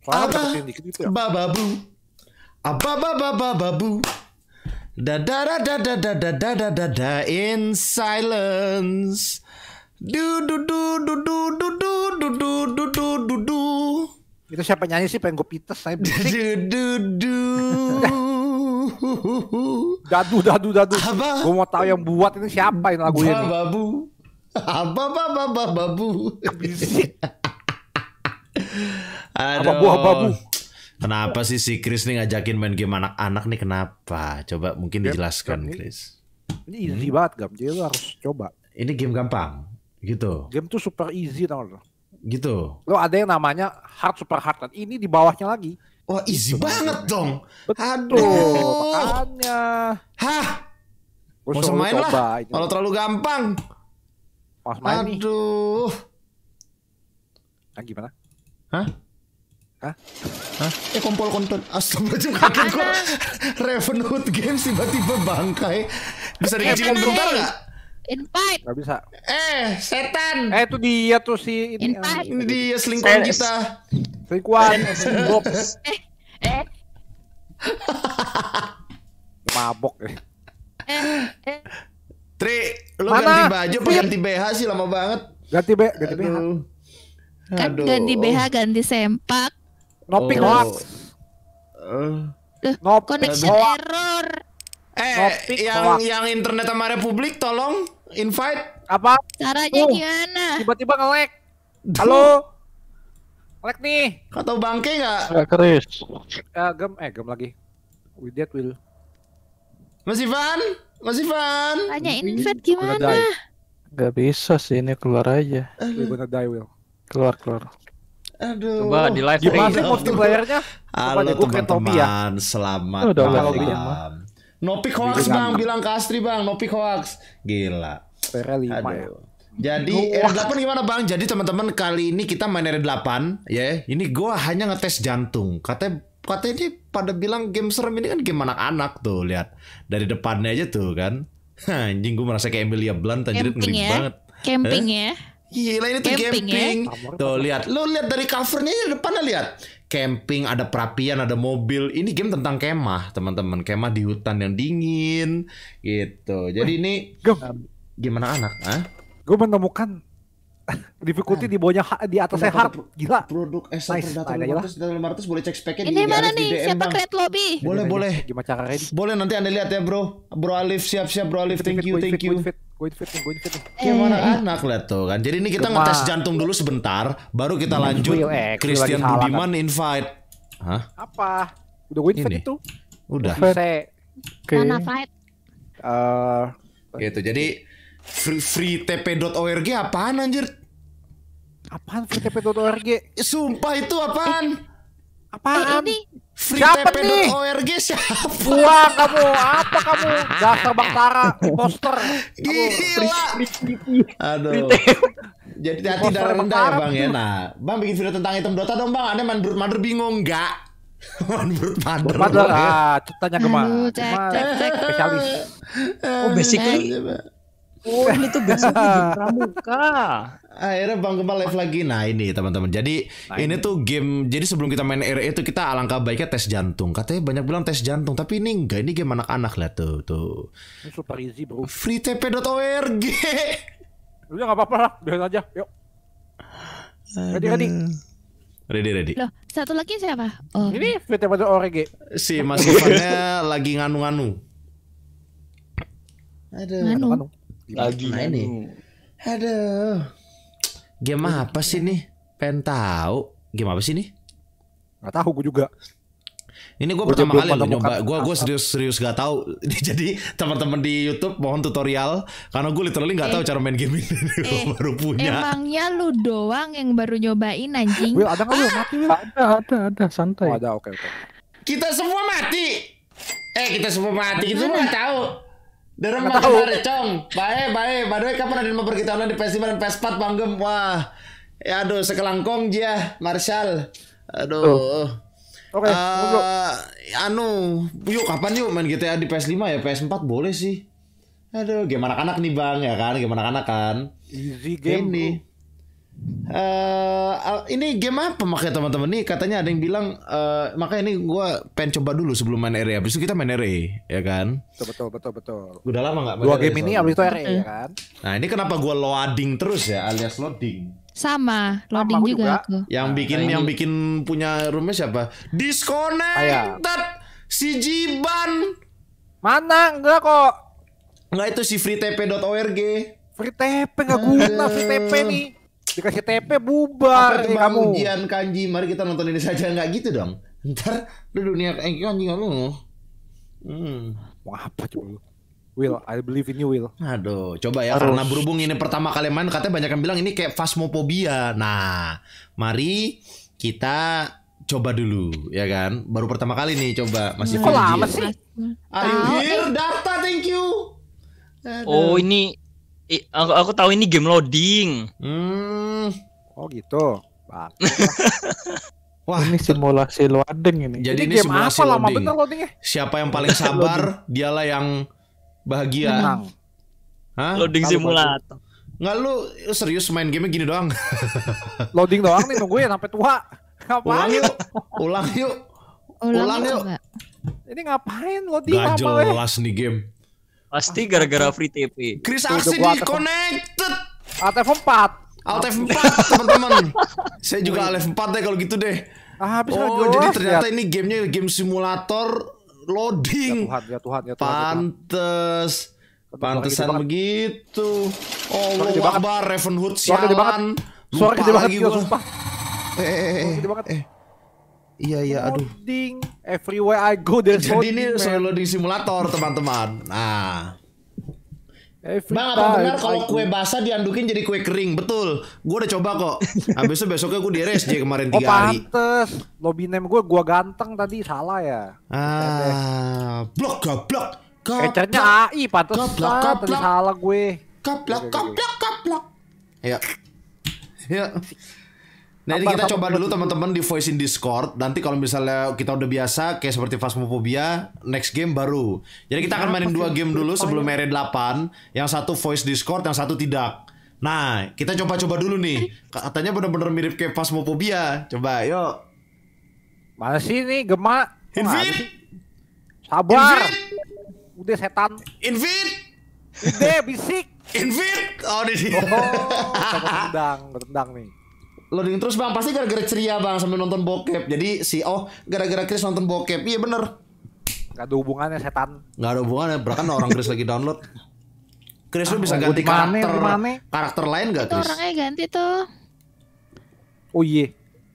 Apa? deketin dikit gitu ya. Bababu. Bababu. Da da da da da da da da da da da in silence. Du du du du du du du du du du du du du. Itu siapa nyanyi sih, pengen gue pites saya berisik. Du du du. Dadu. Apa? Gue mau tahu yang buat ini siapa ini lagu ini. Bababu. Bababu. Berisik. Aduh. Ababu. Kenapa sih si Chris nih ngajakin main game anak-anak nih, kenapa? Coba mungkin dijelaskan, Game Chris. Ini easy banget Gam, jadi lo harus coba. Ini game gampang, gitu. Game tuh super easy tau lo. Gitu. Lo ada yang namanya hard, super hard kan. Ini di bawahnya lagi. Wah, easy banget dong. Betul, Aduh. makanya. Hah? Gua Mau suruh semain lo lah. coba ini. Kalau terlalu gampang. Pas main nih. Aduh. Nah, gimana? Hah? Hah? Kompol konten. Astagfirullahaladzim, kaget gua. Ravenhood Games tiba-tiba bangkai. Bisa diizinin bentar nggak? Invite. Gak bisa. Setan. Itu dia tuh si ini. Invite. Ini dia selingkuhan kita. Selingkuhan. Mabok ya. Tri, lu Mana? ganti baju apa ganti BH sih, lama banget. Ganti BH. Aduh. Kan ganti BH, ganti sempak. Nopik Oh. hoax. Nopik Connection hoax. error. Topik yang internet sama Republik tolong invite. Apa? Caranya Oh. gimana? Tiba-tiba nge-lag. Halo. Nge-lag nih. Kau tahu bangke nggak? Chris. Gem lagi. With that will. Mas Ivan? Mas Ivan? Tanya invite Gonna gimana? die. Gak bisa sih, ini keluar aja. We're gonna die, Will. Keluar. Aduh. Coba di live Gimana sih stream. multiplayernya? Halo Coba deh, gua kayak Tobi ya. teman-teman, selamat Udah malam. Nopik hoax Gila. bang, bilang ke Astri bang, Nopik hoax. Gila. PR5 ya. Aduh. Jadi R8 gimana bang? Jadi teman-teman kali ini kita main R8 ya. Ini gua hanya ngetes jantung. Katanya ini pada bilang game serem ini kan game anak-anak tuh, lihat dari depannya aja tuh kan. Anjing, gue merasa kayak Emilia Blunt, anjir, Camping ngeri ya? banget. Camping ya? Gila, ini tuh Camping, camping. ya? Tuh lihat, lu lihat dari covernya aja depannya, lihat. Camping, ada perapian, ada mobil. Ini game tentang kemah, teman-teman. Kemah di hutan yang dingin gitu. Jadi ini gimana anak, ah? Gue menemukan difficulty di bawahnya di atasnya hard. Gila. Produk Nice. Predator Nah, 500 boleh cek speknya Ini mana di nih? DM, Siapa Bang. create lobby? Boleh. Gimana cara ready? Boleh, nanti Anda lihat ya, Bro. Bro Alif, siap-siap Bro Alif. Thank you. Gue invite nih. Gimana anak, lihat tuh kan. Jadi ini kita Cuma- ngetes jantung dulu sebentar, baru kita lanjut. Christian lagi salah, Budiman invite. Hah? Apa? Udah gue invite Ini. itu. Udah. Saya Mana fight? Gitu. Jadi freetp.org apaan anjir? apaan freetp.org? Sumpah itu apaan? Apaan? Ini Siapa nih? freetp.org siapa? Buang kamu, apa kamu? Dasar Baktara, poster. Gila. Aduh. Jadi hati darah rendah ya bang ya. Nah, bang bikin video tentang item Dota dong bang. Anda main Brute Mother bingung nggak? Main Brute Mother. Padahal ceritanya kemana? Aduh, cek. Spesialis. Oh, basically. Oh, ini tuh basically game pramuka. Akhirnya Bang Kemal live lagi. Nah ini teman-teman. Jadi ini tuh game. Jadi sebelum kita main RE itu kita alangkah baiknya tes jantung. Katanya banyak bilang tes jantung, tapi ini enggak. Ini game anak-anak lah tuh. Ini super easy bro. freetp.org. Udah nggak apa-apa lah, biarin aja. Yuk. Ready. Loh, satu lagi siapa? Oh. Ini freetp.org. Si Mas Ivannya lagi nganu-nganu. Aduh. Nganu. Lagi Nah, ini. Aduh. Game apa sih nih? Pengen tahu. Game apa sih nih? Nggak tahu gue juga. Ini gue Gua pertama belum kali loh menemukan nyoba. Gue serius gak tahu. Jadi teman-teman di YouTube mohon tutorial karena gue literally nggak tahu cara main game ini. Gua baru punya. Emangnya lu doang yang baru nyobain anjing? Will ada nggak Will? Mati Will. Ada santai. Oh ada, oke. Kita semua mati. Kita semua mati. Kita semua nggak tahu. Darah Nggak mati tahu. dari Cong. Baik. By the way, kapan ada member kita online di PS5 dan PS4 Bang Gem? Wah. Ya aduh, sekelangkong dia, Marshall. Aduh. Oke, ngobrol. Yuk kapan yuk main GTA di PS5 ya? PS4 boleh sih. Aduh, game anak-anak nih Bang ya kan? Game anak-anak kan. Easy game. Ini. Ini game apa makanya teman-teman nih katanya ada yang bilang makanya ini gua pengen coba dulu sebelum main RE. Habis itu kita main RE, ya kan? Betul. Udah lama nggak main Dua RE game ini soalnya. abis itu RE ya kan. Nah, ini kenapa gua loading terus ya alias loading. Sama, loading aku juga juga. aku. Yang bikin punya roomnya siapa? Disconnected. Si Jiban. Mana? Enggak kok. Enggak itu si freetp.org. Free TP nggak guna free TP nih. Dikasih TP bubar Apa itu kamu. ujian kanji? Mari kita nonton ini saja, nggak gitu dong. Ntar lu dunia kanji nggak lu. Mau apa coba lu? Will, I believe in you, Will. Aduh, coba ya karena berhubung ini pertama kali main katanya banyak yang bilang ini kayak phasmophobia. Nah, mari kita coba dulu ya kan. Baru pertama kali nih coba masih Kok virgin. lama sih? Are you here? Data, thank you. Oh ini aku tahu ini game loading. Oh gitu. Bang. Wah, Ini simulasi loading ini. jadi Ini ini game simulasi apa lama loading. bener loadingnya? Siapa yang paling sabar, dialah yang bahagia. Menang. Hah? Loading tahu, simulator. Nggak lu serius main game gini doang? Loading doang nih nungguin sampai tua. Ulang Ngapain? yuk. Ulang yuk. Ulang yuk. coba. Ini ngapain loading Gak lama weh? jelas nih game. Pasti gara-gara free TP. Chris Tuh, Aksi gua disconnected. Alt F4. Alt F4 teman-teman. Saya juga Alt F4 deh kalau gitu deh. Habis Oh jadi ternyata ini gamenya game simulator loading. Ya Tuhan. Pantes. Pantesan Suara begitu. Oh, Suara gede Allah banget. Akbar, Ravenhood Suara gede banget. sialan. Suara Lupa gede banget lagi gila gua. sumpah. Eh. Gede banget. Iya, aduh. Loading. Everywhere I go there's Jadi ini loading, soal man. loading simulator teman-teman. Nah, Every Bang, apa time benar kalau I go. kue basah diandukin jadi kue kering? Betul. Gue udah coba kok. Habis itu besoknya gue di RSJ kemarin 3 Oh hari. pantes. Lobby name gua ganteng tadi salah ya. Blok gablok. Ecernya AI pantes Gablak. tadi salah gue. Kaplak. Ya. Nah ini kita coba dulu teman-teman di voice in Discord. Nanti kalau misalnya kita udah biasa kayak seperti Phasmophobia, next game baru. Jadi kita akan mainin 2 game dulu sebelum RE8. Yang satu voice Discord, yang satu tidak. Nah, kita coba-coba dulu nih. Katanya bener-bener mirip kayak Phasmophobia. Coba, yuk. Mana sih nih gemak? Kok nggak ada Invite. sih? Sabar. Invite. Udah setan. Invite. Udah bisik. Invite. Oh, di sini. Tendang nih. Loading terus bang, pasti gara-gara ceria bang sambil nonton bokep. Jadi gara-gara Chris nonton bokep. Iya bener. Gak ada hubungannya setan. Nggak ada hubungannya, bahkan orang Chris lagi download. Chris lu bisa gua ganti di mana, karakter di mana? karakter lain gak Itu Chris? orangnya ganti tuh. Oh iya.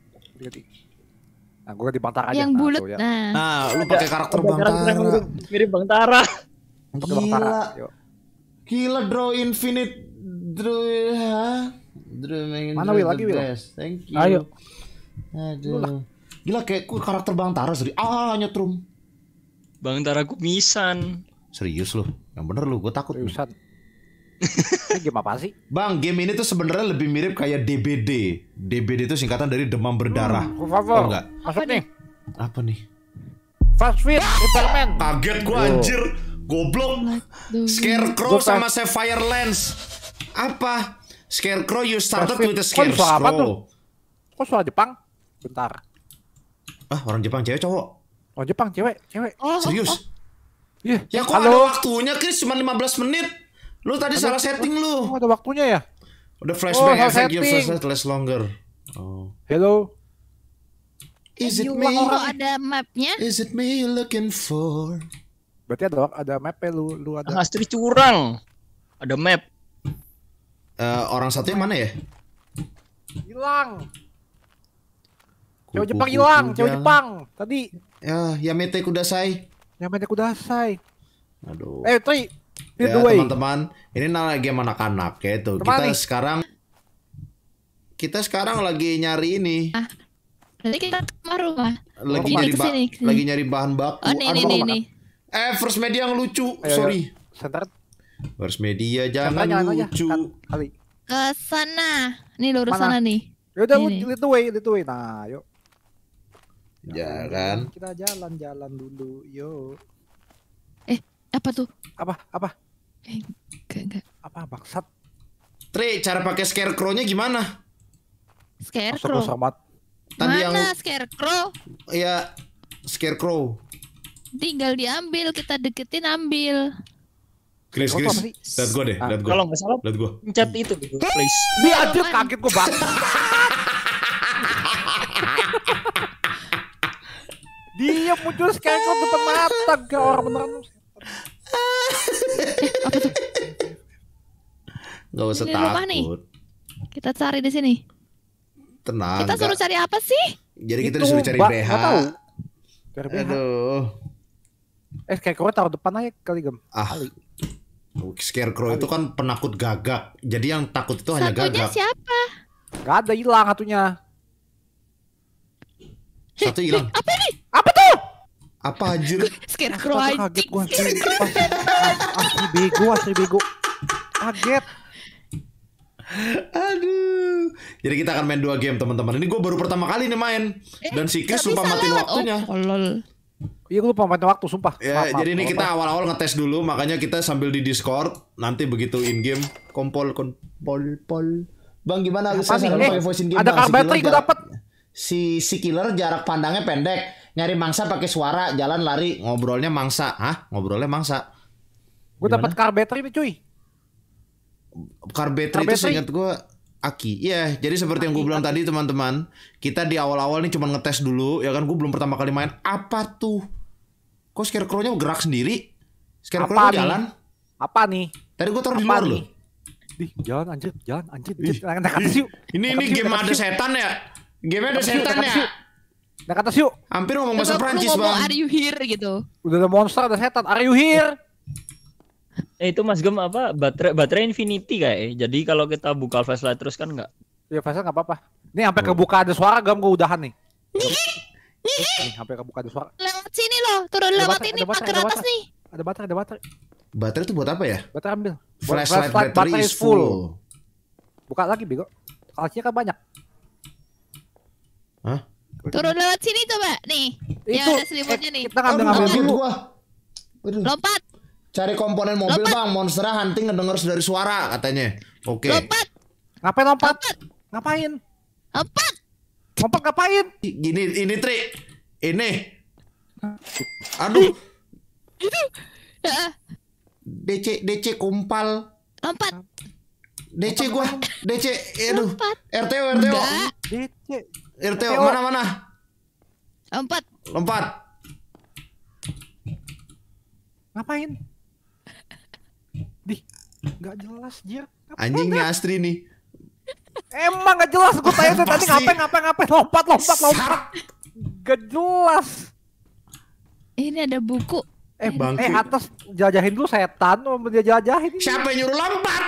Nah gue ganti Bantara aja. Yang Nah, bulat. tuh, ya. Nah, Nah, lu pakai karakter Bang Karakter yang Tara. mirip Bang Tara. Pakai Bantara. Gila. Yuk. Gila draw infinite draw Mana, Will? Lagi, Will? Thank you. Ayo. Aduh. Gila kayak karakter Bang Tara sendiri. Nyetrum. Bang Tara kumisan. Serius lu? Yang bener lu, gue takut. Seriusan. Ini game apa sih? Bang, game ini tuh sebenarnya lebih mirip kayak DBD. DBD itu singkatan dari demam berdarah. Favor. Oh enggak? Masuk nih. Apa nih? Fast Fit Implement. Kaget gua anjir. Goblok. Scarecrow sama Sapphire Lens. Apa? Scarecrow you started with a Kok suara apa tuh? Scarecrow. Kok suara Jepang? Bentar. Orang Jepang cewek cowok? Oh Jepang cewek. Serius? Iya. Ya kok Halo. ada waktunya Chris cuma 15 menit. Lu tadi salah setting lu. Oh, ada waktunya ya? Udah flashback salah effect you setting. flashback less longer. Oh. Hello. Is it me? kalau ada mapnya, Is it me you looking for? Berarti ada map lu ada. Astri curang. Ada map. Orang satunya mana ya? Hilang. Cewek Jepang hilang, cewek Jepang. Tadi Ya, Yamete Kudasai. Yamete Kudasai. Aduh. Tri. Lead Ya the way. teman-teman, ini game anak-anak kayak itu. Kemana nih? Kita sekarang lagi nyari ini, nanti kita ke rumah. lagi Sini, nyari kesini, kesini. lagi nyari bahan baku. Oh, nih, Aduh, nih. First media yang lucu, Ayo, sorry. Center. First media jangan Centernya aja. lucu. Kali. Ke sana. Nih lurus Mana? sana nih. Yaudah lu Ini. lead the way. Nah, yuk. Ya kan? Kita jalan-jalan dulu, yuk. Apa tuh? Apa? Enggak. Apa bangsat? Tri, cara pakai scarecrow-nya gimana? Scarecrow. Selamat. Tadi yang Mana Scarecrow? ya Scarecrow. Tinggal diambil, kita deketin ambil. Chris, Oh, apa Chris, sih? lihat gue deh, lihat gue. Kalau nggak salah Lihat gue. pencet itu please. Dia anjir kaget gue bang. Dia muncul Scarecrow depan mata kayak orang beneran. Gak usah Ini rumah nih. takut. Kita cari di sini. Tenang. Kita suruh Kak. cari apa sih? Jadi kita Itu, disuruh cari Mbak, BH. nggak tahu. Cari BH. Aduh. Scarecrow taruh depan aja kali Gem. Ah. Scarecrow itu kan penakut gagak. Jadi yang takut itu hanya Satunya gagak. siapa? Gak ada, hilang satunya. Satu hilang. Apa nih? Apa tuh? Apa anjir? Scarecrow Astaga, anjing. kaget gua. Asli bego. Kaget. Aduh. Jadi kita akan main 2 game teman-teman. Ini gue baru pertama kali nih main. Dan si Chris lupa matiin waktunya. Oh, lol. Iya gue lupa matiin waktu, sumpah. Ya, Maaf, jadi ini maaf, kita maaf. awal-awal ngetes dulu, makanya kita sambil di Discord. Nanti begitu in game, pol. Bang gimana? Apa Saya nih? selalu pakai voice in game. Ada Bang. Si karbateri killer gue jarak- dapet. Si killer jarak pandangnya pendek, nyari mangsa pakai suara, jalan lari, ngobrolnya mangsa. Hah? Ngobrolnya mangsa. Gue dapet karbateri nih cuy. Karbateri itu seingat gue Aki. Iya, jadi seperti yang gue bilang tadi teman-teman, kita di awal-awal nih cuma ngetes dulu, ya kan gue belum pertama kali main. Apa tuh? Kok Scarecrow-nya gerak sendiri? Scarecrow-nya Apa nih? jalan? Apa nih? Tadi gue taruh di Apa luar nih? loh. Di jalan anjir. Nak atas yuk. Ini game ada setan ya? Game ada setan ya? Nak atas yuk. Hampir ngomong bahasa Coba lu Prancis ngomong, bang. are you here gitu. Udah ada monster, ada setan. Are you here? Itu Mas Gem apa baterai infinity kayak. Jadi kalau kita buka flashlight terus kan nggak. Ya Faisal nggak apa-apa. Nih sampai kebuka ada suara Gam, gue udahan nih. Nih sampai kebuka ada suara. Lewat sini loh, turun Ada lewat baterai, ini ada baterai, pagar ada atas baterai. nih. Ada baterai. Baterai itu buat apa ya? Baterai ambil. Flashlight battery is full. Buka lagi bego. Kalsinya kan banyak. Hah? Turun lewat sini coba nih. Yang ada selimutnya nih. Kita ngambil dulu. Aduh. Lompat, Cari komponen mobil Lompat. bang. Monsternya hunting ngedenger dari suara katanya. Oke. lompat, Ngapain lompat? lompat, Ngapain? lompat. Lompat ngapain? Gini, ini trik. Ini. Aduh. Heeh, DC kumpal. lompat, DC gua. DC. Aduh. lompat. RTO. Enggak, DC. RTO. RTO. Mana. lompat. Lompat. Ngapain? Nggak jelas Jir. Ngapain? Anjing nih Astri nih. Emang nggak jelas. Gue tanya tadi Pasti. ngapain? Lompat. Gak jelas. Ini ada buku. Bangku. Atas jajahin dulu setan. Dia jajahin. Siapa yang nyuruh lompat?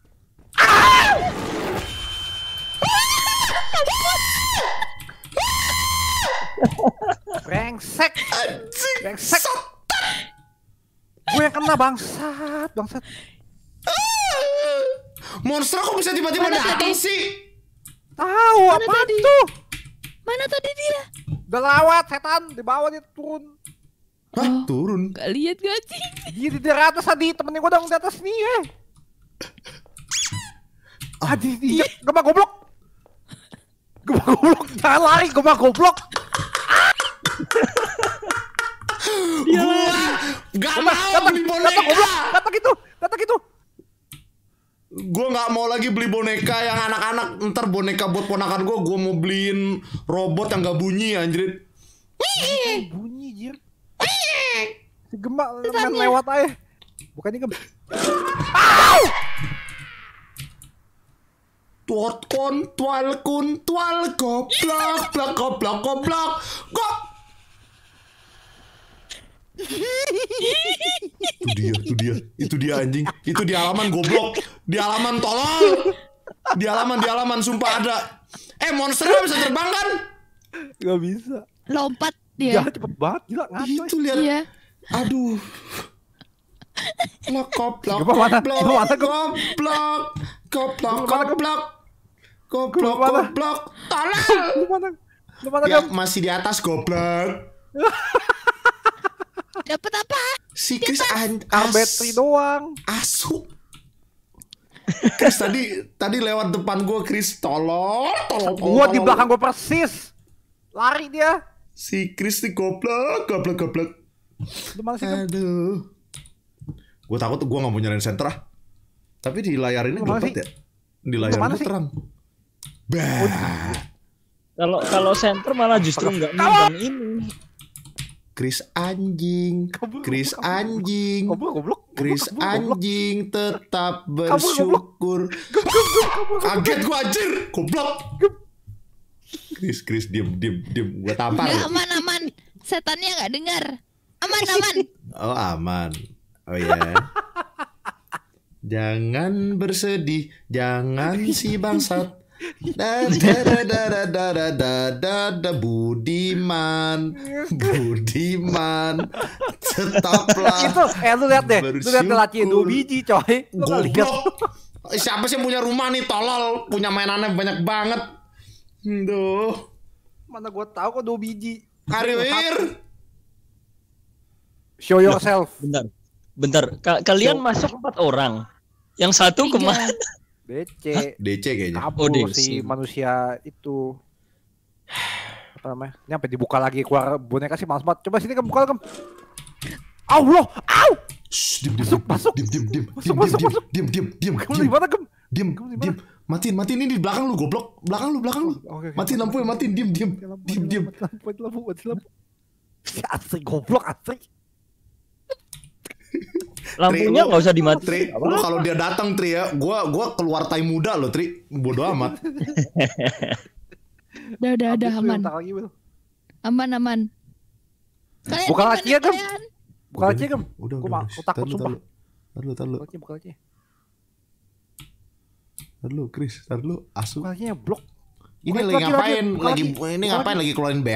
Brengsek. Anjing. Brengsek. Gue yang kena bangsat. Monster kok bisa tiba-tiba Mana datang tadi? sih? Tahu Mana apa tadi? tuh? Mana tadi dia? Udah lewat setan di bawah dia turun. Hah, turun. Gak lihat gak sih? Dia di atas tadi temennya gue dong di atas nih Adi dia gempa goblok. Jangan lari gempa goblok. Gua gak mau beli boneka. Kata gitu. Gue nggak mau lagi beli boneka yang anak-anak. Ntar boneka buat ponakan gue mau beliin robot yang gak bunyi anjir. Bunyi jir. Si Gemma main lewat aja. Bukan ini Gemma. Tuat kuntual goblok goblok. Itu dia anjing. Itu di halaman goblok. Di halaman tolol. Di halaman sumpah ada. Monsternya bisa terbang kan? Gak bisa. Lompat dia. Ya cepet banget gila ngaco. Itu lihat. Iya. Aduh. Goblok. Gimana? Tolol. Lu mana Ya, Gam? masih di atas goblok. Dapat apa? Si Chris Arbetri doang. asu. Chris tadi lewat depan gue, Chris. Tolong. Gua di belakang gua persis. Lari dia. Si Chris nih goblok. Lu mana sih? Gem? Aduh. Gue takut gue nggak mau nyalain center ah. Tapi di layar ini Lu mana gelap sih? ya. Di layar mana ini sih? terang. Bah. Kalau center malah justru nggak ngundang ini. Chris anjing. Chris anjing. Goblok. Chris anjing tetap bersyukur. Kaget gua anjir, goblok. Chris diem. Gua tampar. Ya, aman. Setannya nggak dengar. Aman. Oh aman. Oh ya. Jangan bersedih, jangan si bangsat. Budiman, tetaplah. Itu, lu lihat deh. Lu lihat laki 2 biji, coy. Lu nggak lihat. Siapa sih yang punya rumah nih tolol? Punya mainannya banyak banget. Duh. Mana gua tahu kok 2 biji. Karir. Show yourself. Bentar. Kalian masuk 4 orang. Yang satu 3. kemana? DC. DC kayaknya. Kabur DC. si manusia itu. Apa namanya? Ini sampai dibuka lagi keluar boneka sih males banget. Coba sini buka Gem. Allah, au! Shh, diam. Masuk. Diam. Kamu di mana, Gem? Diam. Matiin ini di belakang lu goblok. Belakang lu. Oke. Matiin lampu ya, matiin. Diam. Mati lampu. Si asli goblok asli. Lampunya nggak usah dimatiin. Tri, lu kalau dia datang Tri ya, gua keluar tai muda lo Tri. Bodoh amat. Udah aman. Bentar lagi, Wil. Aman. Kalian Buka gimana lagi ya, Gem. kalian? Buka lagi, Gem. Udah. Gua takut sumpah. Tar lu. Buka lagi. Tar lu, Chris. Tar lu. Asu. Buka lagi ya, blok. Ini Buka lagi ngapain? buka lagi. Lagi keluarin BH.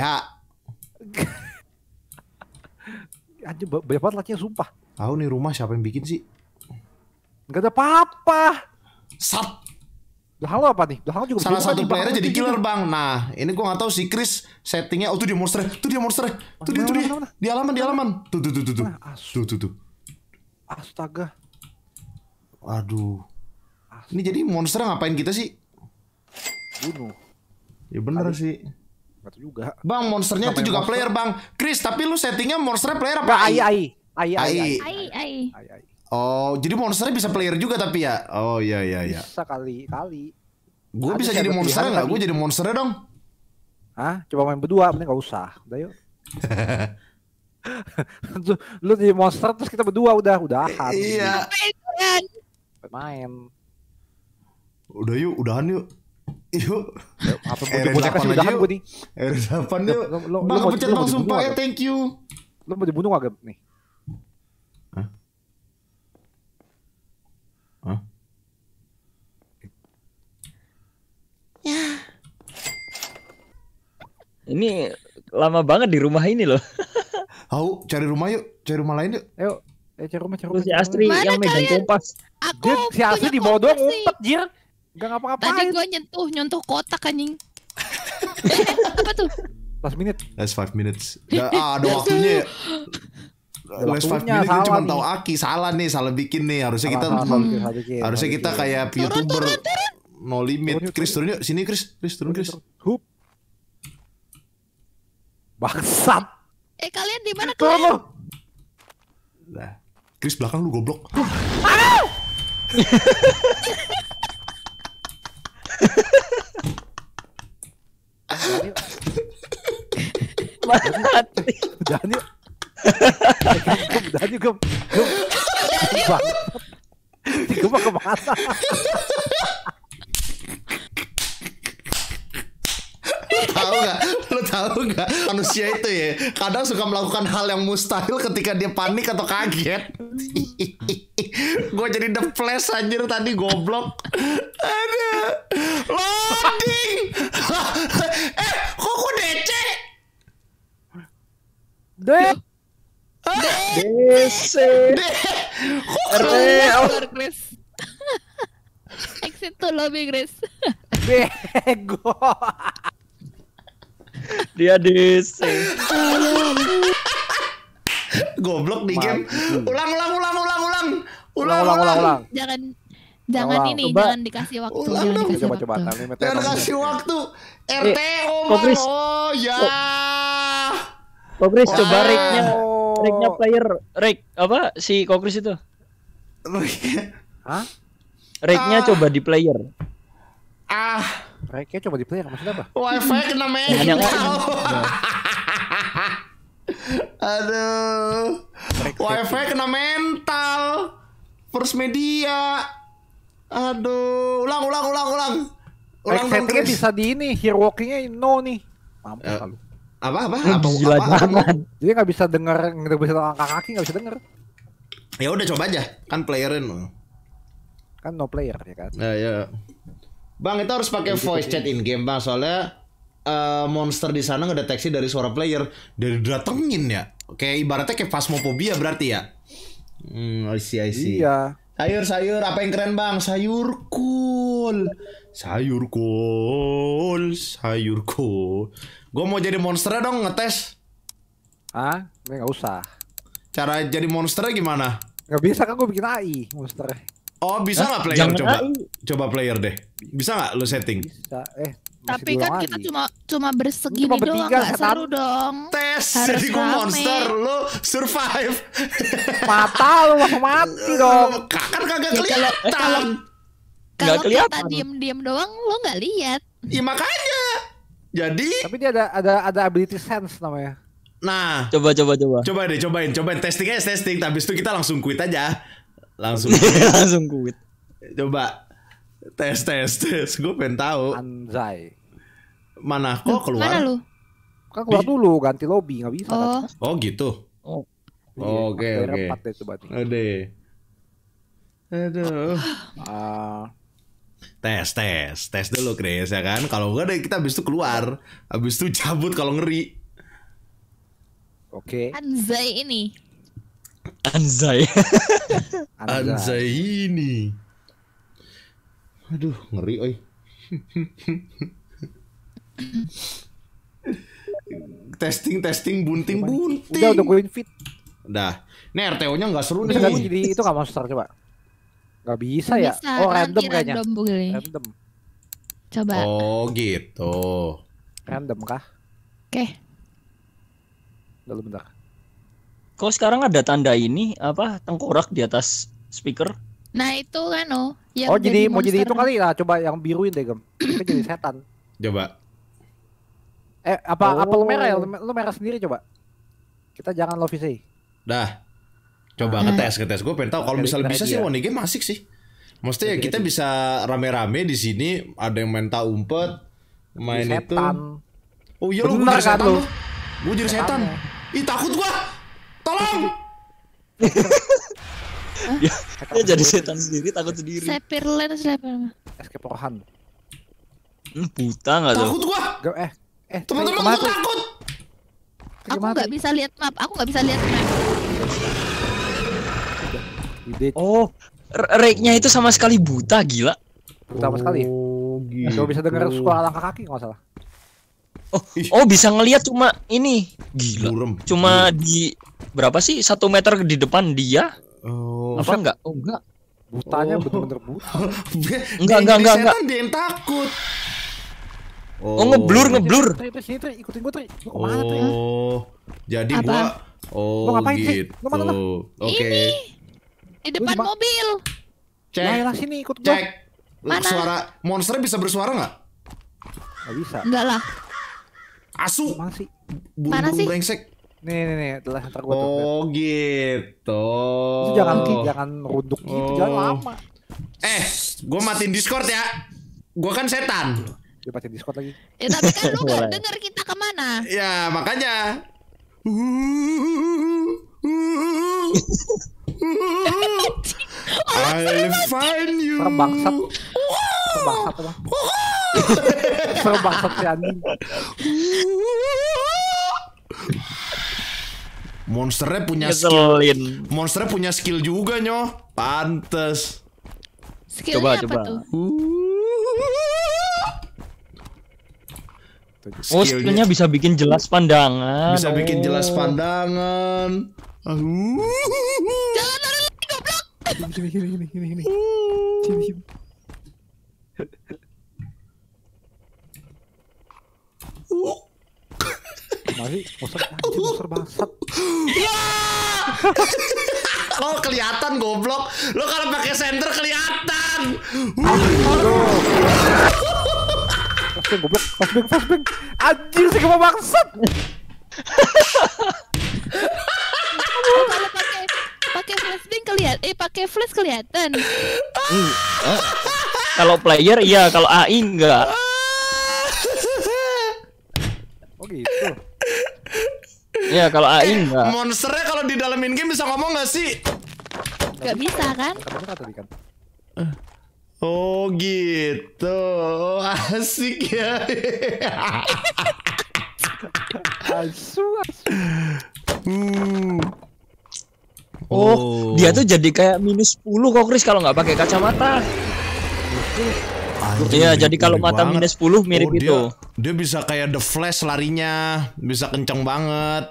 Anjir, banyak banget lakinya sumpah. Tahu nih rumah siapa yang bikin sih? Enggak ada apa-apa. Sat. Belakang lo apa nih? Belakang juga Salah bisa satu buka, playernya belakang jadi juga. killer bang. Nah ini gua nggak tahu si Chris settingnya. Oh tuh dia monster. Tuh dia. Mana? Di halaman. Tuh. Mana? Tuh. Astaga. Aduh. Ini jadi monsternya ngapain kita sih? Bunuh. Ya bener sih. Enggak tahu juga. Bang monsternya itu Ngapain juga monster? player bang. Chris tapi lu settingnya monsternya player apa? Enggak, AI? AI. Ai. Oh jadi monsternya bisa player juga tapi ya? Oh iya. Bisa kali. Gue Ada bisa sih jadi ada monsternya pilihan nggak? tadi. Gue jadi monsternya dong. Hah? Coba main berdua, mending enggak usah. Udah yuk. Lu jadi monster terus kita berdua udahan. Iya. Kalian. Main. Udahan yuk. Yuk. Apa RN8 boneka sih aja udahan yuk. gue nih. R8 yuk. Lu Bang mau- pencet lu bang mau sumpah ya dibunuh thank you. Lu mau dibunuh enggak nih? Hah? Ini lama banget di rumah ini loh. Tahu cari rumah yuk. Cari rumah lain yuk. Ayo, cari rumah. Terus si Astri Mana yang megang kalian? kompas. Aku Dia si Asli punya di bawah doang kompas nih. ngumpet, Jir. Enggak Tadi ngapa-ngapain. gua nyontoh kotak anjing. Apa tuh? Last minute. Last 5 minutes. Ada waktunya ya. Last 5 waktunya, minutes gue salah cuma nih. tahu Aki salah nih, salah bikin nih. Harusnya kita harusnya kita kayak YouTuber no limit. Turun yuk, Chris turun yuk. Sini Chris. Turun Chris. Hup. Bangsat. Kalian di mana Turun kalian? lu. Nah, Chris belakang lu goblok. Mati. Udahan yuk. Udahan yuk, Gem. Gem mah kemana? Lu tahu nggak manusia itu ya kadang suka melakukan hal yang mustahil ketika dia panik atau kaget. Gue jadi the flash anjir tadi goblok. Aduh. Loading. Kok gue DC? Deh. DC. Keluar, Chris. Exit to lobby, Chris. Bego. Dia DC. Goblok di game. Ulang. Ulang. Jangan Jangan Tolong. ini, Coba. jangan dikasih waktu. Ulang Jangan dong. dikasih Coba waktu. time Jangan kasih waktu. RTO kok, Chris? oh ya. Kokris coba Wah. rate-nya player rate apa si Kokris itu? Hah? Rate-nya coba di player. Ah, Kayaknya coba di player maksudnya apa? wifi kena Yang mental. Aduh, wifi kena mental. First media. Aduh, ulang. Ulang dong, Settingnya Chris. bisa di ini, here walkingnya no nih. Mampus Eh, kalau. Apa? Gila jangan. Jadi nggak bisa denger, nggak bisa angkat kaki, nggak bisa denger. Ya udah coba aja, kan playerin. Kan no player ya kan. Nah, ya. Bang, itu harus pakai voice chat in game, Bang. Soalnya monster di sana ngedeteksi dari suara player, dari datengin ya. Kayak ibaratnya kayak phasmophobia berarti ya. I see. Iya. Sayur, apa yang keren, Bang? Sayur cool. Gue mau jadi monsternya dong, ngetes. Ah, nggak usah. Cara jadi monsternya gimana? Nggak bisa kan gue bikin AI monster. Oh, bisa nggak player? Jangan Coba. AI. Coba player deh. Bisa nggak lu setting? Bisa. Tapi kan kita cuma bersegini Cuma doang, bertiga, nggak setan. seru dong. Tes, Harus jadi gue rame. monster, lu survive. mata lu langsung mati dong. Kan kagak Ya, kalau kelihatan. kalau kita kelihatan. diem doang, lo nggak lihat. Ya makanya. Jadi, Tapi dia ada ability sense namanya. nah, Coba. cobain testing aja testing. Habis itu kita langsung quit aja. Langsung. Langsung quit. Coba tes. Gue pengen tahu. Anjay. Mana kok keluar? Mana lu? Kan keluar dulu ganti lobby nggak bisa. Oh, Kan? Oh gitu. Oh, Oke. Player 4 deh coba nih. Aduh. Ah, Tes dulu Chris ya kan. Kalau enggak deh kita habis itu keluar. Habis itu cabut kalau ngeri. Oke. Anzai ini. Anzai. Anjay ini. Aduh, ngeri oi. testing bunting. Udah gue invite. Udah. Ini RTO-nya nggak seru Bisa nggak nih. jadi itu nggak monster coba? Nggak bisa ya? Bisa, Oh random nanti kayaknya. Random boleh. Random. Coba. Oh gitu. Random kah? Oke. Dulu bentar. Kok sekarang ada tanda ini apa tengkorak di atas speaker? Nah itu kan yang Oh jadi mau jadi monster. itu kali lah. Coba yang biruin deh Gem. Kita jadi setan. Coba. Apa lu merah ya? Lu merah sendiri coba. Kita jangan love say. Dah. Coba ngetes. Gue pengen tahu kalau Dari misalnya bisa sih dia. one game asik sih. Maksudnya ya kita bisa rame-rame di sini, ada yang main tak umpet, main itu. Setan. Oh iya lu gue Bener jadi kan setan lu? lu. Gue jadi setan. Ih takut gua. Tolong. Dia jadi setan sendiri, takut sendiri. Sepirlen. Escape Rohan. Buta nggak tuh? Takut gua. Teman-teman kemana gua tuh? takut. Aku nggak bisa lihat map. Ide Oh, rate-nya itu sama sekali buta, gila. pertama sekali. Oh gitu. Gak bisa denger suara langkah kaki nggak salah. Oh bisa ngelihat cuma ini, gila. Burem. Cuma di berapa sih 1 meter di depan dia? Oh. Apa enggak? Oh enggak. Butanya bener-bener buta. Enggak. Setan dia yang takut. Oh ngeblur. Sini Tri, ikutin gue Tri. Lu kemana Tri? Oh. Jadi Apa? gua Lu ngapain, Tri? gitu. Lu mana, Oke. Di depan Lu di mobil. Cek. Lah sini ikut gue. Cek. Mana? Suara monster bisa bersuara nggak? Gak bisa. Enggak lah. Asu. Mana sih? Mana Burung sih? brengsek. Nih, adalah antar gue tuh. Oh gitu. Itu jangan runduk gitu, jangan lama. Gua matiin Discord ya. Gua kan setan. Dia baca Discord lagi. Ya tapi kan lu nggak Boleh. denger kita kemana. Ya makanya. I'll find you. Serem bangsat. Serem bangsat apa? Serem bangsat si anjing. Monsternya punya skill. Ngeselin. Monsternya punya skill juga nyoh. Pantes. Skillnya apa Coba. tuh? Oh skillnya bisa bikin jelas pandangan. Bisa bikin Oh. jelas pandangan. Jangan lari goblok. Sini. Masih monster bangsat. Oh kelihatan goblok. Lo kalau pakai senter kelihatan. Flashbang. Anjir sih kemana bangsat. Kalau pakai flashbang kelihatan, pakai flash kelihatan. Kalau player iya, kalau AI enggak. Oh gitu. Iya, kalau AI enggak. Monsternya kalau di dalam in game bisa ngomong nggak sih? Gak bisa kan? Katanya tadi kan. Oh gitu, asik ya. Asu. Oh, dia tuh jadi kayak minus 10 kok Chris kalau nggak pakai kacamata. Iya, jadi kalau mata minus 10 mirip itu. Dia bisa kayak The Flash larinya, bisa kenceng banget.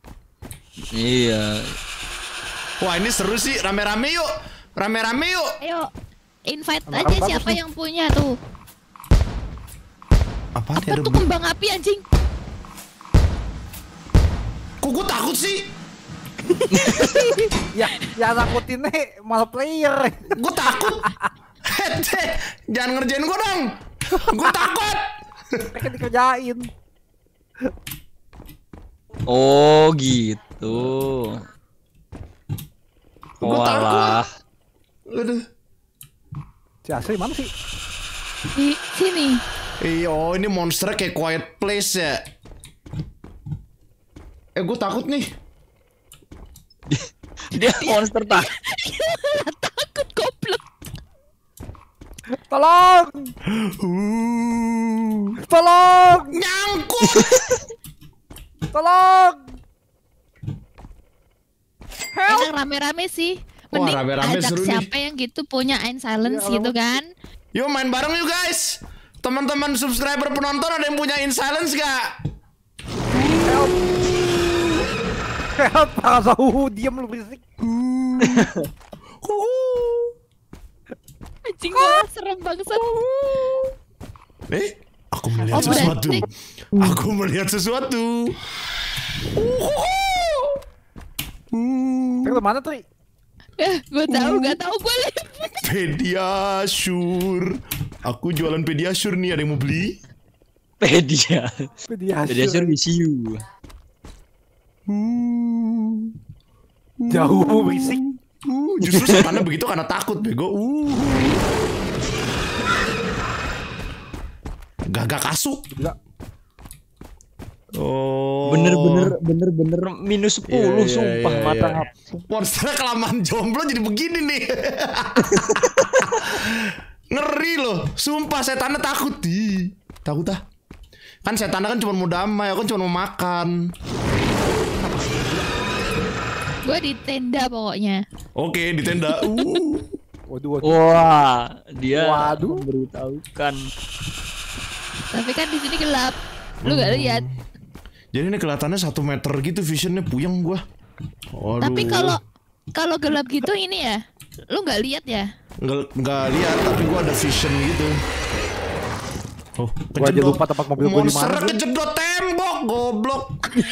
Iya. Wah ini seru sih, rame-rame yuk. Ayo, invite Rame-rame aja bagus siapa nih. yang punya tuh. Apa Apa tuh kembang api anjing? Kok gue takut sih? Ya nakutin nih malah player. Gue takut. Hete, jangan ngerjain gue dong. Gue takut. Kan dikerjain. Oh, gitu. Gua Walah. Aduh. Si Asri mana sih? Di sini. Oh ini monsternya kayak Quiet Place ya. Gue takut nih. Dia monster tak. Takut goblok. Tolong! Tolong! Nyangkut. Tolong! Enak rame-rame sih. Wah, Mending rame-rame ajak seru nih. siapa yang gitu punya Iron Silence Iya, gitu kan. Yuk main bareng yuk guys. Teman-teman subscriber penonton ada yang punya In Silence gak? Help! Diam lu berisik. Anjing gua serem bangsat. Aku melihat Oh, sesuatu. berarti- Aku melihat sesuatu. Lu mana tuh? Gua tahu, gak tahu gua lihat. Pediasure. Aku jualan Pediasure nih, ada yang mau beli? Pediasure BCU. Jauh berisik. Justru setannya begitu karena takut bego. Gagak kasuk. Gila. Oh. Bener-bener minus 10 Iya, sumpah iya, mata. iya. Monsternya kelamaan jomblo jadi begini nih. Ngeri loh. Sumpah setannya takut. Takut ah. Kan setannya kan cuma mau damai, aku kan cuma mau makan. Gua di tenda pokoknya. Oke, di tenda. Waduh. Wah, dia Waduh. memberitahukan. Tapi kan di sini gelap. Lu gak lihat. Jadi ini kelihatannya 1 meter gitu visionnya, puyeng gua. Waduh. Tapi kalau gelap gitu ini ya, lu nggak lihat ya? Nggak lihat, tapi gua ada vision gitu. Oh, Gua aja lupa tempat mobil gua di Monster mana. kejedot tembok, goblok.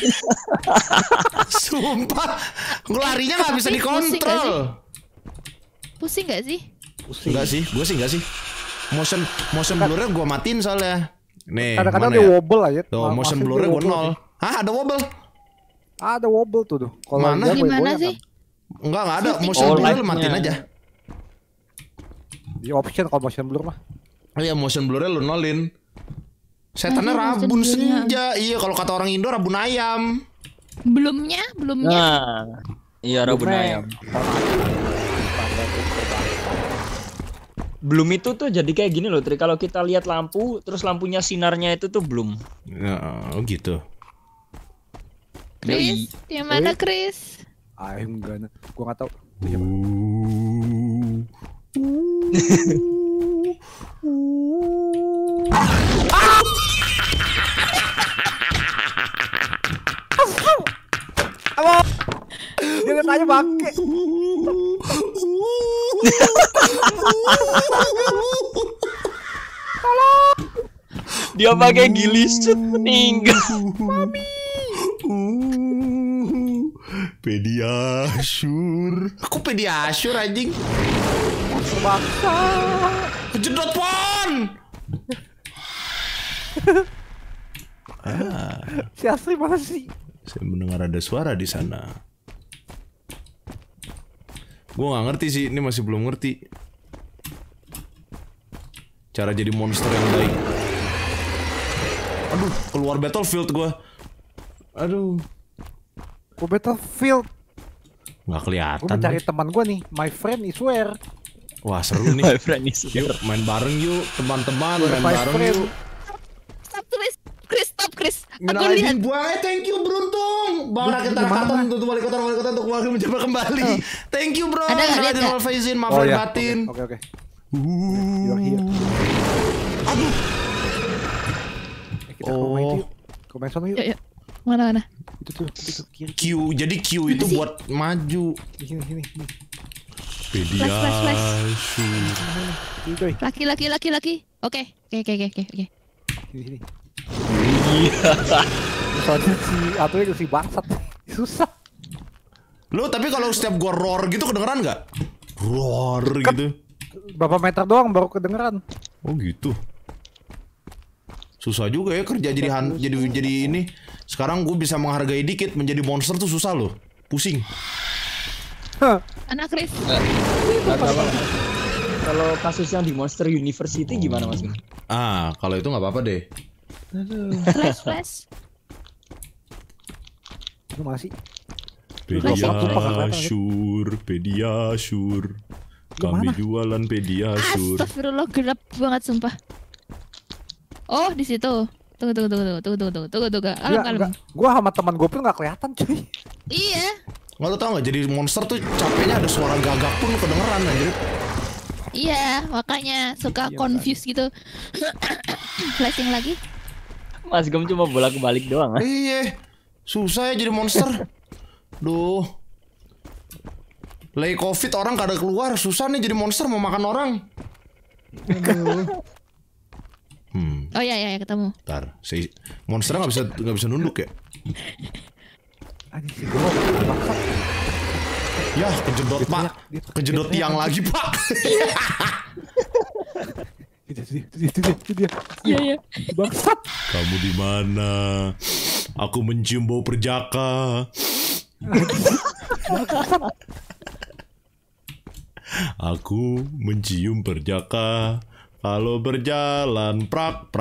Sumpah, gua larinya nggak bisa Tapi pusing nggak dikontrol. Pusing nggak sih? Enggak sih, gua sih enggak sih. Motion blurnya gua matiin soalnya. Nih, Kadang-kadang mana dia ya? wobble aja. Tuh, motion Masih blurnya dia gua wobble 0. sih. Hah, ada wobble? Ada wobble tuh. Kalau Mana? dia Gimana goyang-goyang sih? kan. Enggak ada. Setting. Motion Oh, blur lu live-nya. matiin aja. Di option kalau motion blur mah. Oh iya, motion blurnya lu nolin. Setannya Masih motion rabun blurnya. senja. Iya, kalau kata orang Indo rabun ayam. Belumnya. Nah, iya rabun ayam. Belum itu tuh jadi kayak gini loh, Tri. Kalau kita lihat lampu, terus lampunya sinarnya itu tuh belum. Oh gitu. Chris, yang mana Chris? Enggak. Gua nggak tahu. Dia lihat aja bangke. Dia pakai gilisut meninggal. Pediasure. Aku Pediasure anjing. Bangsa. Kejedot pon. Si Asri mana sih? Saya mendengar ada suara di sana. Gue nggak ngerti sih, ini masih belum ngerti cara jadi monster yang baik. Aduh, keluar battlefield gue. Aduh, Gue Battlefield. nggak Gue kelihatan. mencari teman gue nih. My friend is where? Wah seru nih. My friend is Yuk main bareng yuk teman-teman, main My bareng friend. yuk. Stop Chris. Chris, stop Chris. Aku Minal lihat. aidin buang, thank you beruntung. Bang Rakyat Rakatan untuk wali kota untuk kembali mencoba kembali. Thank you bro. Ada nggak, Minal lihat aidin nggak? wal faizin, maaf Oh lahir ya. batin. Oke. You're here. Aduh. Kita ke rumah itu yuk. Ke Mason yuk. Yuk. Mana? Itu kiri. Q, jadi Q itu buat maju. Di sini. Flash. Kiri coy. Laki. Oke. Di sini. Soalnya si Atunya si bangsat. Susah. Lu tapi kalau setiap gua roar gitu kedengeran nggak? Roar gitu. Berapa meter doang baru kedengeran. Oh gitu. Susah juga ya kerja jadi ini. Sekarang gue bisa menghargai dikit, menjadi monster tuh susah loh. Pusing. Anak Chris. Kalau kasus yang di Monster University gimana Mas? Ah, kalau itu nggak apa-apa deh. Flash. Lu masih. Pediasure. Kami jualan Pediasure. Astagfirullah, gelap banget sumpah. Oh, di situ. Tunggu. Kalem. Gua sama teman gue pun nggak kelihatan cuy. Iya. Nggak, lo tau nggak, jadi monster tuh capeknya ada suara gagak pun kedengeran anjir. Iya, makanya suka confused gitu. Flashing lagi. Mas Gem cuma bolak-balik doang. Iya, susah ya jadi monster. Duh. Lagi covid orang kada keluar, susah nih jadi monster mau makan orang. Oh ya, ketemu. Ntar, si monsternya nggak bisa nunduk ya? Anjing sih gua bangsat. Ya, kejedot pak, kejedot tiang lagi pak. Itu dia. Iya. Bangsat. Kamu di mana? Aku mencium bau perjaka. Aku mencium perjaka. Kalau berjalan prak.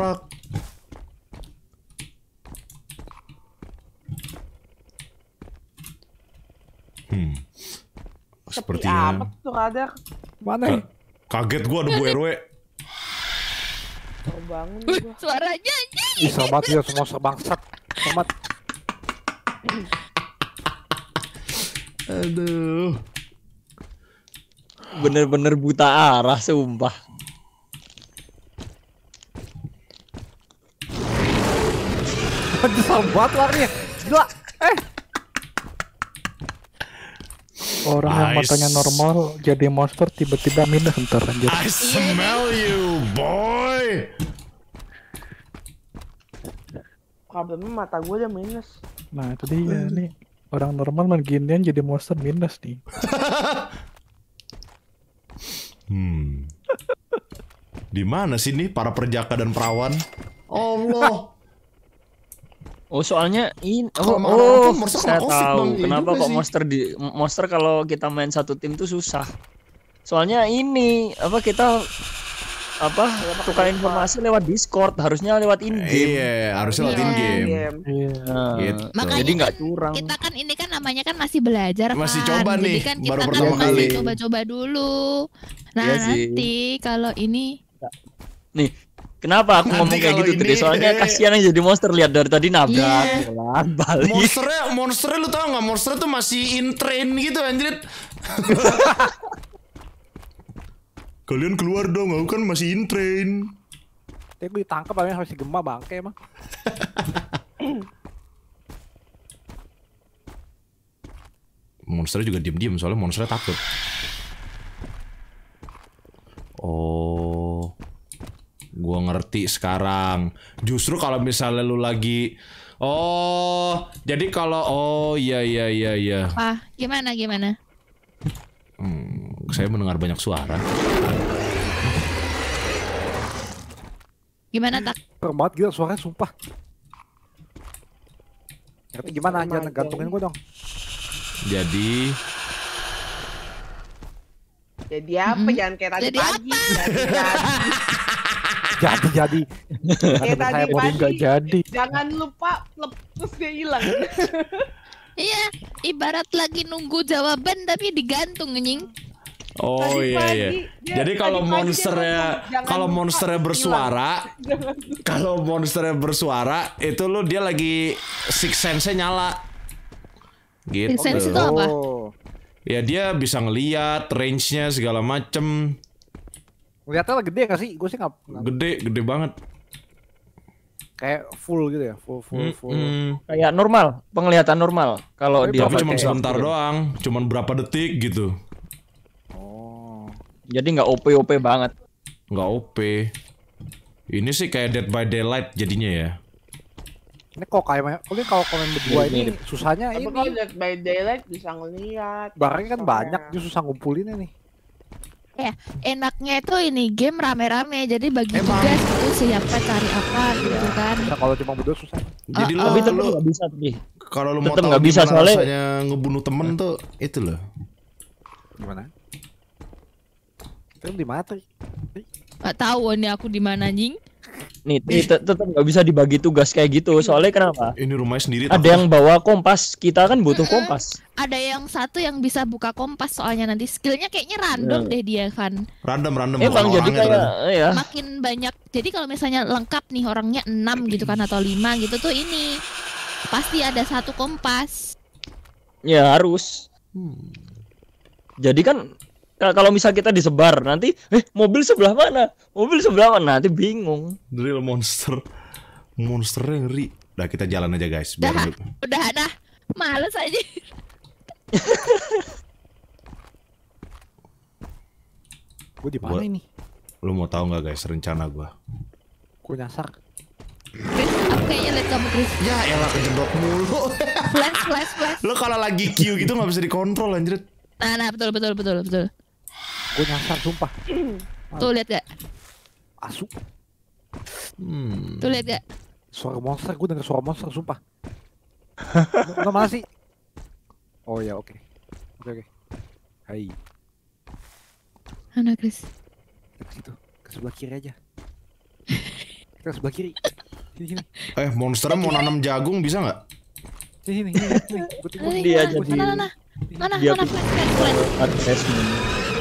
Sepertinya Amat tuh kadang Mana ya? kaget gua ada Bu RW. baru bangun gua. Suaranya anjing. Ih, selamat ya semua bangsat. Selamat. Aduh. Bener-bener buta arah sumpah. Aduh, selamat larinya. Gila. Orang yang Nice. matanya normal jadi monster tiba-tiba minus ntar anjir. I smell you, boy. Problemnya mata gue udah minus. Nah itu dia nih. Orang normal main ginian jadi monster minus nih. Di mana sih nih para perjaka dan perawan? Allah. Oh soalnya ini Kalau makan orang tuh monster saya kena COVID, tahu Bang. Iya kenapa juga kok sih. monster kalau kita main satu tim tuh susah. Soalnya ini kita tukar informasi lewat Discord, harusnya lewat in-game. Iya, harusnya lewat Iya. in-game. Iya. Nah, Gitu. Makanya jadi nggak curang. Kita kan ini kan namanya kan masih belajar Masih kan. coba Jadi nih, kan baru kita kan pertama masih kali. coba-coba dulu. Nah Iya sih. nanti kalau ini Nih, kenapa aku Nanti ngomong kayak kalau gitu tadi? ini, Soalnya kasihan yang jadi monster, lihat dari tadi nabrak, Iya. pelan, balik. Monsternya lu tau nggak? Monsternya tuh masih in train gitu anjir. Kalian keluar dong, aku kan masih in train. Tapi gue ditangkap abis masih gemah bangke emang. Monsternya juga diem-diem soalnya monsternya takut. ngerti sekarang. Justru kalau misalnya lu lagi jadi kalau iya. Wah, gimana? Saya mendengar banyak suara. Gimana tak? Permat gila suaranya sumpah. Ngerti gimana aja gantungin gue dong. Jadi apa? Jangan kayak tadi Jadi pagi. Jadi. Kayak tadi pagi. Nggak jadi. Jangan lupa terus dia hilang. Iya, ibarat lagi nunggu jawaban tapi digantung anjing. Tadi iya. pagi dia- Jadi kalau tadi pagi dia ngomong, monsternya bersuara, itu lu dia lagi six sense-nya nyala. Gitu. Six sense itu apa? Oh. Ya dia bisa ngeliat range-nya segala macem. Lihatnya gede gak sih? Gue sih nggak Gede banget. kayak full gitu ya, full. Kayak normal, penglihatan normal. Kalau dia Tapi cuma pakai sebentar upgrade. doang, cuman berapa detik gitu. Oh. Jadi nggak OP banget. Nggak OP. Ini sih kayak Dead by Daylight jadinya ya. Ini kok kayak mungkin kalau komen berdua ini susahnya Tapi kalau ini Dead by Daylight bisa ngeliat. barangnya kan banyak, dia susah ngumpulinnya nih. Ya, enaknya itu ini game rame-rame. Jadi bagi tugas itu siapa cari apa gitu kan. Bisa kalau cuma berdua susah. Jadi Tapi tetap lu nggak bisa tadi. kalau lu mau tetep tahu nggak bisa, gimana soalnya- rasanya ngebunuh temen tuh itu loh. Gimana? Itu di mana tuh? Gak tahu nih aku di mana anjing. Nih, tetap nggak bisa dibagi tugas kayak gitu. Soalnya kenapa? Ini rumahnya sendiri. Ada yang bawa kompas, kita kan butuh kompas. Ada yang satu yang bisa buka kompas soalnya nanti skillnya kayaknya random deh dia kan. random Emang bukan jadi orangnya kayak ternyata. ya. Makin banyak. Jadi kalau misalnya lengkap nih orangnya 6 gitu kan atau 5 gitu tuh ini pasti ada satu kompas. Ya harus. Jadi kan kalau misal kita disebar nanti, mobil sebelah mana? Mobil sebelah mana? Nanti bingung. Drill monsternya ngeri. Udah kita jalan aja guys. Biar Udah males aja. Gue di mana Gua- ini? lu mau tahu nggak guys rencana gua? Gue nyasar. Chris, aku kayaknya liat kamu Chris. Ya elah kejedot mulu. Flash. Lu kalau lagi Q gitu nggak bisa dikontrol anjir. Nah, betul. Gue nyasar sumpah. Tuh lihat gak? Asu. Tuh lihat gak? Suara monster, gue denger suara monster sumpah. Udah mana sih? Oh ya oke. Oke. Hai, Mana Chris? kita ke situ. Ke sebelah kiri aja. Kita ke sebelah kiri. Sini. Monsternya mau nanam jagung bisa nggak? Sini. Gue tunggu. Dia jadi Mana dia flash. advertisement.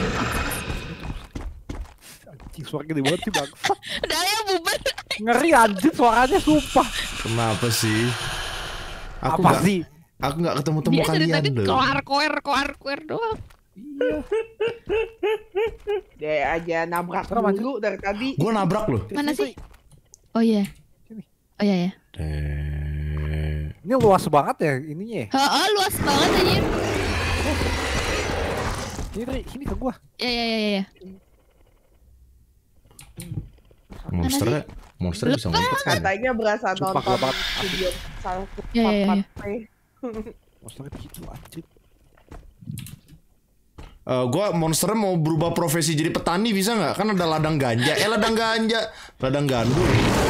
Anjing suara gede banget sih bang. Udah ya bubar. Ngeri anjing suaranya sumpah. Kenapa sih? Aku Apa nggak- sih? Aku nggak ketemu Dia dari kalian tadi loh. koar doang. Dia aja nabrak Serem, anjir. dulu dari tadi. Gua nabrak loh. Mana sih? Oh iya. Sini. Oh iya ya. Ini luas banget ya ininya ya. Luas banget anjir. Sini ke gua. Ya. Monsternya bisa ngumpet kan? Katanya berasa Sumpah, nonton banget. video salah Ya. Monsternya begitu anjir. Gua monsternya mau berubah profesi jadi petani bisa nggak? Kan ada ladang ganja. Ladang gandum.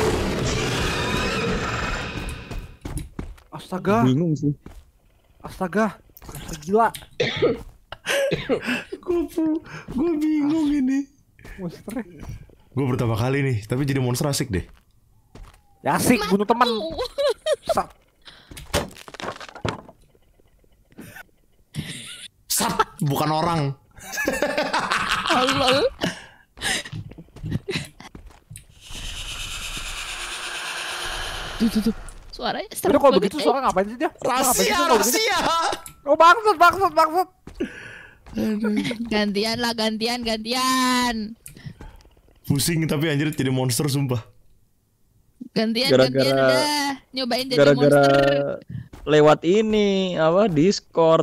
Astaga. Bingung sih. Astaga. Gila. Gue bingung ini. Monsternya. Gue pertama kali nih, tapi jadi monster asik deh. Ya asik bunuh teman. Sat, bukan orang. Lol. Tuh. Suaranya serem Udah kalau banget, begitu suara ngapain sih dia? Rahasia. Oh bangsat. Gantian. Pusing tapi anjir jadi monster sumpah. Gantian Gara-gara- udah. Nyobain jadi Gara-gara monster. lewat ini Discord.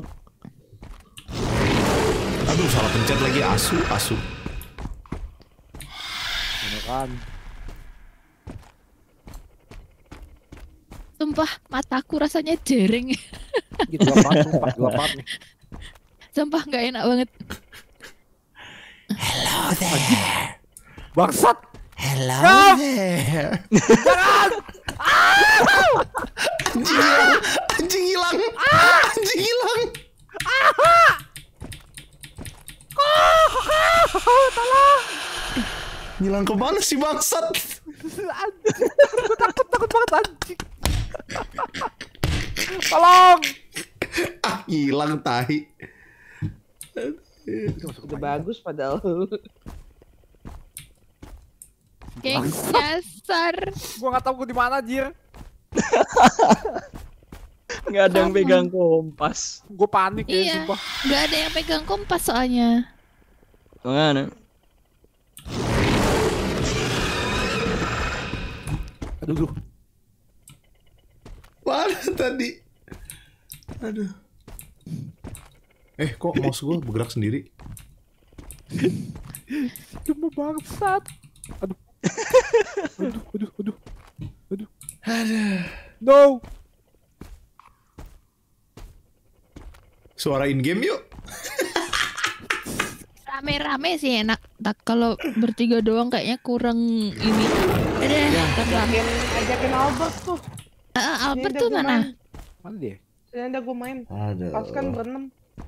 Aduh salah pencet lagi asu. Beneran. Sumpah mataku rasanya jering. Gitu apa? Sumpah gelap banget nih. Sumpah nggak enak banget. Hello there. Bangsat. Hello Stop! there. Jangan. Anjing hilang. Anjing hilang. Tolong. Ngilang kemana sih bangsat? Anjing. Gue takut banget anjing. Tolong. Hilang tahi. Udah bagus padahal. Geng nyasar. Gue nggak tahu gue di mana Jir. Nggak ada yang Sama. pegang kompas. Gue panik ya Iya. sumpah. Nggak ada yang pegang kompas soalnya. Mana? Aduh. Mana tadi? Aduh. Kok mouse gue bergerak sendiri? Cuma bangsat. Aduh. Aduh. No. Suara in game yuk. Rame-rame sih enak. Kalau bertiga doang kayaknya kurang ini. Ajakin Albert tuh. Albert Ini tuh udah mana? Mana dia? Ini ada gue main. Aduh. Pas kan berenam.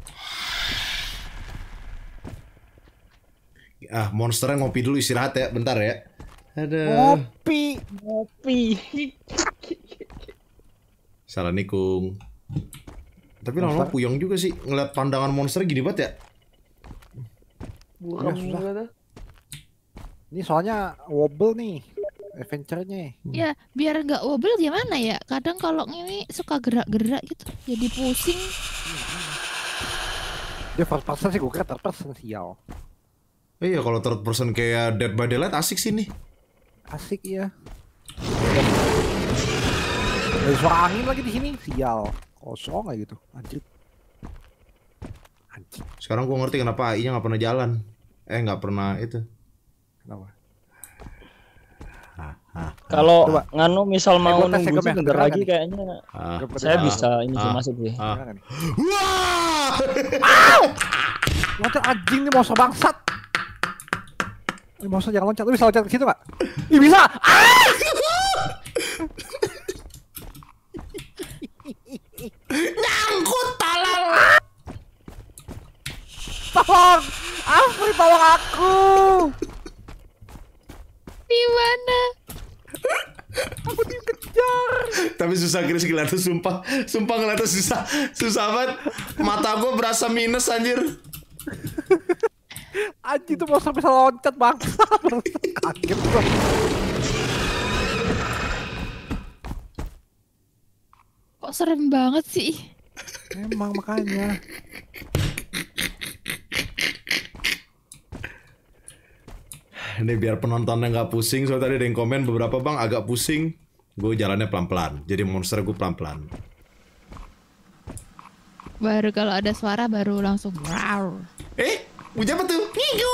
Monsternya ngopi dulu istirahat ya, bentar ya. Aduh. Ngopi. Salah nikung. Tapi lama-lama puyeng juga sih ngeliat pandangan monster gini banget ya. Buram susah. juga tuh. Ini soalnya wobble nih adventure-nya. Ya biar nggak wobble gimana ya? Kadang kalau ini suka gerak-gerak gitu, jadi pusing. Dia first person sih, gue kira third person sial. Iya kalau third person kayak Dead by Daylight asik sih nih. Asik ya. Ada suara angin lagi di sini, sial. Kosong kayak gitu, anjir. Sekarang gua ngerti kenapa AI-nya nggak pernah jalan. Nggak pernah itu. Kenapa? Kalau Coba. nganu misal mau gua tes ya, nunggu Gem, ya. sebentar Keren lagi nih. kayaknya Ah. saya bisa ini sih Ah. masuk sih. Gimana nih? Wah! Loncat anjing nih monster bangsat. Ini monster jangan loncat, lu bisa loncat ke situ nggak? Ih bisa! Nyangkut talal. Tolong! Afri tolong aku! Di mana? Aku dikejar! Tapi susah Chris ngeliatnya sumpah ngeliatnya susah banget. Mata gua berasa minus anjir. Anjing tuh monster bisa loncat bangsat. Kaget gua. Kok serem banget sih? Emang makanya. Ini biar penontonnya nggak pusing. Soalnya tadi ada yang komen beberapa bang agak pusing. Gue jalannya pelan-pelan. Jadi monster gue pelan-pelan. Baru kalau ada suara baru langsung wow. Punya apa tuh? Ngigo.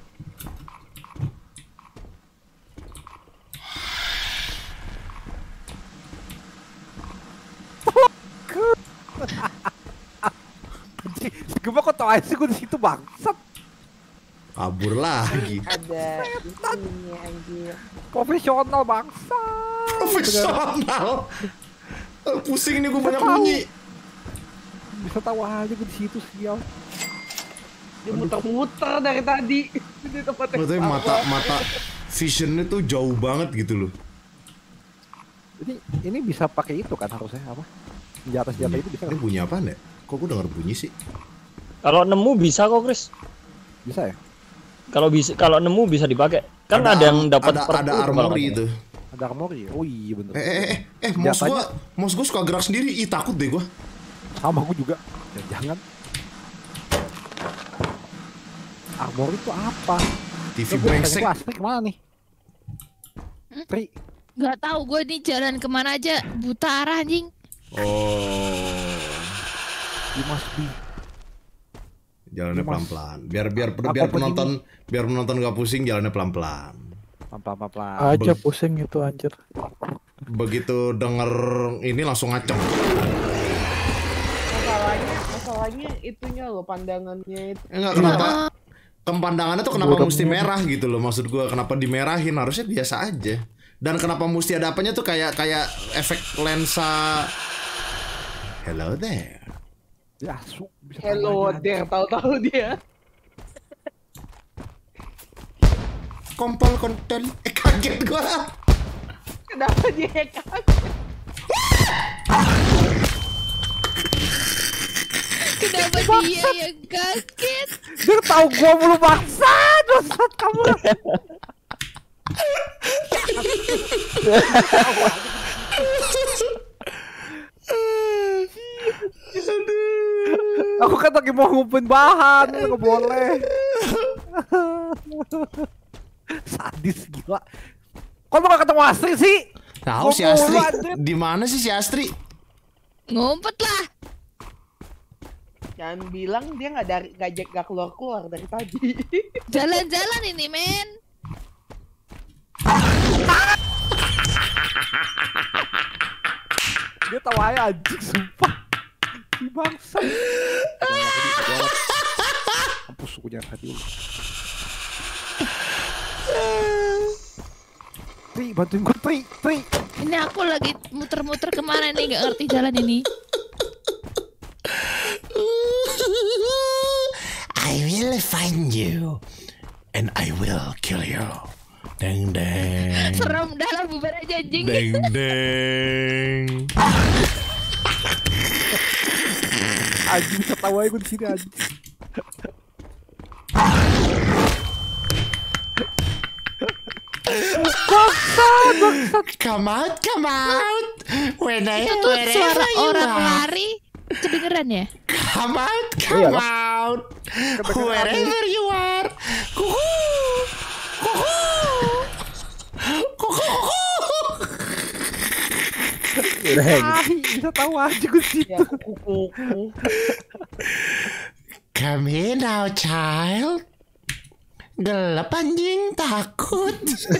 Gue kok tau aja sih gue di situ bangsat. Kabur lagi. Ada ini anjir. Profesional bangsat. Profesional. Pusing nih gue banyak tahu. bunyi. Bisa tahu aja gue di situ sial. Dia muter-muter dari tadi. Di tempat yang Maksudnya sama. mata visionnya tuh jauh banget gitu loh. Ini bisa pakai itu kan harusnya apa? Senjata itu bisa Ini nggak? bunyi apaan ya? Kok gue denger bunyi sih? Kalau nemu bisa kok, Chris. Bisa ya? Kalau nemu bisa dipakai. Kan ada yang dapat ada perpu kalau armory nggak itu. Ada armory ya? Oh iya bener. Mouse gue suka gerak sendiri. Ih takut deh gue. Sama gue juga. Ya, jangan. Armory itu apa? TV Gue brengsek. asli kemana nih? Tri. Gak tahu gue nih jalan kemana aja buta arah anjing. Oh. You must be. Jalannya Mas. pelan-pelan. Biar Apa penonton gak pusing jalannya pelan-pelan. Pelan-pelan. Aja pusing itu anjir. begitu denger ini langsung ngaceng. Masalahnya itunya loh, pandangannya itu. Enggak, kenapa pandangannya tuh kenapa mesti merah gitu loh, maksud gua kenapa dimerahin, harusnya biasa aja. Dan kenapa mesti ada apanya tuh kayak efek lensa. Hello there. Ya, bisa Hello tanya. there, tahu-tahu dia. Kompol kontol. Kaget gua. Kenapa dia kaget? Kenapa dia yang kaget? Dia tahu gua mulu bangsa, dosat kamu. Aku kan lagi mau ngumpulin bahan, nggak boleh. Sadis gila. Kok lu gak ketemu Astri sih? Tahu si Gua Astri. mulu, anjir. Di mana sih si Astri? Ngumpet lah. Jangan bilang dia nggak keluar dari tadi. Jalan-jalan ini, men. Dia tahu aja anjing sumpah. Si bangsa. Mampus sukunya tadi. Tri, bantuin gue Tri. Ini aku lagi muter-muter kemana nih? Gak ngerti jalan ini. I will find you and I will kill you. Deng deng. Serem, dah bubar aja anjing. Deng deng. Anjing bisa tahu aja gue di sini anjing. Come out. When I Itu tuh suara wherever you orang are. lari. Kedengeran ya? Come out. Wherever you are. Kuku. Bisa tahu aja gue di situ. Ya kuku. Come here now, child. Gelap anjing, takut.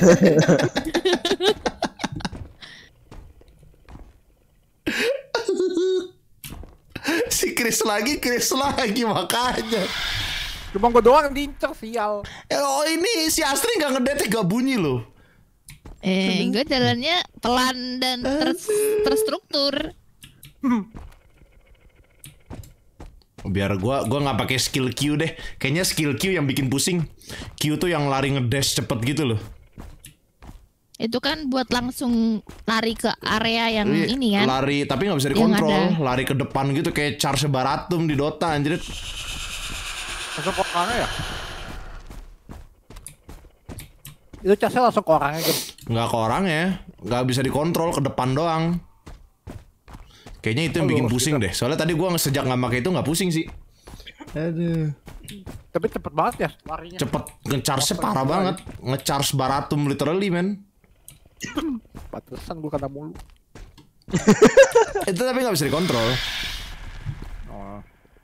Si Chris lagi makanya. Cuma gue doang yang diincer sial. Oh ini si Astri nggak ngedetek, gak bunyi loh. Gue jalannya pelan dan terstruktur. Biar gua nggak pakai skill Q deh. Kayaknya skill Q yang bikin pusing. Q tuh yang lari ngedash cepet gitu loh. Itu kan buat langsung lari ke area yang ini kan. Lari tapi nggak bisa Yang dikontrol. ada. Lari ke depan gitu kayak Charge Baratum di Dota anjir. Langsung ke orangnya ya? Itu casnya langsung ke orangnya gitu. Nggak ke orangnya, nggak bisa dikontrol, ke depan doang. Kayaknya itu yang bikin pusing deh. Soalnya tadi gua sejak nggak pakai itu nggak pusing sih. Aduh. Tapi cepet banget ya larinya. Cepet nge-charge parah banget. Nge-charge Baratum literally men. Pantesan gue kena mulu. Itu tapi nggak bisa dikontrol. Oh.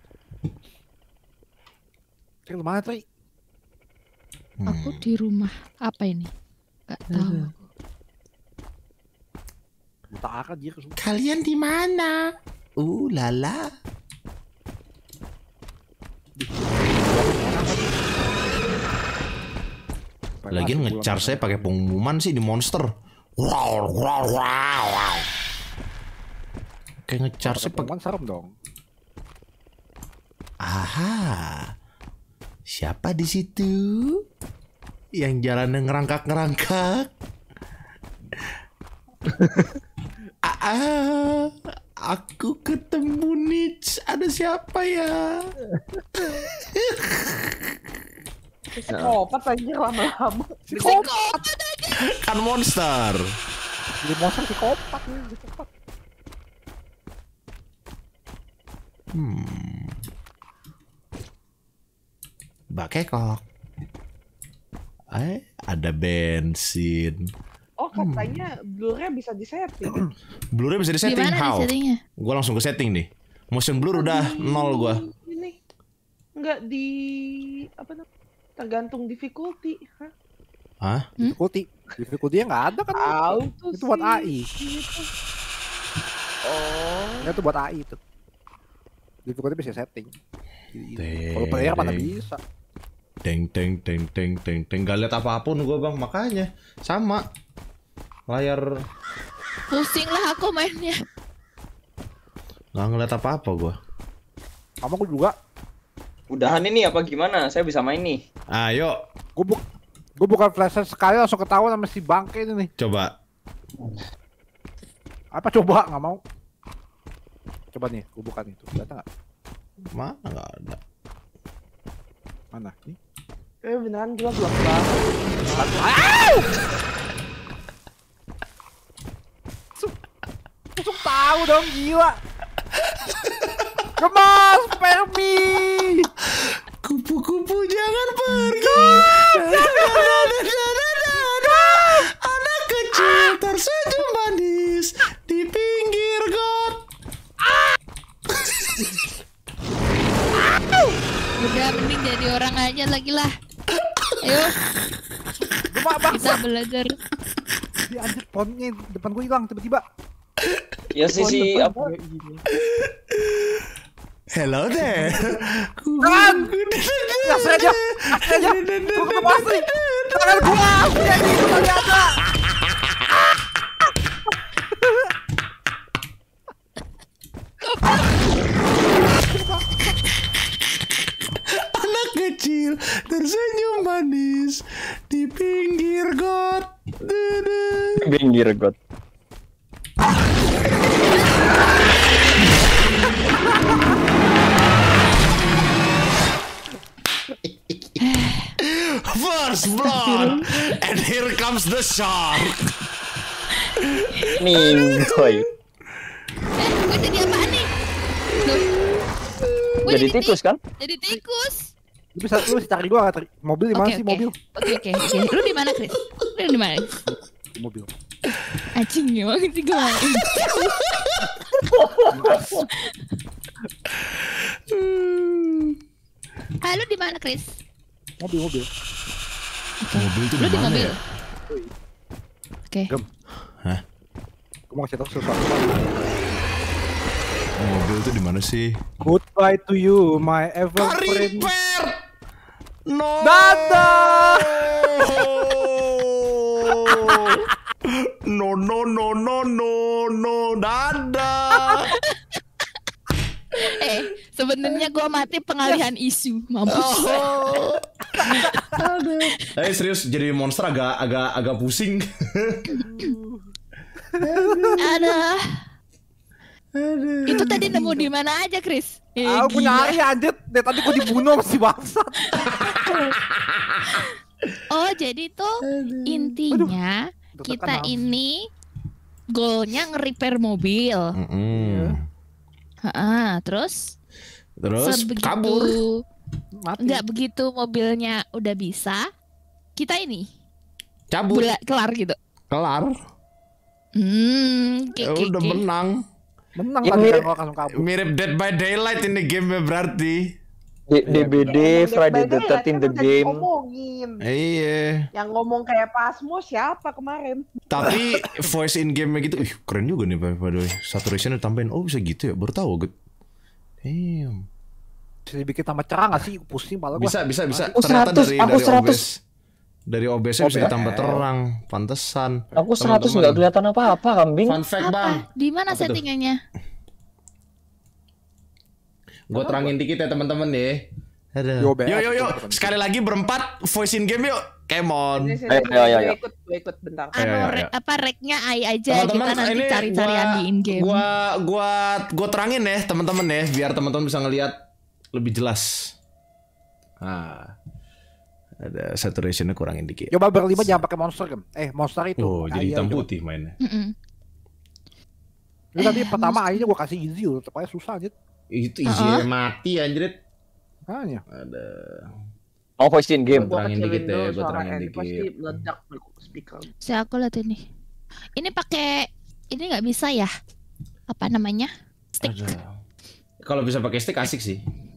Tri mana Tri? Aku di rumah apa ini? Gak tahu. Buta arah dia kesumpah. Kalian di mana? Lala. Lagian nge-charge saya pakai pengumuman sih di monster. Wow. Kayak nge-charge pakai. Pengumuman serem dong. Aha. Siapa di situ? Yang jalannya ngerangkak-ngerangkak. Aku ketemu Nich. Ada siapa ya? Psikopat aja lama-lama. Psikopat. Kan monster. Jadi monster psikopat nih. Psikopat. Mbak Kekok. Ada bensin. Oh katanya blurnya bisa disetting. Blurnya bisa disetting. Gimana How? disettingnya? Gue langsung ke setting nih. Motion blur udah 0 gue. Ini nggak di apa namanya? Tergantung difficulty. Hah? Hah? Difficulty. Difficulty-nya nggak ada kan? Auto Itu buat AI. gitu. Oh. Ya itu buat AI itu. Difficulty bisa setting. Deng, Kalau player mana deng. bisa? Teng. Gak lihat apapun gue bang, makanya sama layar Pusing lah aku mainnya. nggak ngeliat apa-apa gue. Kamu aku juga. Udahan ini apa gimana? Saya bisa main nih. Ayo, Gue bukan flashlight sekali langsung ketahuan sama si bangke ini nih. coba. Apa coba? Nggak mau. Coba nih, gue bukan itu. Datang nggak? Mana nggak ada. Mana? Nih. Beneran gila gelap banget. Langsung tahu dong gila. Kemas, Permi. Kupu-kupu jangan pergi. Anak kecil tersenyum manis di pinggir got. Udah mending jadi orang aja lagi lah. Ayo Cuma bangsa. kita belajar. Dia anjir pohonnya depan gue hilang tiba-tiba. Ya si apa? Hello there. Tangan! Gas aja! Gas aja! Gue ketemu asli! Tangan gua! Asli aja itu tadi ada! Anak kecil tersenyum manis di pinggir got. Pinggir got. First blood, and here comes the shark. Nih, boy. Gue jadi apaan nih? Loh. Gua Jadi tikus kan? Jadi tikus. Lu bisa cari gua nggak? Mobil di mana sih mobil? Oke. Lu di mana, Chris? Lu di mana? Di mobil. Anjing emang sih gue. Lu di mana, Chris? Mobil. Mobil itu Lu di gimana mobil. ya? Oke. Gem. Hah? Gua mau kasih tau sesuatu. Mobil itu di mana sih? Goodbye to you, my ever friend. Repair. No. Dadah! No. Dadah. Sebenarnya gua mati pengalihan isu, mampus. Serius jadi monster agak pusing. Aduh. Itu tadi nemu di mana aja, Chris? Aku nyari anjir, dari tadi gua dibunuh sama si bangsat. Oh, jadi tuh intinya Aduh, kita terkenal. ini goalnya nge-repair mobil. Terus kabur. Mati. nggak begitu mobilnya udah bisa, kita ini Cabut. kelar gitu. Kelar. Oke. Udah menang. Menang Ya, tadi mirip- kan kalau langsung kabur. Mirip Dead by Daylight ini game berarti. DBD Friday the 13th the game. Ngomongin. Iya. Yang ngomong kayak Pasmo siapa kemarin? Tapi voice in game gitu, keren juga nih by the way. Saturation ditambahin. Oh bisa gitu ya, baru tahu gue. Damn. Bisa dibikin tambah cerah nggak sih? Pusing pala gua. Bisa. Aku Ternyata 100, dari aku 100. OBS. Dari OBS-nya bisa ditambah terang, pantesan. Aku 100 Teman-teman. nggak kelihatan apa-apa, kambing. Fun fact bang, Apa? Di mana Apa tuh? settingannya? gue terangin dikit ya teman-teman ya. Yo, BS. Yuk. Sekali lagi berempat voice in game yuk. Come on. Ayo. Gue ikut bentar. Ayo. Reknya AI aja, kita nanti ini cari-carian di in game. gua terangin ya teman-teman ya, biar teman-teman bisa ngelihat lebih jelas. Nah, ada saturationnya kurangin dikit. Coba berlima jangan pakai monster kan? Monster itu. Oh, jadi Iya, hitam coba. putih mainnya. Ini tadi pertama AI-nya gua kasih easy loh, tetep aja susah aja. Itu easy mati anjir. Hanya. Ada. Mau voice in game. Gua terangin dikit ya, gua suara terangin Andy dikit. pasti meledak speaker. Saya aku lihat ini. Ini pakai ini nggak bisa ya? Apa namanya? Stick. Ada. Kalau bisa pakai stick asik sih.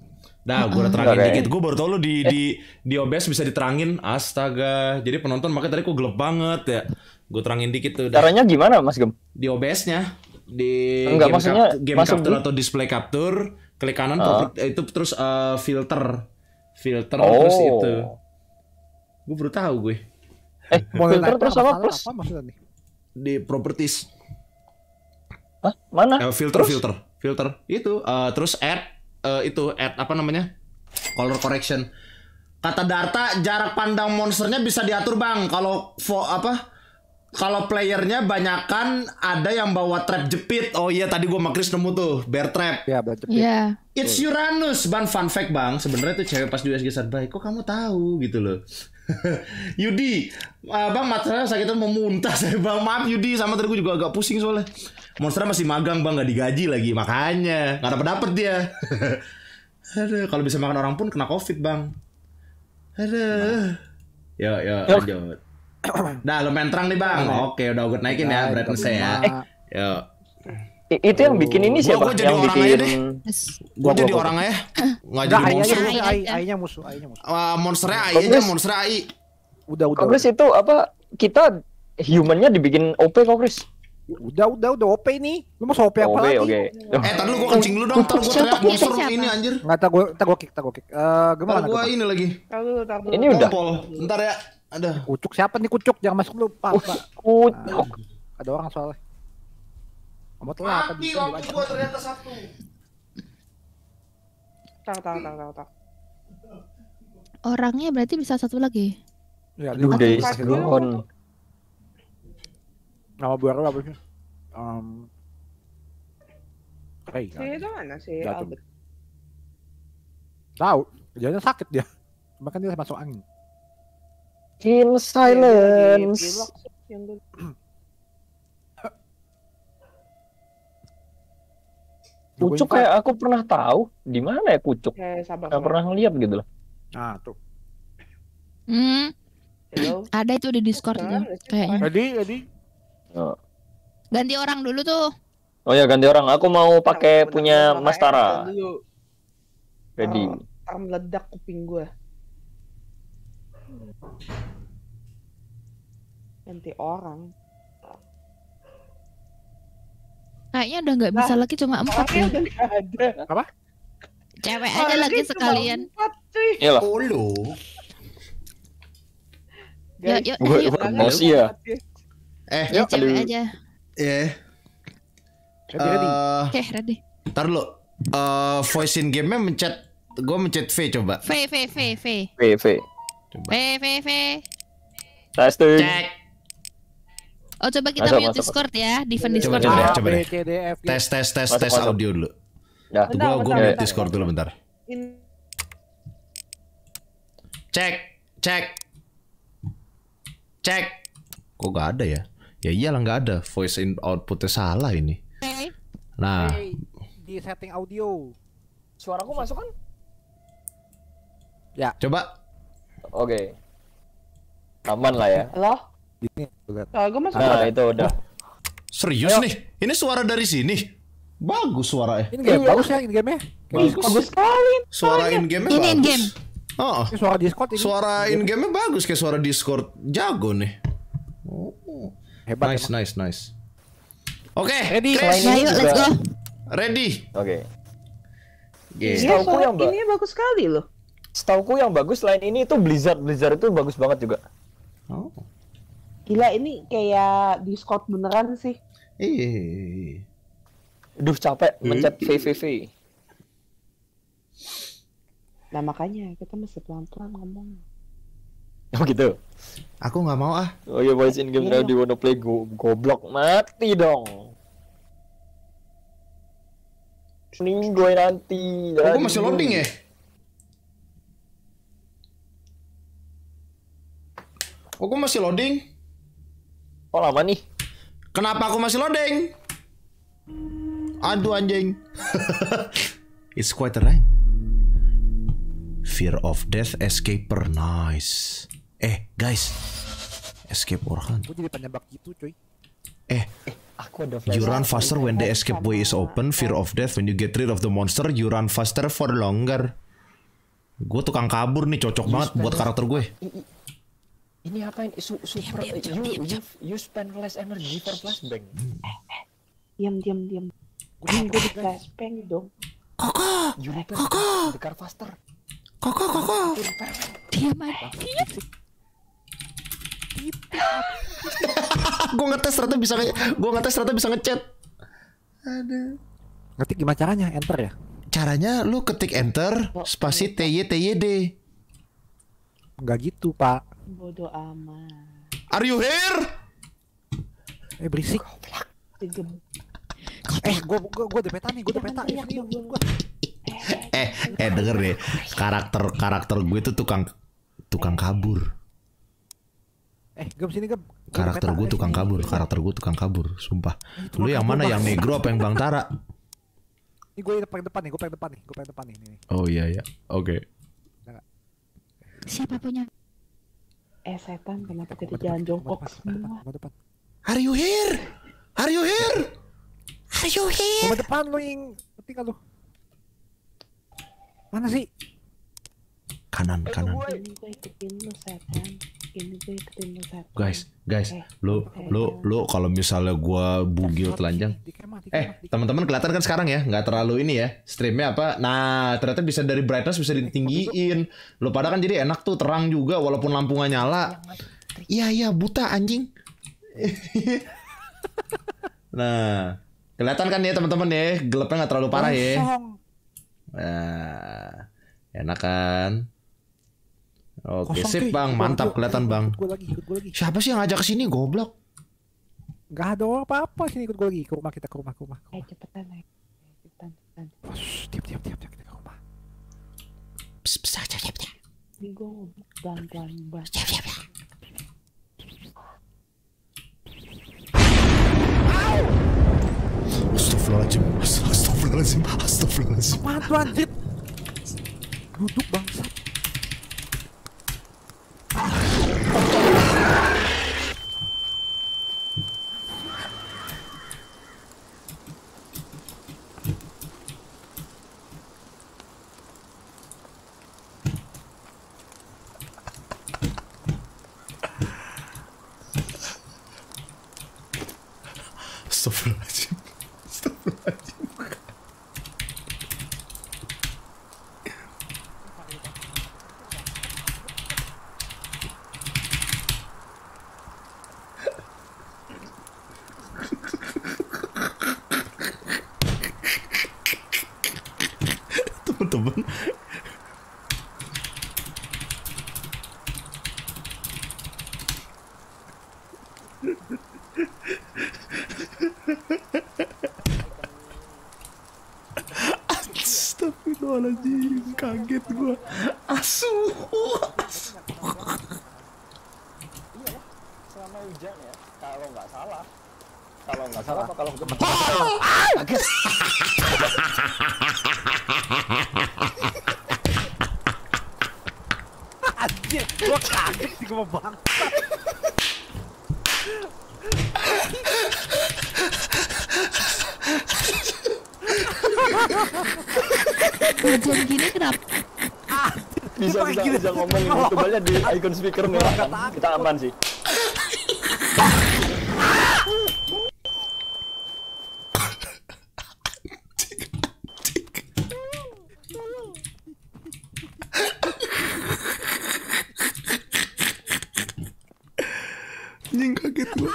Dah, gue udah terangin Oke. dikit. Gue baru tau lu di OBS bisa diterangin. Astaga. Jadi penonton makanya tadi kok gelap banget ya. Gue terangin dikit tuh. Dah. Caranya gimana Mas Gem? Di OBS-nya, di Enggak, maksudnya game masuk capture di- atau display capture, klik kanan itu terus filter Oh. terus itu. Gue baru tahu gue Filter terus apa plus? Apa maksudnya nih? di properties. Hah? Mana? Filter itu terus add apa namanya, color correction. Kata Darta jarak pandang monsternya bisa diatur bang. Kalau playernya banyakan ada yang bawa trap jepit. Oh iya tadi gua sama Chris nemu tuh bear trap. Ya, belajar. Iya. It's Uranus, ban fun fact bang. Sebenarnya tuh cewek pas di USG Sadbay. Kok kamu tahu gitu loh? Yudi, bang masalahnya sakitnya mau muntah saya bang. Maaf Yudi, sama tadi gue juga agak pusing soalnya. Monsternya masih magang bang, nggak digaji lagi, makanya nggak dapet dia. Aduh, kalau bisa makan orang pun kena COVID bang. Aduh. Yo lanjut. Dah lumayan terang nih bang. Oke, udah gue naikin ya brightness-nya ya. Yo. Itu yang bikin ini siapa? Gua jadi Yang orang aja bikin Gue jadi orang aja. Nggak jadi Enggak, monster. AI-nya musuh. Monsternya AI aja, monsternya AI. Udah. Kongres itu apa? Kita humannya dibikin OP Kongres. Udah OP ini. Lu mau OP apa lagi? Oke. Tadi lu gue kencing dulu dong. Ntar gue teriak Contohnya monster siapa? ini anjir. Enggak, tak gua kick. Gimana Ntar gue gua? ini lagi. Tar dulu. Ini udah. Kompol. Ntar ya. Ada. Kucuk siapa nih Kucuk? Jangan masuk dulu, Pak. Kucuk. Ada orang soalnya. Kamu telat tadi. gue ternyata satu. Tar. Orangnya berarti bisa satu lagi. Ya, Aduh, dia days masih gone. Nama baru apa sih? Hey, Si itu mana sih Jatuh. Albert? tahu. Kerjanya sakit dia. Cuma kan dia masuk angin. In Di silence. Pilok sih, yang dulu. Kucuk kayak aku pernah tahu. Di mana ya Kucuk? Sabar. Gak pernah ngeliat gitu loh. Nah, tuh. Hello. Ada itu di Discord itu kayaknya. Edi. Ganti orang dulu tuh. Oh ya ganti orang. Aku mau pakai punya Mas Tara. Dulu. Ready. Tar meledak kuping gua. Ganti orang. Kayaknya udah nggak bisa lagi cuma 4 Orangnya ya. udah nggak ada. Cewek aja Orangnya lagi cuma sekalian. 4, cuy. Iyalah. Olo. Guys, Yuk, Gue ayo. emosi ya. Ya cewek aduh. aja. Ready. Oke, ready. Ntar lu. Voice in game-nya mencet. Gue mencet V coba. V. VV. V. Testing. Cek. Oh coba kita Masuk, mute masuk. Discord ya, defend Discord. Coba deh, A, coba B, deh. C, D, F, G. Tes Masuk. audio dulu. Ya. Tuh Bentar, gue bentar, mute bentar. Discord dulu bentar. Cek. Kok gak ada ya? Ya iyalah gak ada. Voice in outputnya salah ini. Oke. Nah, Hey, di setting audio. Suaraku masuk kan? coba. Oke. Aman lah ya. Halo? Ini lihat. Gue masuk. Nah itu udah. Serius nih? Ini suara dari sini. Bagus suara Ini game bagus ya ini game-nya. Bagus sekali. Suara in game-nya Ini bagus. in game. Oh, Ini suara Discord ini. suara in game-nya bagus kayak suara Discord. Jago nih. Hebat. Nice. Oke, Ready. Chris. Nah, yuk let's go. Ready. Oke. Yeah. Setauku suara yang ini bagus sekali loh. Setauku yang bagus selain ini itu Blizzard itu bagus banget juga. Oh. Gila ini kayak Discord beneran sih. Duh capek mencet VVV. Nah makanya kita mesti pelan-pelan ngomong. Oh gitu. Aku nggak mau ah. Oh ya voice in game Iya. di wanna play goblok mati dong. Mending gue nanti. Aku masih loading ya. Aku masih loading. Oh lama nih. Kenapa aku masih loading? Aduh anjing. It's quite a rhyme. Fear of death escaper nice. Guys. Escape organ. Gue jadi penyebab gitu cuy. Aku ada You flash. run faster when the escape way is open. Fear of death when you get rid of the monster. You run faster for longer. Gue tukang kabur nih, cocok banget buat karakter gue. Ini apa ini? Super you spend less energy for flashbang. Diam. Gue di flashbang dong. Koko. The car faster. Koko. Diam aja. Gue ngetes ternyata bisa ngechat. Ngetik gimana caranya? Enter ya? Caranya lu ketik enter spasi TYD. Enggak gitu, Pak. Bodoh amat. Are you here? Berisik. Digem. Gue udah peta nih, Denger deh. Karakter gue tuh tukang kabur. Gem sini, Gem. Karakter gue tukang kabur, sumpah. Lu yang mana, yang negro apa yang Bang Tara? Ini gue paling depan nih, nih. Oh iya. Oke. Siapa punya? Setan kenapa kita jalan jongkok semua? Depan. Are you here? Sama depan lu yang tinggal lu. Mana sih? Kanan. Ini gue ikutin lu setan. Guys, lu kalau misalnya gua bugil telanjang. Teman-teman kelihatan kan sekarang ya, nggak terlalu ini ya. Streamnya apa? Nah, ternyata bisa dari brightness bisa ditinggiin. Lu pada kan jadi enak tuh, terang juga walaupun lampu nggak nyala. Iya, buta anjing. Nah, kelihatan kan ya teman-teman ya, gelapnya nggak terlalu parah ya. Nah, enak kan? Oke, sip Bang, mantap kelihatan Bang. Ikut gue lagi. Siapa sih yang ngajak ke sini, goblok? Gak ada apa-apa sini, ikut gue lagi ke rumah kita, ke rumah. Cepetan. Diam, kita ke rumah. Ini gue ngomong pelan-pelan banget. Astagfirullahaladzim. Apaan tuh anjir? Duduk bangsa. Astagfirullahaladzim. Teman-teman, astagfirullahaladzim, kaget gua. Asu. Selama hujan ya, kalau nggak salah apa kalau Anjir, gua kaget sih gua bang. Hujan gini kenapa? bisa ngomong YouTube aja di icon speaker merah kan. Kita aman sih. Anjing, kaget gua.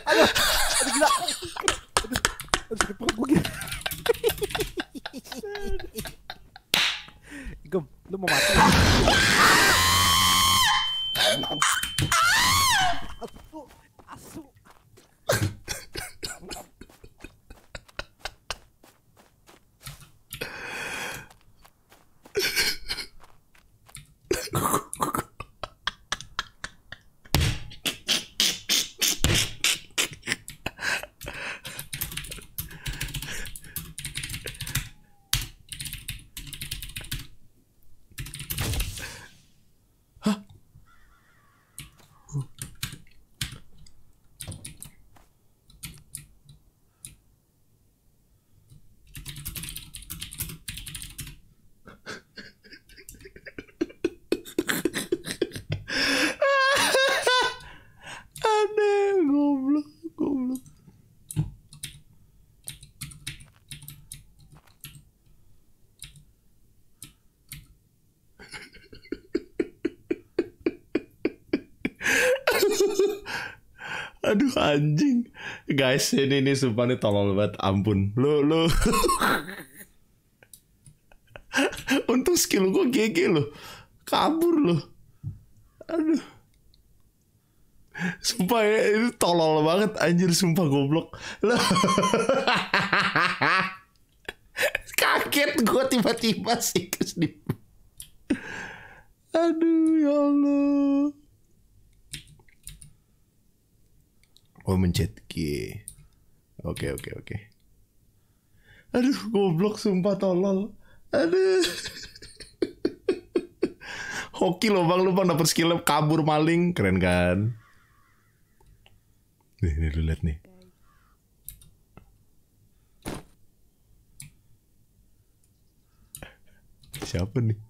Aduh, sakit perut gue. Aduh anjing. Guys, ini sumpah nih tolol banget. Ampun. Lu. Untung skill gue GG lo. Kabur lo. Aduh. Sumpah ya, ini tolol banget anjir, sumpah goblok. Loh. Kaget gue tiba-tiba sih kesini. Aduh ya Allah. Oh mencet G. Oke. Aduh goblok sumpah tolol. Aduh. Hoki lo bang, lu bang dapet skill kabur maling, keren kan? Nih lu lihat nih. Siapa nih?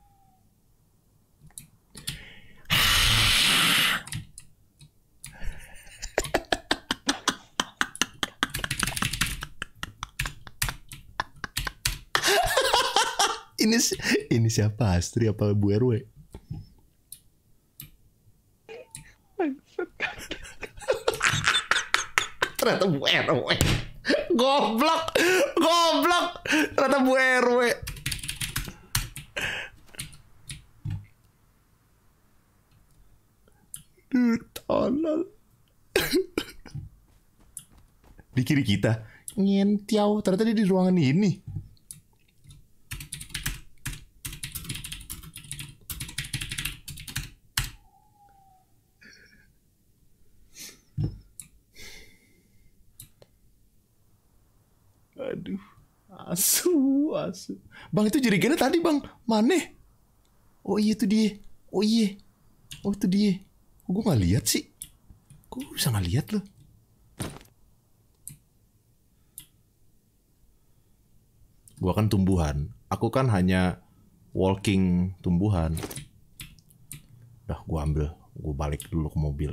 Ini siapa? Astri apa Bu RW? Ternyata Bu RW. Goblok. Ternyata Bu RW. Duh, tolol. Di kiri kita. Ngentiau. Ternyata dia di ruangan ini. Aduh, asu. Bang itu jerigennya tadi bang, mana? Oh iya itu dia. Oh itu dia. Kok gue nggak lihat sih? Kok gue bisa nggak lihat loh? Gue kan tumbuhan. Aku kan hanya walking tumbuhan. Udah gue ambil, gue balik dulu ke mobil.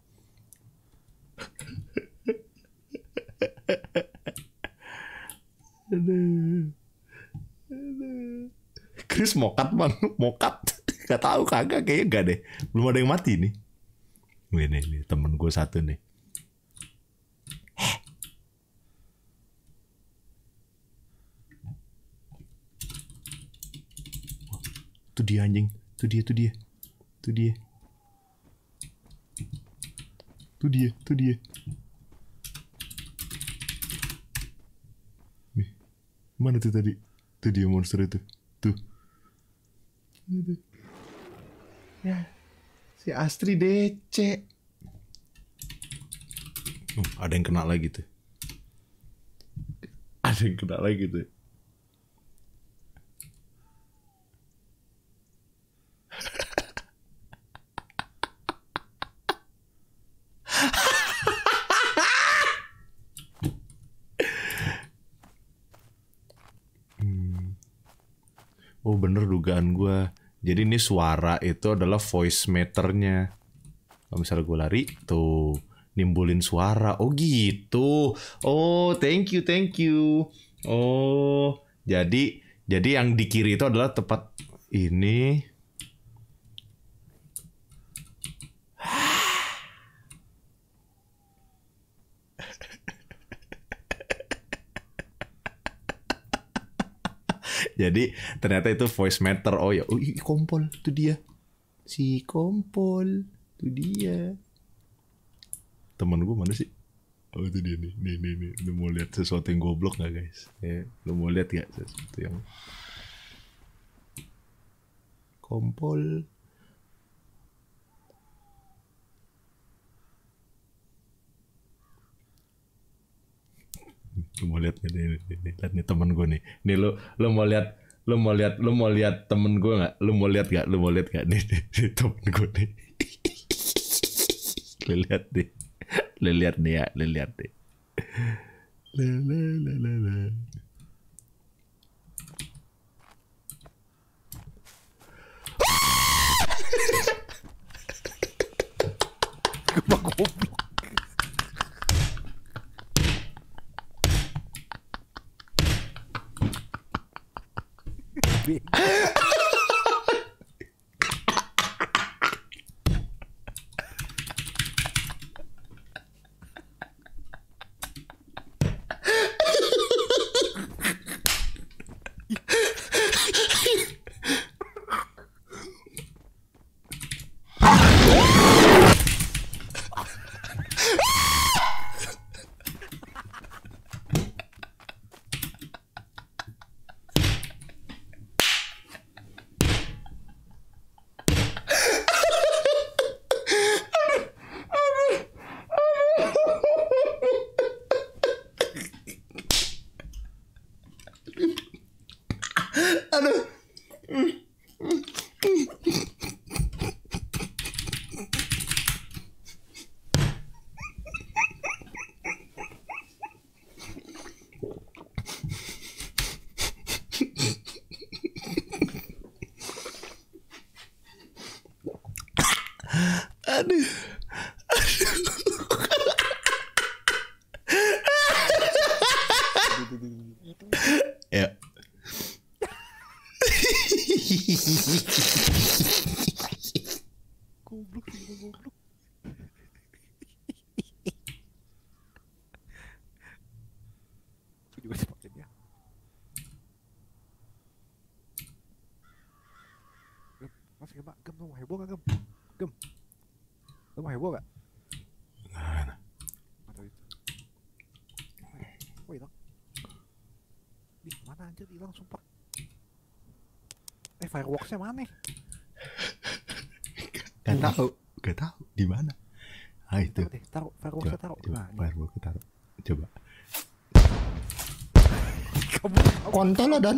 Aduh. Chris mokat bang, Gak tahu kagak, kayaknya gak deh. Belum ada yang mati nih. Nih temen gue satu nih. Itu dia anjing, itu dia. Nih, mana tuh tadi? Itu dia monster itu. Tuh. Ya, si Astri DC. Ada yang kena lagi tuh. Oh bener dugaan gue. Jadi ini suara itu adalah voice meternya. Kalau misalnya gue lari, tuh nimbulin suara. Oh gitu. Oh thank you. Oh jadi yang di kiri itu adalah tempat ini. Jadi ternyata itu voice meter. Oh ya, kompol itu dia. Si kompol itu dia. Temen gue mana sih? Oh itu dia nih. Nih. Lu mau lihat sesuatu yang goblok nggak guys? Ya, lu mau lihat nggak sesuatu yang kompol? Lu mau lihat nih, lihat nih temen gue nih. Nih lu mau lihat temen gue nggak? Lu mau lihat nggak? Nih temen gue nih. Lu lihat nih ya, lu lihat nih. La. Goblok. Ya. Goblok, goblok. Aku juga sepakin ya. Gem, masih gem, Gem, lu mau heboh gak, Gem? Gem, lu mau heboh gak? Ada itu. Oh, hilang. Di mana anjir hilang, sumpah. Fireworksnya mana? Gak tahu di mana. Ah itu. Taruh, fireworksnya taruh. Coba, fireworks taruh. Coba. Kamu Kontol lah, Dan.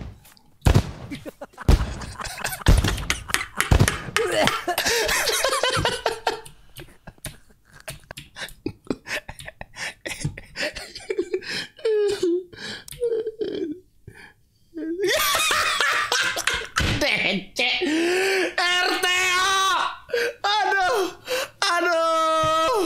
Dece RTO. Aduh.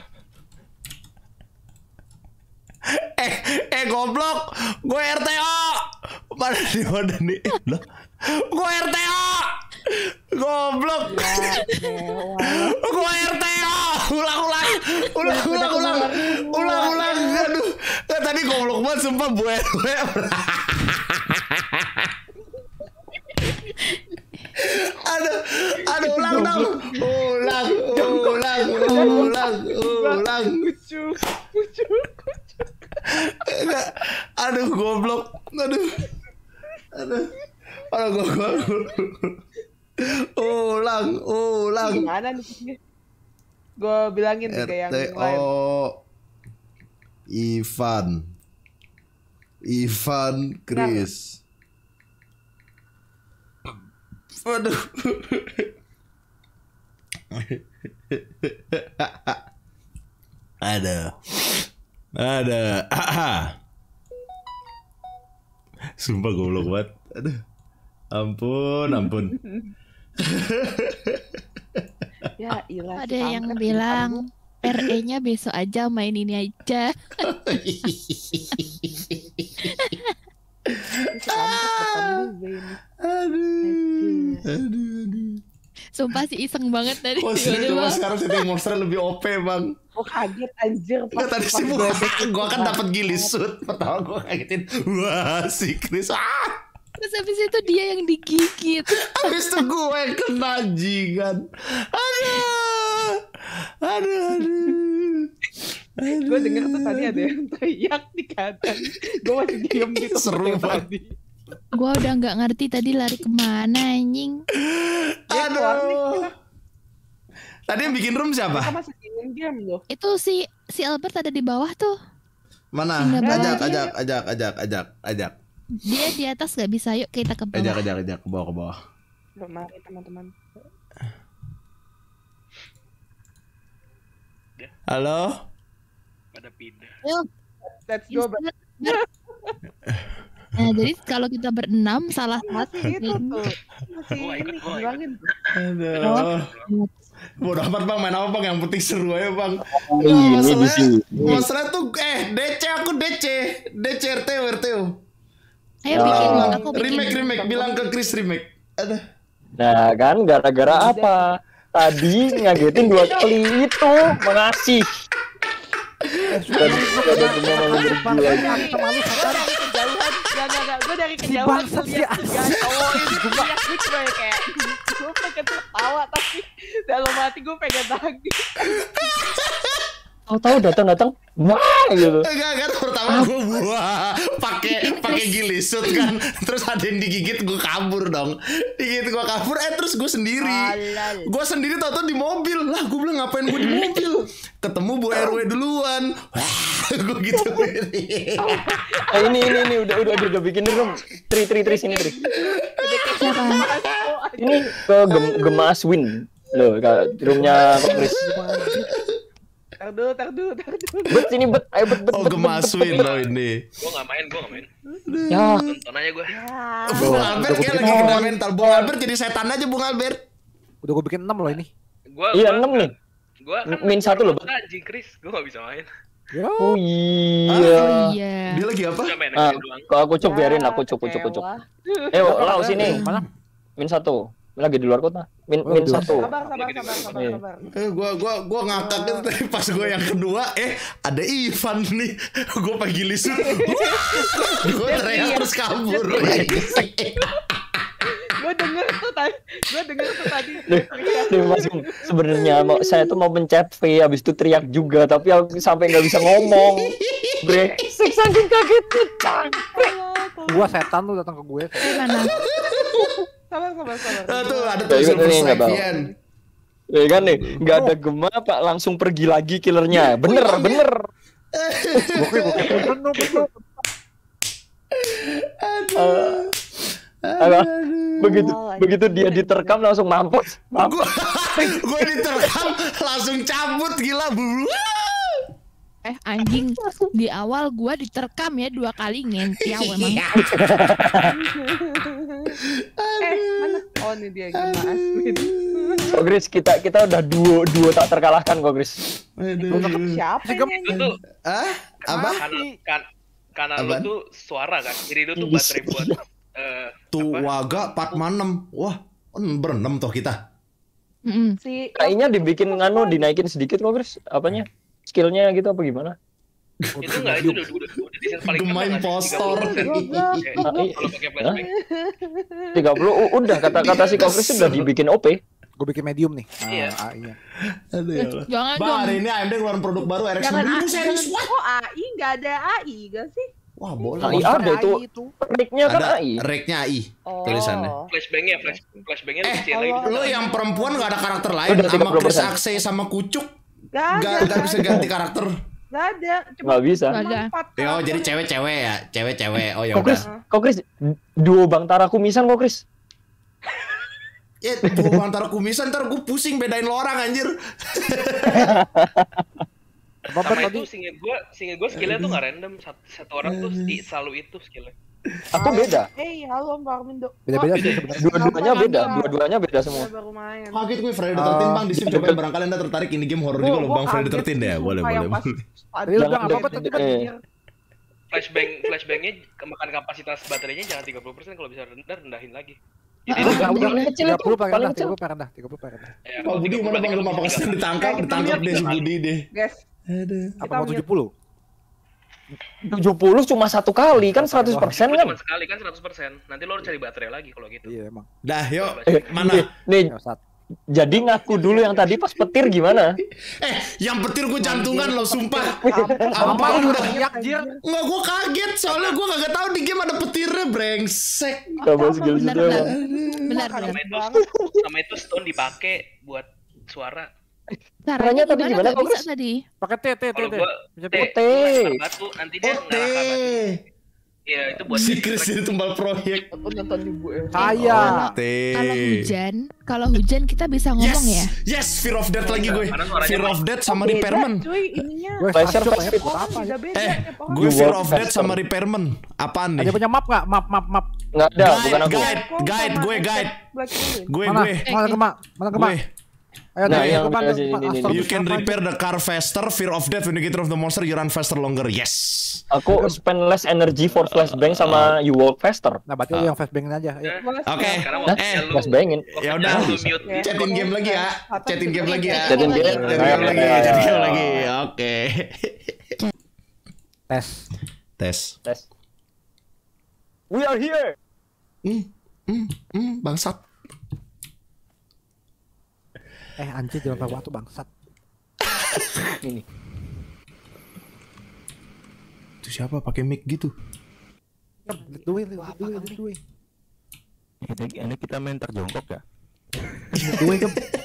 Goblok. Gue RTO. Mana nih? Lah. Gue RTO. Goblok. Gue RTO. Ulang. Aduh. Tadi goblok banget sumpah Bu RW. Aduh, ulang. Lucu. Aduh, goblok. Aduh, goblok. Ulang. Gimana nih? Gue bilangin nih kayak yang lain. Ivan Chris. Waduh. Ada. Sumpah goblok banget. Aduh. Ampun. Ya ilah. Ada yang bilang RE-nya besok aja, main ini aja. Aduh. Sumpah sih iseng banget tadi. Cuma sekarang setting monster lebih OP, Bang. Gue kaget anjir pas Tadi sih gue kan dapat gilisut. Pertama gue kagetin. Wah, si Chris. Terus habis itu dia yang digigit. Habis itu gue yang kena jingan. Aduh. Gue denger tuh tadi ada yang teriak di kanan. Gue masih diem gitu. Seru banget. Gua udah nggak ngerti tadi lari kemana anjing. Aduh. Tadi yang bikin room siapa? Kita masih ingin game loh. Itu si Albert ada di bawah tuh. Mana? Ajak. Dia di atas nggak bisa, yuk kita ke bawah. Ajak ke bawah. Mari teman-teman. Halo? Pada pindah. Yuk. Let's go. Nah, jadi kalau kita berenam salah satu Itu tuh. Masih ini bilangin. Aduh. Bodoh amat Bang, main apa Bang, yang penting seru aja Bang. Masalah tuh DC RTO. Ayo bikin, aku bikin. Remake, bilang ke Chris remake. Aduh. Nah kan gara-gara apa? Tadi ngagetin 2 kali itu. Makasih. Gue dari kejauhan lihat cowok ini gue cuma kayak gue pengen ketawa tapi dalam hati gue pengen nangis. Tahu datang wah gitu. Enggak pertama gue pakai gilisut kan, terus ada yang digigit gue kabur dong. Terus gue sendiri tau di mobil lah, gue bilang ngapain gue di mobil, ketemu Bu RW duluan. Gue gitu. Ini udah bikin room. Tri sini Tri. Ini ke Gemas Win loh, roomnya Chris. Tar dulu. Bet sini bet, ayo bet. Oh Gemasuin loh ini. Gue nggak main. Ya. Tonton aja gue. Bung Albert kayak lagi kena mental. Bung Albert jadi setan aja Bung Albert. Udah gue bikin 6 loh ini. Iya 6 nih. Gua kan Min satu loh, Bang. Anjing Chris, gua enggak bisa main. Oh iya. Oh iya. Dia lagi apa? Cuma main Ah, doang. kalau aku cuk biarin aku cuk. Lau sini. Mana? Min 1. Lagi di luar kota. Min Oh, 1. Sabar. Iya. Gua ngakak kan tadi pas gue yang kedua, ada Ivan nih. Gue panggil Lisut. Gue teriak terus kabur. Gue denger tuh tadi. Nih Mas, sebenarnya saya tuh mau mencet V habis itu teriak juga tapi aku sampai nggak bisa ngomong. Brengsek saking kagetnya. Gua setan lu datang ke gue. Mana? Sabar. Tuh ada tuh Ini Silver nggak tahu. Slivian. Ya kan nih, nggak ada gema Pak, langsung pergi lagi killernya. Bener. Bener. Apa? Begitu dia diterkam langsung mampus. Gue diterkam langsung cabut gila. Anjing, di awal gua diterkam ya 2 kali ngentiau emang. Mana? Oh ini dia gimana Asmin. Kok Gris, kita udah duo tak terkalahkan kok Gris. Siapa Gem- yang Itu tuh Apa? kanan lu Apaan? tuh suara kan, kiri lu tuh baterai buat Tuh apa? Waga 456. Wah, berenam toh kita. si Kayaknya dibikin dinaikin sedikit kok Gris, apanya? Skillnya gitu apa gimana? Itu enggak, itu udah desain paling Gemma keren, impostor. 30%. Kalau pakai flashback. 30 udah kata si kok Gris udah dibikin OP. Gue bikin medium nih. Iya. Iya. Aduh ya Allah. Jangan Bang, dong. hari ini AMD ngeluarin produk baru RX jangan 9000 series. What? Oh AI nggak ada AI gak sih? Wah, boleh. AI ada itu. Nicknya kan Ada AI. rate-nya AI Oh. tulisannya. Flashbangnya lu kecil lagi. Lo yang perempuan gak ada karakter lain Udah sama Chris 30%. Akse sama Kucuk Gak ada. gak bisa ganti karakter. Gak ada. Nggak bisa. Nggak ada. Yo, jadi cewek-cewek ya, cewek-cewek. Oh ya Kok Gris, udah. kok Gris duo Bang Tara kumisan kok Gris. Ya, gua antara kumisan ntar gue pusing bedain lo orang anjir. Sama itu singet gue skillnya tuh nggak random, satu orang tuh selalu itu skillnya. Aku beda. Halo Mbak Armindo. Beda-beda sih sebenarnya. Dua-duanya beda semua. Saya baru main. Kaget gue Friday the 13 bang di Steam, cobain barangkali anda tertarik ini game horror juga loh bang Friday the 13 ya. Boleh. Tadi lu bilang apa tadi Pak? Flashbangnya kemakan kapasitas baterainya jangan 30%, kalau bisa rendahin lagi. Jadi Udah kecil itu, 30 paling paling rendah, kecil. 30 paling rendah, 30 paling rendah. ya, Pak Budi mana bang rumah Pakistan ditangkap deh si Budi deh. Guys, Apa mau 70? 70 cuma satu kali kan 100% itu kan? cuma sekali kan 100%. Nanti lo harus cari baterai lagi kalau gitu. Iya emang. Dah yuk Mana? mana? Nih, Ya, saat. jadi ngaku dulu yang tadi pas petir gimana? Yang petir gue jantungan lo sumpah. Apa Apa lu udah? udah teriak jir? Nggak, gue kaget soalnya gue kagak tahu di game ada petirnya brengsek. Coba skill situ Benar. emang. Benar. Sama itu stone dipakai buat suara. Caranya tadi gimana? gimana, Gak bisa Bagus? tadi. Pakai T. Kalau gua Bisa T, T. batu nanti dia Oke. ngarahkan batu. Iya, itu buat Si Chris jadi tumbal proyek. aku nonton ibu ya. Saya. Kalau hujan kita bisa ngomong ya. Yes, Fear of Death lagi gue. Karena suaranya Fear of Death sama Repairman. Cuy, ininya. Gue Flasher, Starship Flasher. ya, buat apa ya? Beda-beda. Gue You Fear work of Death faster. sama Repairman. Apaan nih? Ada punya map nggak? Map. Nggak ada, bukan aku. Guide. Gue. Mana? Mana gemak? Mana gemak? Gue. Ayo Nah, tadi yang gemak. bener sih, ini. You can repair the car faster. Fear of Death. When you get rid of the monster, you run faster longer. Yes. Aku spend less energy for flashbang sama you walk faster. Nah, berarti lu yang flashbangin aja. Ayo. Oke. Karena Hah? waktunya lu Flashbangin. Ya udah. lu mute. Chatting game lagi ya. Chatting game lagi ya. Chatting game. Chatting game lagi. Chatting game lagi. Oke. Tes. Tes. We are here. Bangsat. Anjir jangan tahu waktu bangsat. Ini. Itu siapa pakai mic gitu? Duit. Ini kita main terjongkok ya? Duit.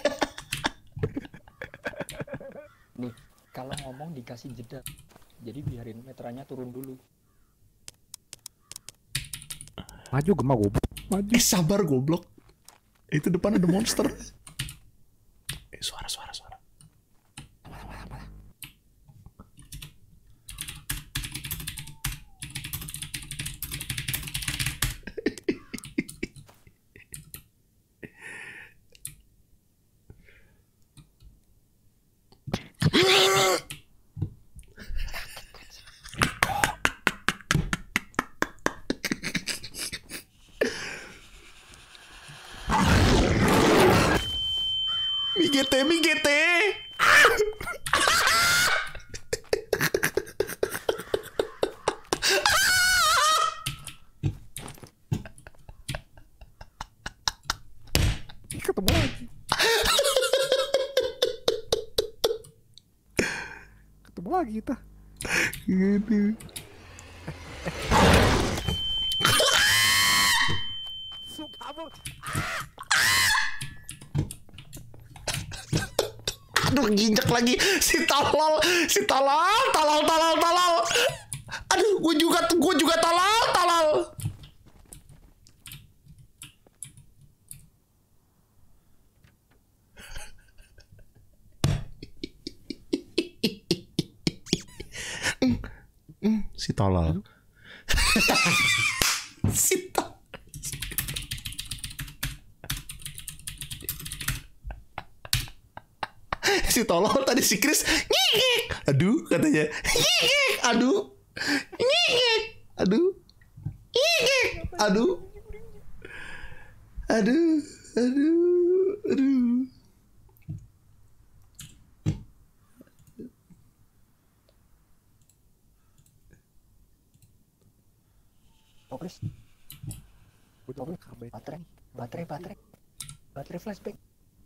Nih, kalau ngomong dikasih jeda. Jadi biarin meteranya turun dulu. Maju gemak goblok. Maju. Sabar goblok. Itu depan ada monster. Suara. GT. Ketemu lagi. Ketemu lagi kita. Gitu. Kamu. Aduh, ginjek lagi si tolol. Talal. Aduh, gue juga talal. Si tolol. Si tolol. Si tolol tadi si Chris ngigik. Aduh katanya. Ngigik. Aduh. Ngigik. Aduh. Ngigik. Aduh. Aduh. Aduh. Aduh. Oh, Chris. Baterai flashback.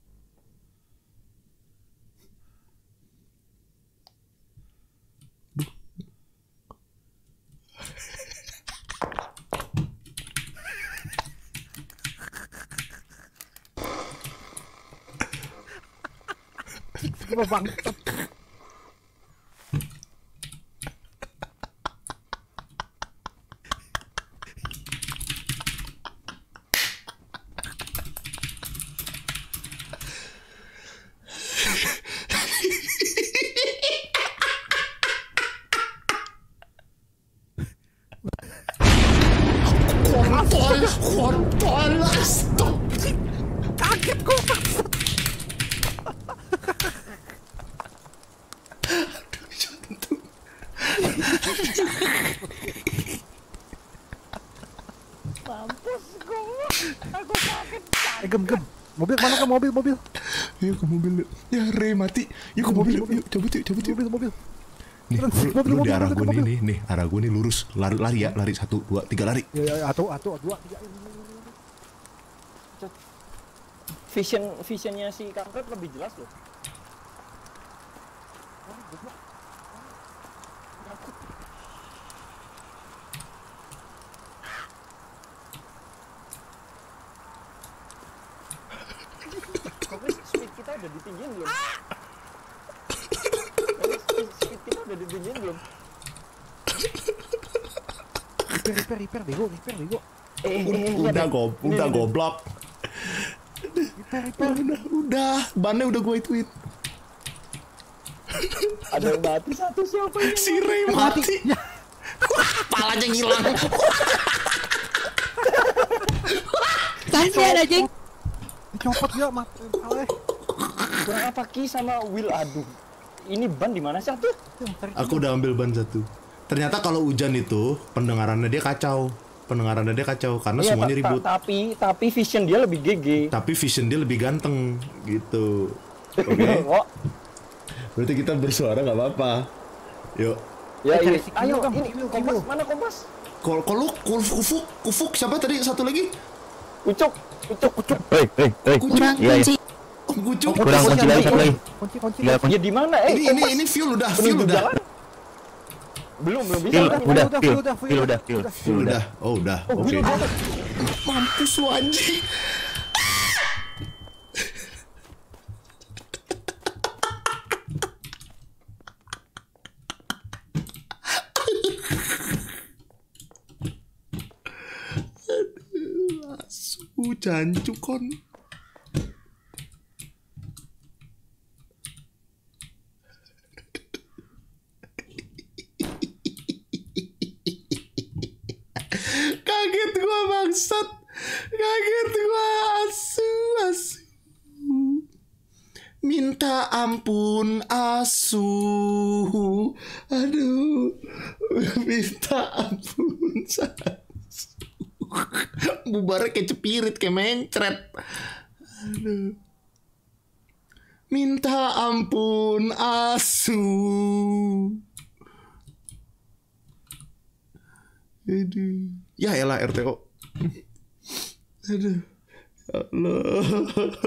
Gua bangsat. Kontol. Stop. Kaget gua bangsat. Mampus gua. Aku sakit. Gem. Mobil mana ke mobil? Yuk ke mobil. Ya, Ray mati. Yuk ke mobil. Yuk cabut yuk. Mobil. Nih, lu di arah gue nih, arah gue nih lurus. Lari ya, lari 1, 2, 3 lari. Ya, atuh, 2, 3. Visionnya si kampret lebih jelas loh. Speed kita udah ditinggiin belum? Speed kita udah ditinggiin belum? Repair, bego. Udah goblok. Repair. Udah, bannya udah gue ituin. Ada yang mati satu, siapa yang Si Ray mati. Palanya ngilang. Kasihan aja. Dicopot ya, mati. kurang apa Ki sama Will? Aduh, ini ban di mana sih tuh? Aku udah ambil ban 1. Ternyata kalau hujan itu pendengarannya dia kacau. Karena Iya, semuanya ribut. Tapi vision dia lebih GG. Tapi vision dia lebih ganteng gitu. Oke. Oh, Berarti kita bersuara nggak apa-apa. Yuk. ya ini. cari Ayo, signal, ini kompas, mana kompas? Kalau Kufuk siapa tadi satu lagi? Ucuk. Hei. Kurang Iya. kunci. Om Gucuk. Kurang kunci lagi satu lagi. Kunci. Iya, kunci. Ya di mana? Ini fuel udah. Belum bisa. Fuel udah. Oh, udah. Oke. Mampus lu anjing. Aduh, asu jancuk kon. Kaget gua bangsat. Asu. Minta ampun asu. Aduh. Minta ampun asu. Bubarnya kayak cepirit, kayak mencret. Aduh. Minta ampun asu. Aduh. Ya elah RTO. Aduh. Ya Allah.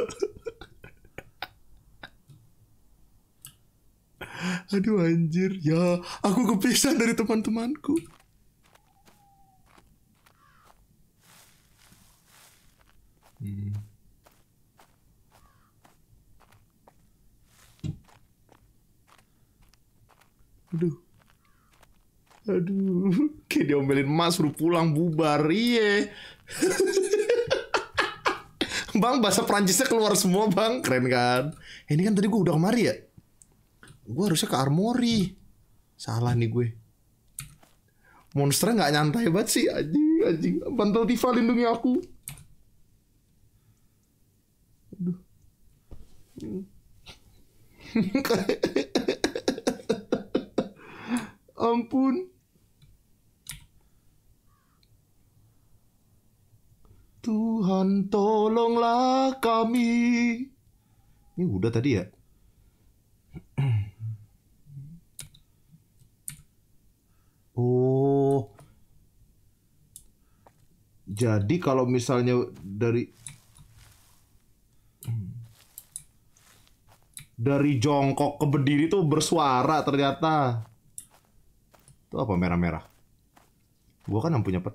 Aduh anjir. Ya, aku kepisah dari teman-temanku. Aduh. Aduh. Kayak diomelin emas suruh pulang bubar. Iya. Bang, bahasa Prancisnya keluar semua bang. Keren kan? Ini kan tadi gue udah kemari ya. Gue harusnya ke Armory. Salah nih gue. Monsternya gak nyantai banget sih. Anjing. Bantal Tifa lindungi aku. Aduh. Ampun. Tuhan tolonglah kami. Ini udah tadi ya? Oh. Jadi kalau misalnya dari jongkok ke berdiri tuh bersuara ternyata. Itu apa merah-merah? Gua kan yang punya pet.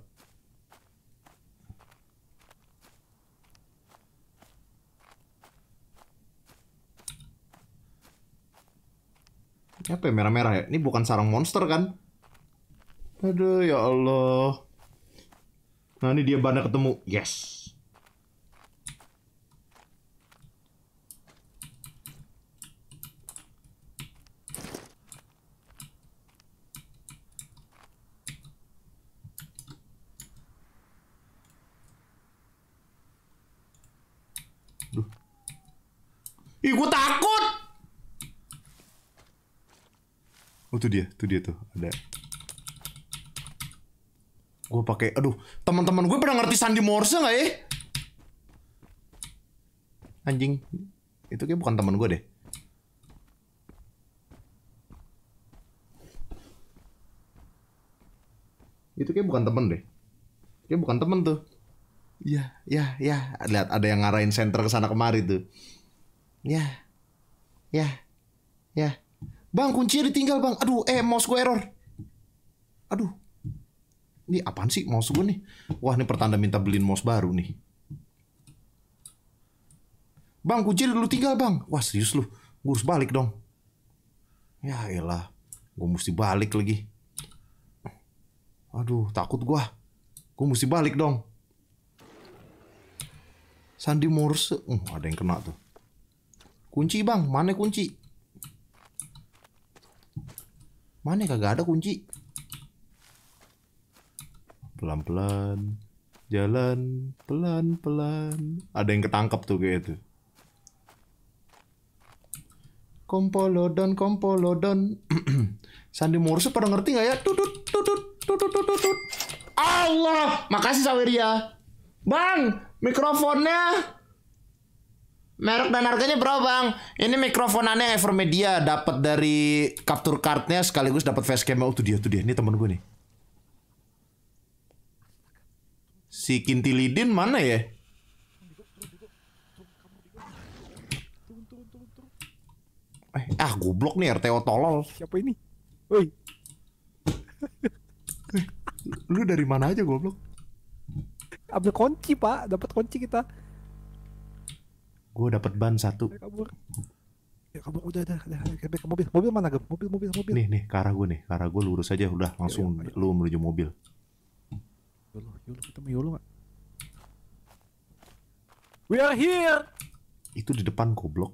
Apa ya merah-merah ya? Ini bukan sarang monster kan? Aduh ya Allah. Nah ini dia bannya ketemu. Yes. Duh. Ih gue takut. Oh tuh dia tuh ada. Gue pakai, aduh, teman-teman gue pernah ngerti sandi Morse nggak ya? Anjing, itu kayak bukan teman gue deh. Itu kayak bukan temen deh. Kayak bukan temen tuh. Ya. Lihat ada yang ngarahin center ke sana kemari tuh. Ya. Bang, kuncinya ditinggal bang. Aduh, mouse gue error. Aduh. Ini apaan sih mouse gue nih? Wah, ini pertanda minta beliin mouse baru nih. Bang, kuncinya dulu tinggal bang. Wah, serius lu. Gue harus balik dong. Ya elah. Gue mesti balik lagi. Aduh, takut gue. Gue mesti balik dong. Sandi Morse. Ada yang kena tuh. Kunci bang, mana kunci? Mana kagak ada kunci? Pelan-pelan. Jalan pelan-pelan. Ada yang ketangkep tuh kayak itu. Kompolodon. Sandi Morse pada ngerti gak ya? Tutut. Allah, makasih Saweria. Bang, mikrofonnya merek dan harganya berapa bang? Ini mikrofonannya Evermedia, dapat dari capture cardnya sekaligus dapat facecam. Oh tuh dia. Ini temen gue nih. Si Kintilidin mana ya? Goblok nih RTO tolol. Siapa ini? Woi. Lu dari mana aja goblok? Ambil kunci pak, dapat kunci kita. Gue dapat ban 1. Kabur. Ya kabur udah. Ke mobil mana Gem? Mobil. Nih ke arah gue lurus aja udah langsung Ayo. lu menuju mobil. Yolo kita mau Yolo nggak? We are here. Itu di depan goblok.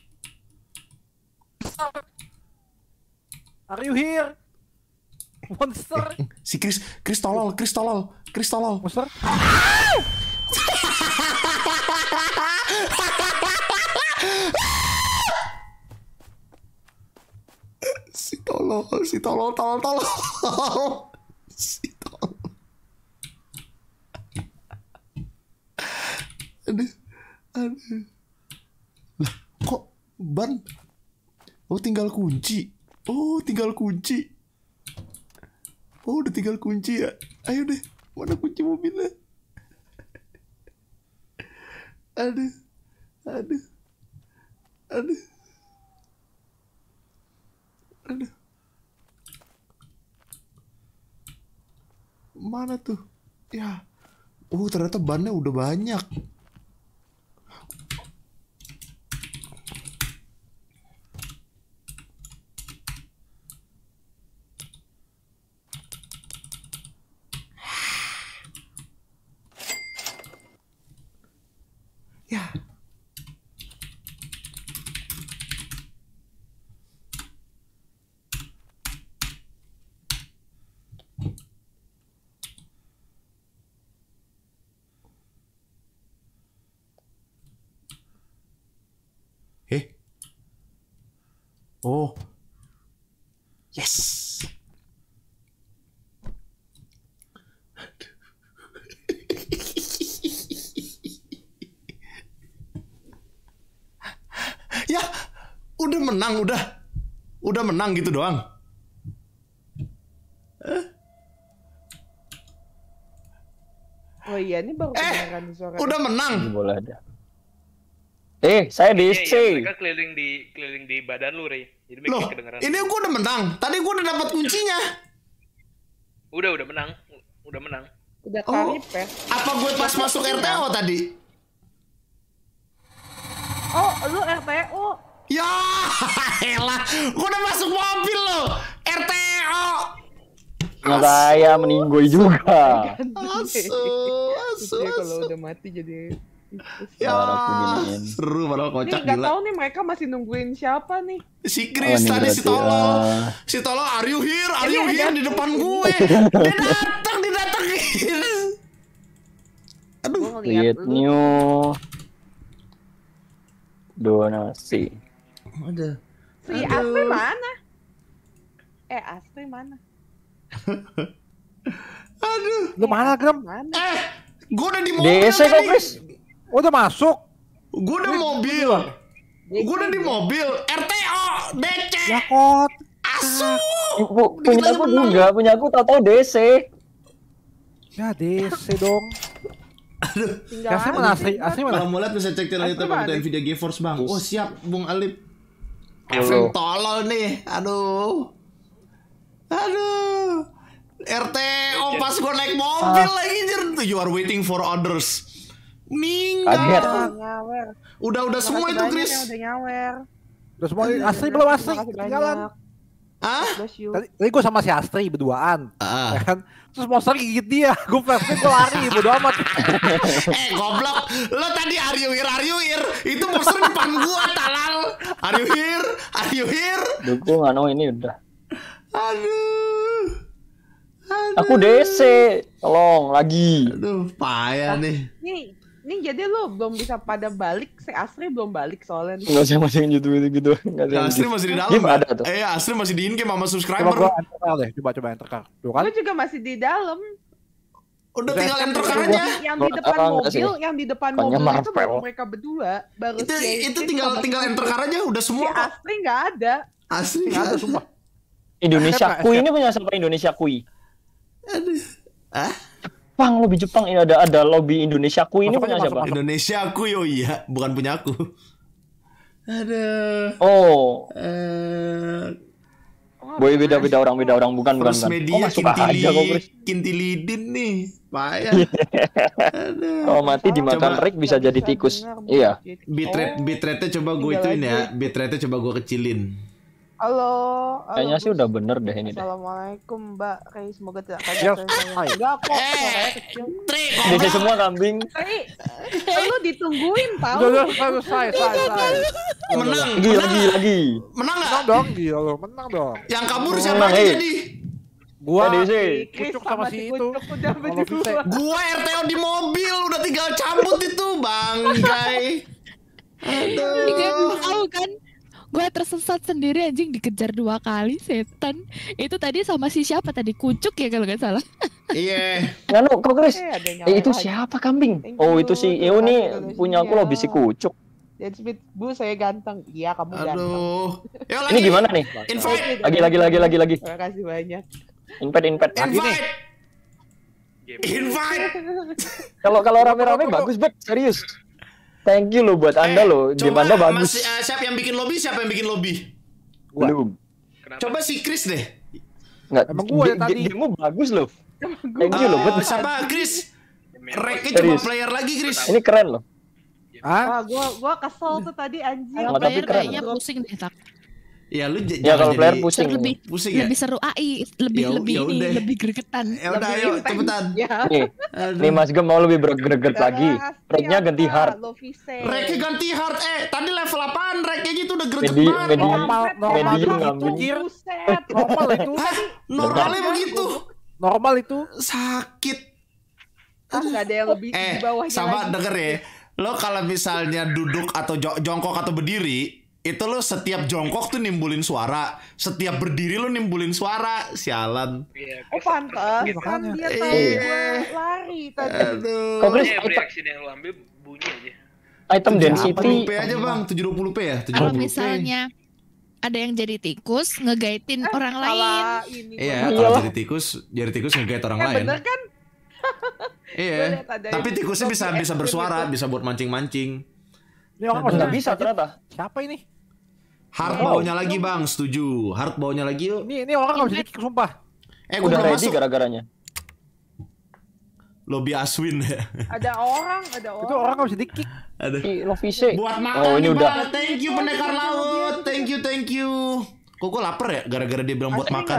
Are you here? Monster. Si Chris tolol. Monster. Si tolol. Aduh. Lah, kok Ban. Oh, tinggal kunci. Oh, tinggal kunci. Oh, udah tinggal kunci ya. Ayo deh, mana kunci mobilnya? Aduh. Aduh. Aduh. Aduh. Mana tuh? Ya. Oh, ternyata bannya udah banyak. Ya. Oh. Yes. Ya, udah menang, udah menang gitu doang. Oh iya, ini baru kedengaran suara. Udah menang. Boleh ada. Saya DC. Mereka keliling di badan lu, Rey. Jadi Loh, mereka kedengeran. ini gua udah menang. Tadi gua udah dapat kuncinya. Udah menang. Udah menang. Udah karib ya. Apa gue pas masuk RTO tadi? Oh, lu RTO. Ya, elah. Gua udah masuk mobil lo. RTO. Saya meninggoy juga. Asu. Kalau udah mati jadi Ya, seru padahal Nih kocak nggak gila. tahu nih mereka masih nungguin siapa nih. Si Chris tadi si tolol. Si tolol, are you here? Are you here di depan gue? Dia datangin. Aduh. Create new donasi. Ada. Si Astri mana? Astri mana? Aduh. Lu mana, Gram? Mana? Gue udah di mobil DC kok, Chris. Udah masuk. Gue udah mobil. Gue udah di mobil. RTO, DC. Ya kot. Asu. Punya aku juga, punya aku tahu DC. Ya DC dong. Aduh. Tinggal Asli mana Asli? Asli mana? Kalau mau lihat bisa cek channel YouTube Asli Nvidia GeForce Bang. Oh siap, Bung Alip. Halo. Efren tolol nih. Aduh. RTO pas gue naik mobil lagi jir. You are waiting for others. Kaget. Ninggal. nyawer. Udah semua itu, Makasih Chris. banyak yang udah nyawer. Udah semua Asli belum Asli? Makasih Ketinggalan. banyak. Ah? Bless you. Tadi gue sama si Astri berduaan. Ah. Ya kan? Terus monster gigit dia. Gue flashback gue lari. Bodo amat. Goblok. Lo tadi are you here? Itu monster depan gua, talal. Are you here? Dukung ini udah. Aduh. Aku DC. Tolong lagi. Aduh, payah nih. Nih jadi lu belum bisa pada balik, si Astri belum balik soalnya. Enggak usah masukin gitu. Enggak ada. Astri masih di dalam. Game ada tuh. Astri masih di in-game sama Coba subscriber. gue enter car deh. Coba enter car. Tuh kan? Gue juga masih di dalam. Udah tinggal enter car aja. Yang di depan mobil, yang di depan Pokoknya mobil itu Marvel. baru mereka berdua. Baru Itu tinggal enter car aja udah Si semua. Astri nggak ada. Asli Nggak ada sumpah. Indonesia Kui ini punya siapa? Indonesia Kui. Aduh. Jepang, lobby Jepang. Ini ada lobby Indonesia Kui ini Masuk punya aja, siapa? Indonesia aku oh iya, bukan punya aku. Aduh. Oh, Oh, boy beda orang bukan. Terus media suka aja kok, Chris. kintilidin nih. Payah. Aduh. Kalau mati dimakan Coba. Rick bisa jadi tikus. Iya. Bitrate coba gue tinggal ituin ya. aja. Bitrate coba gue kecilin. Halo. Kayaknya sih udah bener deh ini deh. Assalamualaikum Mbak Rey, semoga tidak Yes, kaget. hi. Enggak kok, suaranya kecil. DC semua kambing. Rey, lu ditungguin tau. Udah selesai. Menang. Lagi. Menang nggak? Menang dong, gila lo. Menang dong. Yang kabur siapa Menang, aja hey. jadi? Gua DC. Chris Kucuk sama si itu. Kucuk udah Kalau berdua. bisa. Gua RTO di mobil udah tinggal cabut itu, banggai. Ini gue Aduh. tahu kan. Gue tersesat sendiri anjing dikejar 2 kali setan. Itu tadi sama si siapa tadi? Kucuk ya kalau nggak salah. Iya. Nganu, kok Chris? Ada yang nyalain Itu lagi. siapa kambing? Thank Oh, you, itu si terima ini kasih punya aku donasinya. lobby si Kucuk. Dan Smith, Bu saya ganteng. Iya kamu ganteng. Aduh. Yuk lagi. Ini gimana nih? Invite. Lagi. Terima kasih banyak. Invite. Invite. Invite. Kalau rame-rame bagus banget, serius. Thank you lo buat Anda lo. Game Anda bagus. Siapa yang bikin lobby? Belum. Coba si Chris deh. Enggak. Emang gua yang tadi. Game-mu bagus loh. Thank you lo buat. Siapa Chris? Reknya cuma player lagi Chris. Ini keren loh. Hah? Wah, gua kesel tuh tadi anjir. Kalau Tapi player keren. kayaknya pusing deh, Tak. Ya lu Ya kalau player pusing. pusing ya. Lebih seru AI, Ya udah. lebih gregetan. Ya udah ayo cepetan. Ya. Nih Mas Gem mau lebih bergeget lagi. Reknya ganti hard. Reknya ganti hard. Tadi level apaan? Reknya gitu udah greget Medium banget. medium ngambil. Buset. Normal itu. Normalnya begitu. Normal itu. Sakit. Enggak ada yang lebih di bawahnya sama lagi. denger ya. Lo kalau misalnya duduk atau jongkok atau berdiri, itu lo setiap jongkok tuh nimbulin suara, setiap berdiri lo nimbulin suara. Sialan. Oh pantas, kan dia tahu gue lari tadi. Aduh. Kok Chris reaksi yang lo ambil bunyi aja. Item density 70p aja bang, 720p ya. Kalau misalnya ada yang jadi tikus ngegaitin orang lain. Iya, kalau jadi tikus ngegait orang lain. Bener kan? Iya. Tapi tikusnya bisa bersuara, bisa buat mancing-mancing. Ini orang nggak bisa ternyata. Siapa ini? Hard baunya lagi bang, setuju. Hard baunya lagi yuk. Ini orang nggak bisa di-kick sumpah. Gua Udah belum ready masuk. gara-garanya. Lobby Aswin ya. Ada orang. Itu orang nggak bisa di-kick. Aduh. Lovise. Buat makan Oh, ini nih, udah. Bang. Thank you pendekar laut. Thank you. Kok gue lapar ya gara-gara dia bilang buat makan.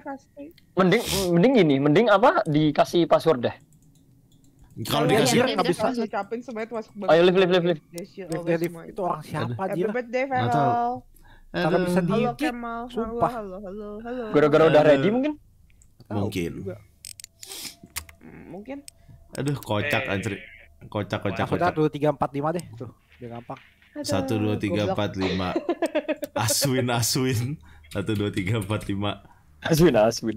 Mending apa dikasih password deh. Kalau dikasih nggak bisa. Ucapin semuanya tuh masuk Ayo live. Itu orang siapa Happy dia? birthday Nggak tahu. Feral. Nggak bisa Halo di-kick. Kemal. Sumpah. Halo. Gara-gara udah ready mungkin. Mungkin. Mungkin. Aduh, kocak anjir. Kocak. Udah 2, 3, 4, 5 deh tuh. Biar gampang. 1 2 3 4 5. Aswin. 1 2 3 4 5. Aswin.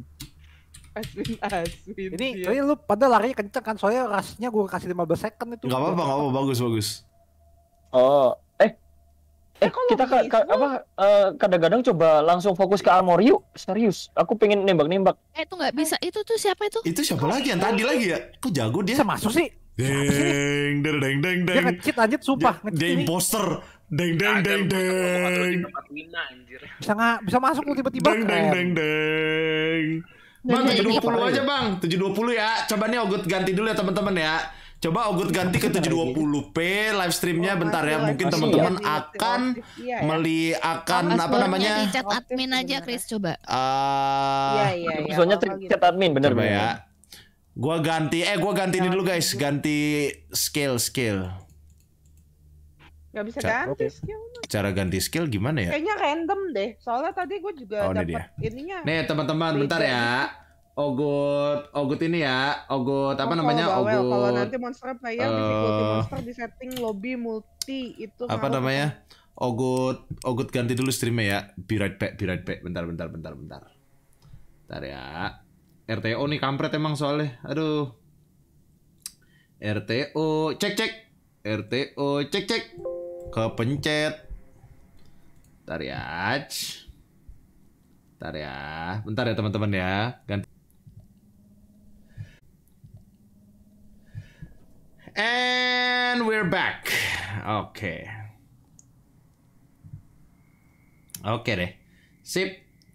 Ini lu pada larinya kenceng kan, soalnya rasnya gue kasih 15 second itu. Enggak apa-apa, bagus. Oh, kita kadang-kadang coba langsung fokus ke armor yuk. Serius, aku pengen nembak-nembak. Itu nggak bisa. Itu tuh siapa itu? Itu siapa lagi yang tadi lagi ya? Kok jago dia? Bisa masuk sih. Deng. Dia nge-cheat anjir sumpah. Dia imposter. Deng. Bisa masuk lu tiba-tiba. Deng. Bang, 720 aja bang, 720 ya. Coba nih Ogut ganti dulu ya teman-teman ya. Coba Ogut ganti ke 720p live streamnya bentar ya. Mungkin teman-teman akan apa namanya? Di chat admin aja Chris coba. Iya. Soalnya chat admin bener Coba ya. Gua ganti ini dulu guys. Ganti skill. Gak bisa ganti skill. Cara ganti skill gimana ya? Kayaknya random deh. Soalnya tadi gue juga dapat ininya. Nih teman-teman, bentar ya. Ogut ini ya. Ogut apa namanya? Ogut. Kalau nanti monster player difficulty monster di setting lobby multi itu apa namanya? Ogut ganti dulu streamnya ya. Be right back. Bentar. Bentar ya. RTO nih kampret emang soalnya. Aduh. RTO cek. RTO cek. Kepencet. Bentar ya. Bentar ya teman-teman ya. Ganti. And we're back. Oke deh. Sip.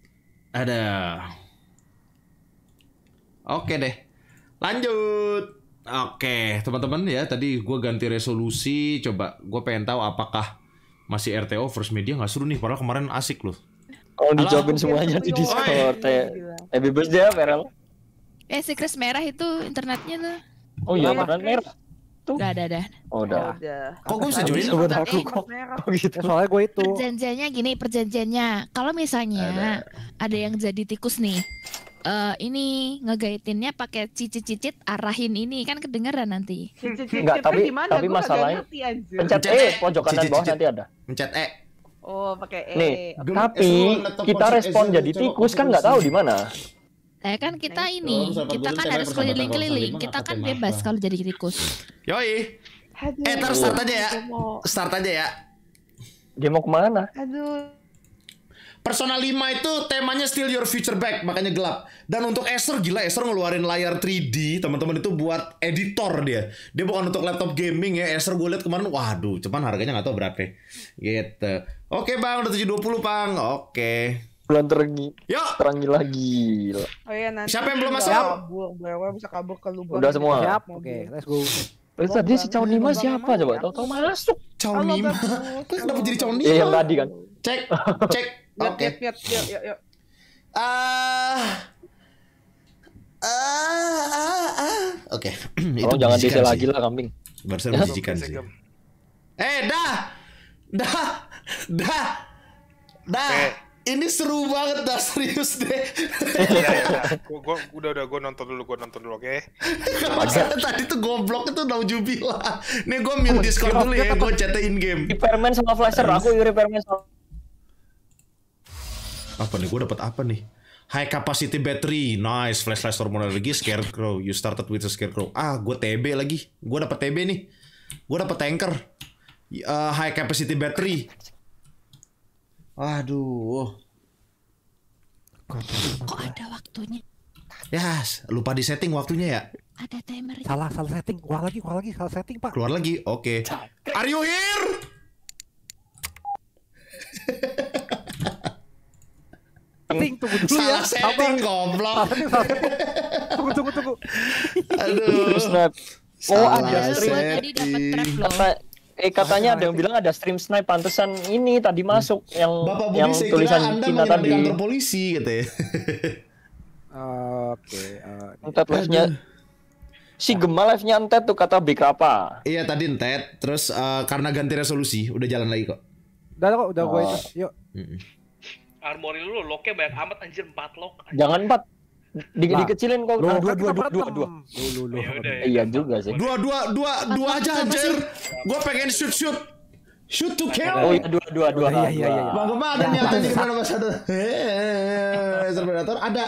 Oke deh. Lanjut. Oke, teman-teman ya, tadi gue ganti resolusi. Coba gue pengen tahu apakah masih RTO First Media nggak seru nih. Padahal kemarin asik loh. Kalau dijawabin semuanya di Discord ya. Happy birthday Feral. Si Chris merah itu internetnya tuh. Oh iya, internet merah. Tuh. Udah. Oh, udah. Kok gue bisa join? Buat aku kok. Gitu. Soalnya gue itu. Perjanjiannya. Kalau misalnya ada yang jadi tikus nih. Ini ngegaitinnya pakai cicit arahin ini kan kedengeran nanti. Enggak, tapi masalahnya pencet pojok kanan bawah nanti ada. Pencet Oh, pakai Nih, tapi kita respon jadi tikus kan nggak tahu di mana. Kan kita kita kan harus keliling-keliling. Kita kan bebas kalau jadi tikus. Yoi. Start aja ya. Dia mau kemana? Aduh. Persona 5 itu temanya Steal Your Future Back, makanya gelap. Dan untuk Acer, gila Acer ngeluarin layar 3D, teman-teman, itu buat editor dia. Dia bukan untuk laptop gaming ya. Acer gue liat kemarin, waduh, cuman harganya nggak tahu berapa. Gitu. Oke bang, udah 7.20 bang. Oke. Bulan terangi. Yuk. Terangi lagi. Oh iya nanti. Siapa yang belum masuk? Bisa kabur ke lubang. Udah semua. Siap. Oke, let's go. Tadi si Cao Nima siapa coba? Tahu-tahu masuk. Cao Nima. Kenapa jadi Cao Nima? Iya yang tadi kan. Cek. Oke. Yuk. Oke. Itu jangan DC lagi lah kambing. Barusan menjijikan sih. Dah. Ini seru banget dah, serius deh. Gue nonton dulu, oke? Masalah tadi tuh goblok itu Naujubillah. Nih gue mute Discord dulu ya, gue chatin game. Repairman sama flasher, aku repairman sama. Apa nih? Gue dapat apa nih? High capacity battery, nice. Flash hormonal lagi. Scarecrow, you started with a scarecrow. Gue TB lagi. Gue dapat TB nih. Gue dapat tanker. High capacity battery. Aduh. Kok ada waktunya? Ya, lupa di setting waktunya ya. Ada timer. Salah setting. Keluar lagi, salah setting, Pak. Keluar lagi. Oke. Are you here? Tunggu dulu Salah ya. setting goblok. Tunggu. Aduh. Ada stream tadi dapat trap loh. Katanya ada yang bilang ada stream snipe, pantesan ini tadi masuk yang Bapak yang Budi, saya tulisan kira Anda Cina menginap di tadi. kantor polisi katanya. Oke. Entet live-nya. Si Gema live-nya entet tuh kata Big Rapa. Iya tadi entet, terus karena ganti resolusi udah jalan lagi kok. Udah gue itu. Yuk. Armory lu locknya banyak amat anjir, 4 lock. Jangan 4. Dikecilin kok. Dua. Iya juga sih. Dua aja anjir. Gua pengen shoot to kill. Oh iya dua. Iya. Bang Gema ada niatan jadi brand ambassador. Predator ada.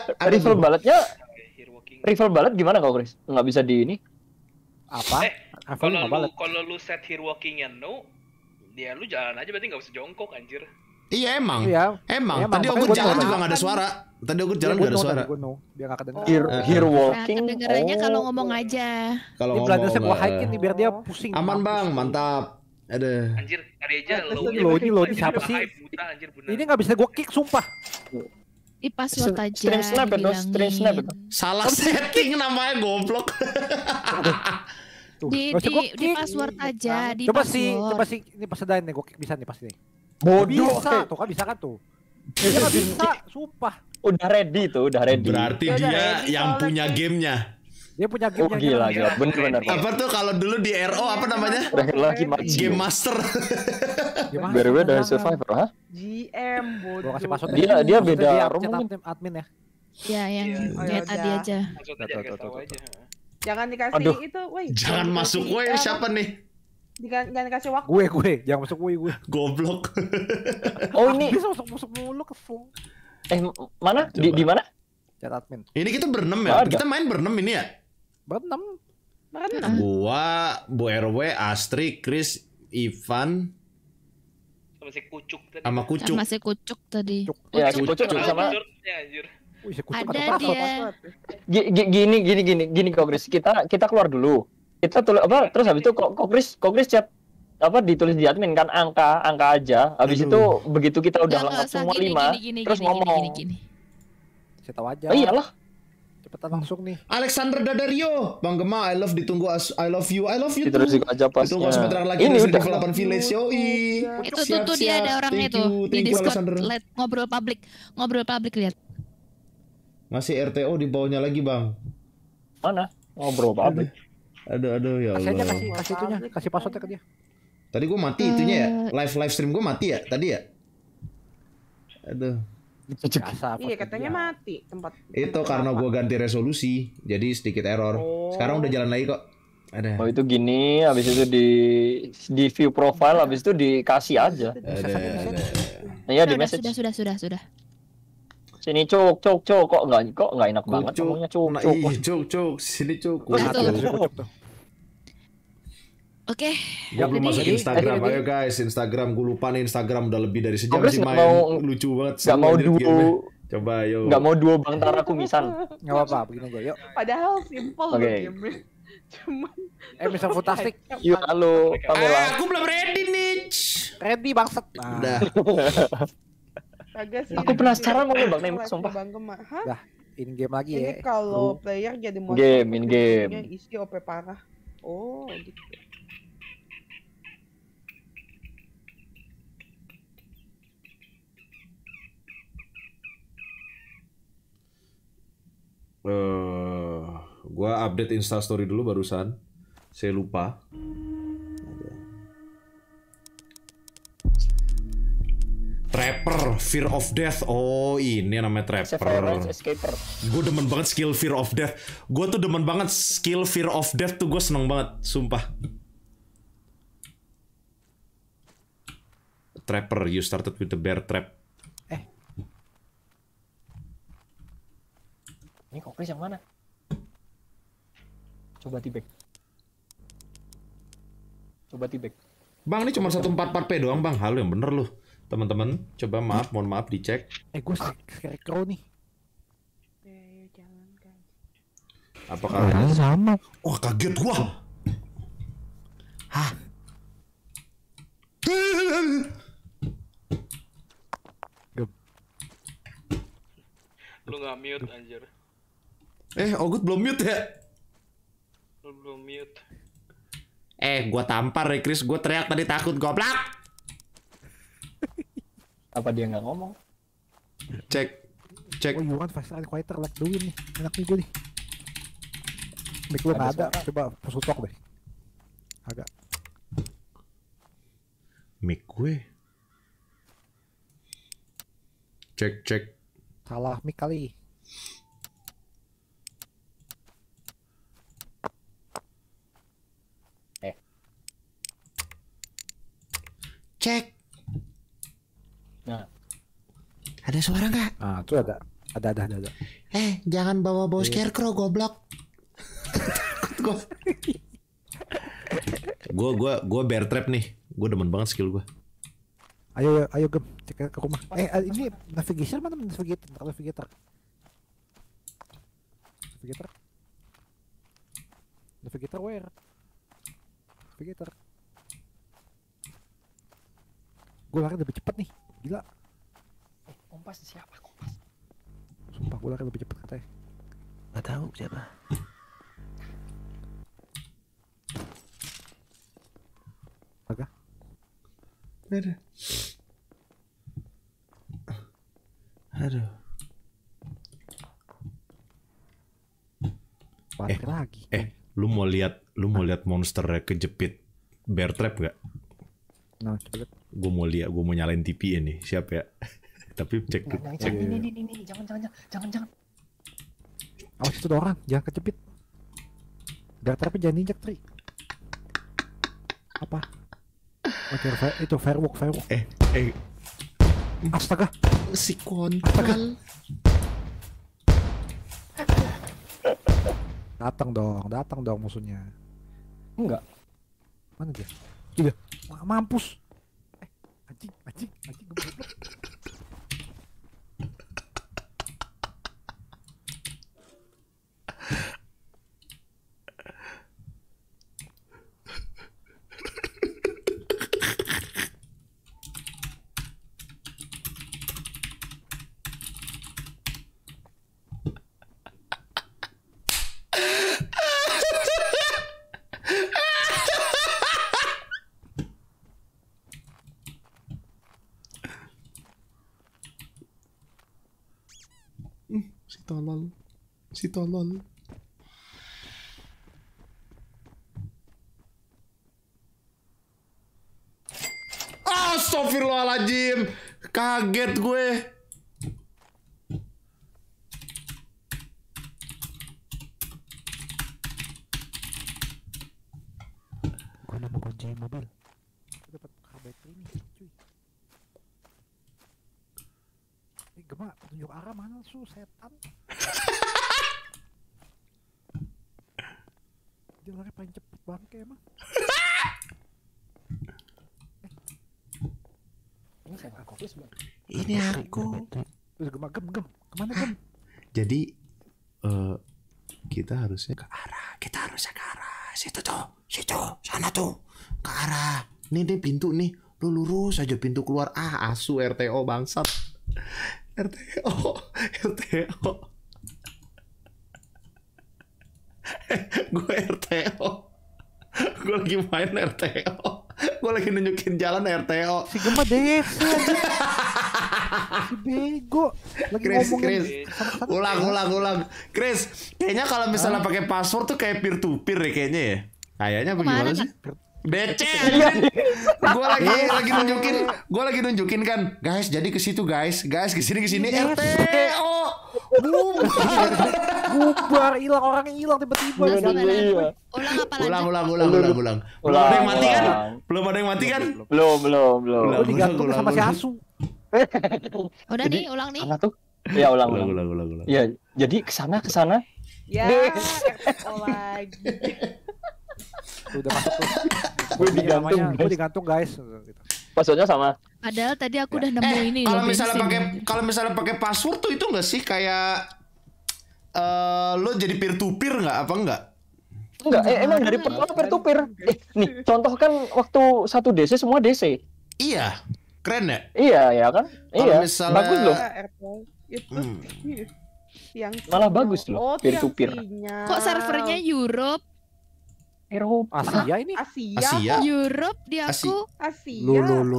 Rival balet gimana kau Chris? Nggak bisa di ini? Apa? Kalau lu set hero walking-nya no, dia lu jalan aja berarti nggak usah jongkok anjir. Iya emang. Emang. Tadi aku jalan juga nggak ada suara. Tadi aku jalan nggak ada suara. Biar nggak kedengeran. Hero walking. Kedengarannya kalau ngomong aja. Kalau ngomong. Ini gua hike nih biar dia pusing. Aman bang, mantap. Ada. Anjir, cari aja lo siapa sih? Ini nggak bisa gua kick sumpah. Di password aja. Stream snap itu. Salah setting namanya goblok. Di password aja. Coba sih ini pas sedain nih gua kick bisa nih pas nih. Bodoh. Bisa tuh kan bisa kan tuh. Dia nggak bisa, sumpah. Udah ready. Berarti dia yang punya gamenya. Dia punya gamenya. Oh gila. Bener. Apa tuh kalau dulu di RO apa namanya? Lagi Game Master. BRW dari Survivor, ha? GM bodoh. Gua kasih password. Dia beda room admin ya. Ya yang kayak tadi aja. Jangan dikasih itu, woi. Jangan masuk woi, siapa nih? Jangan dikasih waktu. Gue, jangan masuk gue. Goblok. Oh ini bisa masuk mulu kesel. Mana? Di mana? Chat admin. Ini kita berenam ya? Kita main berenam ini ya? Berenam. Gua, Bu RW, Astri, Chris, Ivan, sama Kucuk. Sama si Kucuk tadi. Ya, si Kucuk sama. Ada dia. Gini kok Chris. Kita keluar dulu. Kita tulis apa? Terus habis itu kok Chris chat apa ditulis di admin kan angka aja. Habis itu begitu kita udah lengkap semua 5 terus ngomong. Saya tahu aja. Oh iyalah. Cepetan langsung nih. Alexander Dadario, Bang Gema, I love ditunggu I love you too. Terus aja pas. Tunggu sebentar lagi ini udah udah 8 village yoi. Itu tuh dia ada orangnya itu di Discord. Ngobrol publik lihat. Masih RTO di bawahnya lagi, Bang. Mana? Ngobrol publik. Aduh ya Allah. Kasih aja kasih itunya, kasih passwordnya ke dia. Tadi gue mati itunya ya, live stream gue mati ya tadi ya. Aduh. Iya katanya mati tempat. Itu karena gue ganti resolusi, jadi sedikit error. Sekarang udah jalan lagi kok. Ada. Oh itu gini, habis itu di view profile, habis itu dikasih aja. Iya di message. Sudah. Sini cuk kok nggak enak banget ngomongnya cuk. Cuk sini cuk. Oke. Gue belum masuk Jadi, Instagram. jadi- Ayo guys, Instagram. Gue lupa nih Instagram udah lebih dari sejam Kongres sih nggak main. mau- Lucu banget. Nggak mau Seru banget duo, gamenya. Coba ayo. nggak mau duo Bang Tara Kumisan. Nggak apa-apa, begini aja. Yuk. Padahal simple loh Oke. gamenya. Cuman Mr. Fantastic. Yuk, halo Pamela. Aku belum ready nih. Ready bangset. Nah. Udah. kagak sih. Aku penasaran mau nembak nembak Kelas sumpah. Bang Gema. Hah? Dah, in game lagi ya. Ini kalau player jadi monster Game, in game. punya isi OP parah. Oh, gitu. Gua update Instastory dulu barusan. Saya lupa. Trapper, Fear of Death. Oh, ini namanya Severance Trapper. Escaper. Gue demen banget skill Fear of Death. Gue tuh demen banget skill Fear of Death tuh gue seneng banget, sumpah. Trapper, you started with the bear trap. Ini Kongres yang mana? Coba tibek. Coba tibek. Bang, ini cuma 144p doang, Bang. Halo, yang bener lu. Teman-teman, coba mohon maaf dicek. Gue scarecrow nih. Ayo jalan guys. Apakah sama. Wah, kaget gua. Hah? Lu nggak mute anjir. Ogut belum mute ya? Lu belum mute. Gua tampar ya, Chris. Gua teriak tadi takut, goblok. Apa dia nggak ngomong? Cek. Oh, you want faster and quieter like doing nih. Enak nih gue nih. Mic lu nggak ada. Coba push talk deh. Agak. Mic gue. Cek. Salah mic kali. Cek. Nah, Ada suara nggak? Ah, tuh ada. Ada. Jangan bawa scarecrow, goblok. Gue bear trap nih. Gue demen banget skill gue. Ayo Gem, cek ke rumah. Ini navigation mana navigator? Navigator. Navigator where? Navigator. Gue lari lebih cepat nih, gila. Kompas siapa Kompas? Sumpah gue lari lebih cepat katanya. Gak tahu siapa. Agak. Aduh. Balik lagi. Lu mau lihat monsternya kejepit bear trap gak? Nah, coba lihat. Gue mau nyalain TV ini. Siap ya? Tapi cek. Ini, jangan. Awas itu ada orang, jangan kejepit. Bear trapnya jangan injak, Tri. Apa? Itu firework. Astaga. Si kontol. Datang dong musuhnya. Enggak. Mana dia? Iya. Mampus. Anjing goblok. Si tolol. Astagfirullahaladzim. Kaget gue. Gue nemu kunci mobil. Gue dapat baterai ini, cuy. Gema, tunjuk arah mana su setan? Dia lari paling cepet bangke emang. habis, Bang. Ini aku. Terus gem. Kemana gem? Jadi kita harusnya ke arah situ tuh, sana tuh, ke arah. Nih pintu nih, lu lurus aja pintu keluar. Asu RTO bangsat. RTO. Gue RTO. Gue lagi main RTO. Gue lagi nunjukin jalan RTO. Si Gemma DC anjing. Si bego. Lagi ngomongin. Ulang. Chris, kayaknya kalau misalnya pakai password tuh kayak peer to peer ya kayaknya ya. Kayaknya bagaimana sih? DC gue lagi nunjukin kan, guys, jadi ke situ guys kesini RTO bubar hilang, orangnya hilang tiba-tiba. Ulang. Belum ada yang mati kan? Belum. Gue digantung sama si Asu. Udah nih, ulang nih. Mana tuh? Ya ulang. Ya, jadi kesana. Ya, RTO lagi. Udah masuk tuh. Gue digantung guys. Passwordnya sama. Padahal tadi aku udah nemu ini. Kalau misalnya pakai password tuh itu nggak sih kayak lo jadi peer to peer nggak apa enggak? Enggak, emang dari pertama peer to peer. Nih contoh kan waktu 1 DC semua DC. Iya, keren ya? Iya ya kan? Iya. Misalnya... Bagus loh. Itu yang malah bagus loh peer to peer. Kok servernya Europe? Asia ini? Asia. Europe di aku. Asia.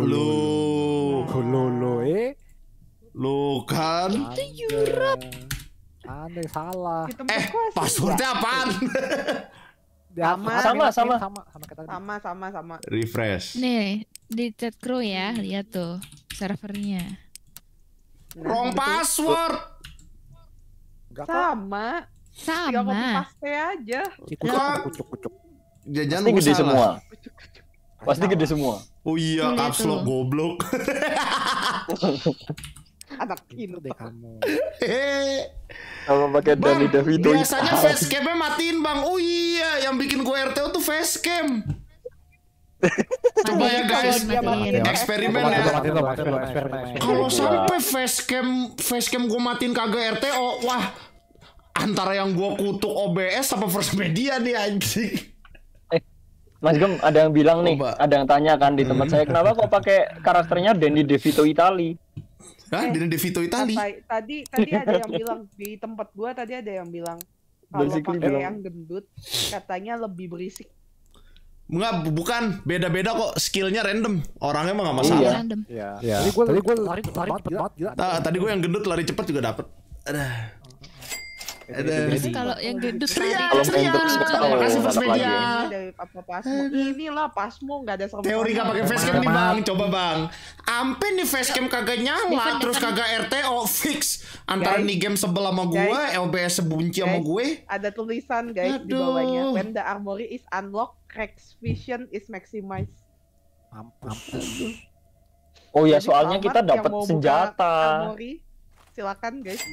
Lo kan? Itu Europe. Anda salah. Passwordnya apaan? Sama. Refresh. Nih, di chat crew ya, lihat tuh servernya. Wrong password. Sama. Tinggal copy paste aja. Kucuk. Jajan pasti gede semua. Pasti gede semua. Oh iya, caps lock goblok. Anak pintu deh kamu. Kalau pakai Danny DeVito. Biasanya facecam-nya matiin, Bang. Oh iya, yang bikin gue RTO tuh facecam. Coba ya guys, eksperimen ya. Kalau sampai facecam gue matiin kagak RTO, wah, antara yang gue kutuk OBS sama First Media nih anjing. Mas Gem, ada yang bilang nih, ada yang tanya kan di tempat saya, kenapa kok pakai karakternya Danny DeVito Itali? Hah, Danny DeVito Itali? Tadi ada yang bilang di tempat gua, tadi ada yang bilang kalau pakai yang gendut katanya lebih berisik. Enggak, bukan, beda-beda kok, skillnya random, orangnya mah nggak masalah. Iya. Tadi gue lari cepet banget. Tadi gue yang gendut lari cepet juga dapet. Kalau yang gendut makasih First Media. Inilah Pasmo nggak ada sama. Teori nggak pakai facecam nih Bang, coba Bang. Ampe nih facecam kagak nyala, terus kagak RTO fix. Antara nih game sebelah sama gue, LBS sebunci sama gue. Ada tulisan guys di bawahnya. When the armory is unlocked, Rex vision is maximized. Mampus. Oh ya, soalnya kita dapat senjata. Armory, silakan guys.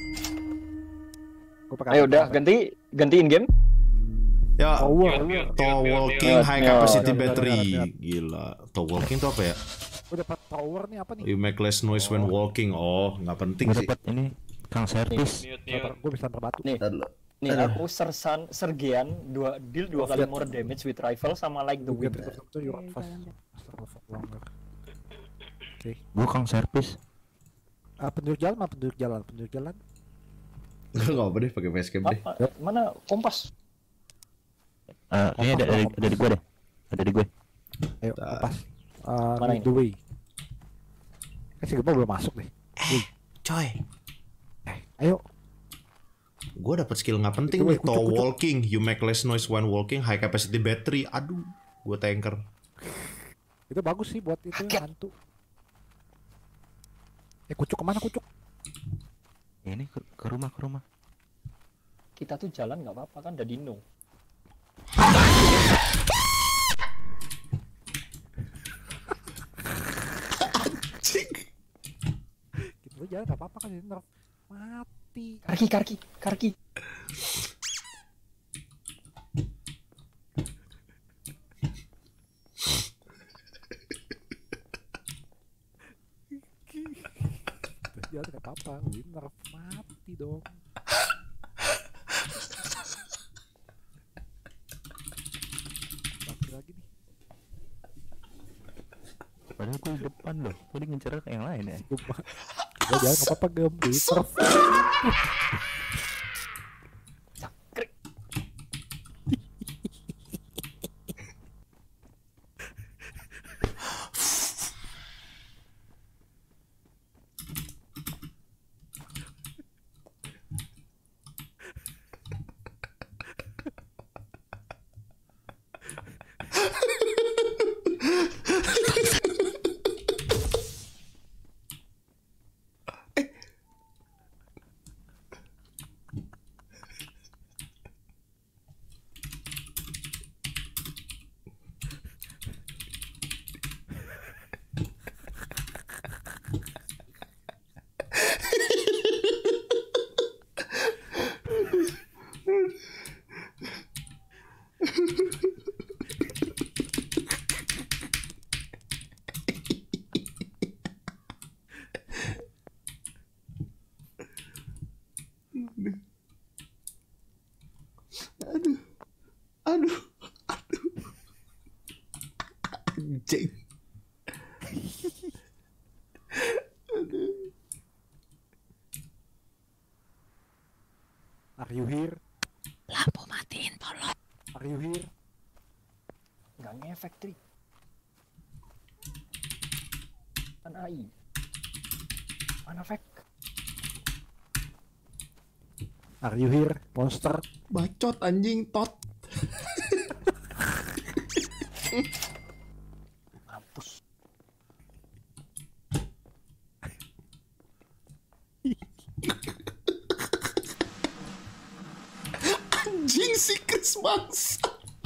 Ayo udah gantiin game. Ya, Tower Walking High Capacity Battery. Gila, Tower Walking itu apa ya? Udah dapat tower nih apa nih? You make less noise when walking. Oh, nggak penting sih. Dapat ini Kang Servis. Gue bisa terbatu. Nih aku Sergean 2 kali more damage with rifle sama like the wind. Gue Kang Servis. Penduduk jalan. Gak apa deh pakai facecam deh. Mana kompas? Ini ada di gue deh. Ada di gue. Ayo kompas. Mana ini? The way. Si Gemma belum masuk deh. Coy. Ayo. Gue dapat skill nggak penting nih. Tall walking, you make less noise when walking, high capacity battery. Aduh, gue tanker. Itu bagus sih buat itu hantu. Kucuk kemana kucuk? Ini ke rumah. Kita tuh jalan nggak apa-apa kan, Dadino. Anjing. Kita jalan nggak apa-apa kan, nerf mati. Karki. Padahal gue di depan loh. Gue ngincer ke yang lain ya. Ya jangan apa-apa gem. Anjing. Are you here? Lampu matiin, tolong. Are you here? Nggak ngefek, Tri. Mana AI? Mana fake? Are you here, monster? Bacot anjing tot. Mampus. Anjing si Chris bangsa.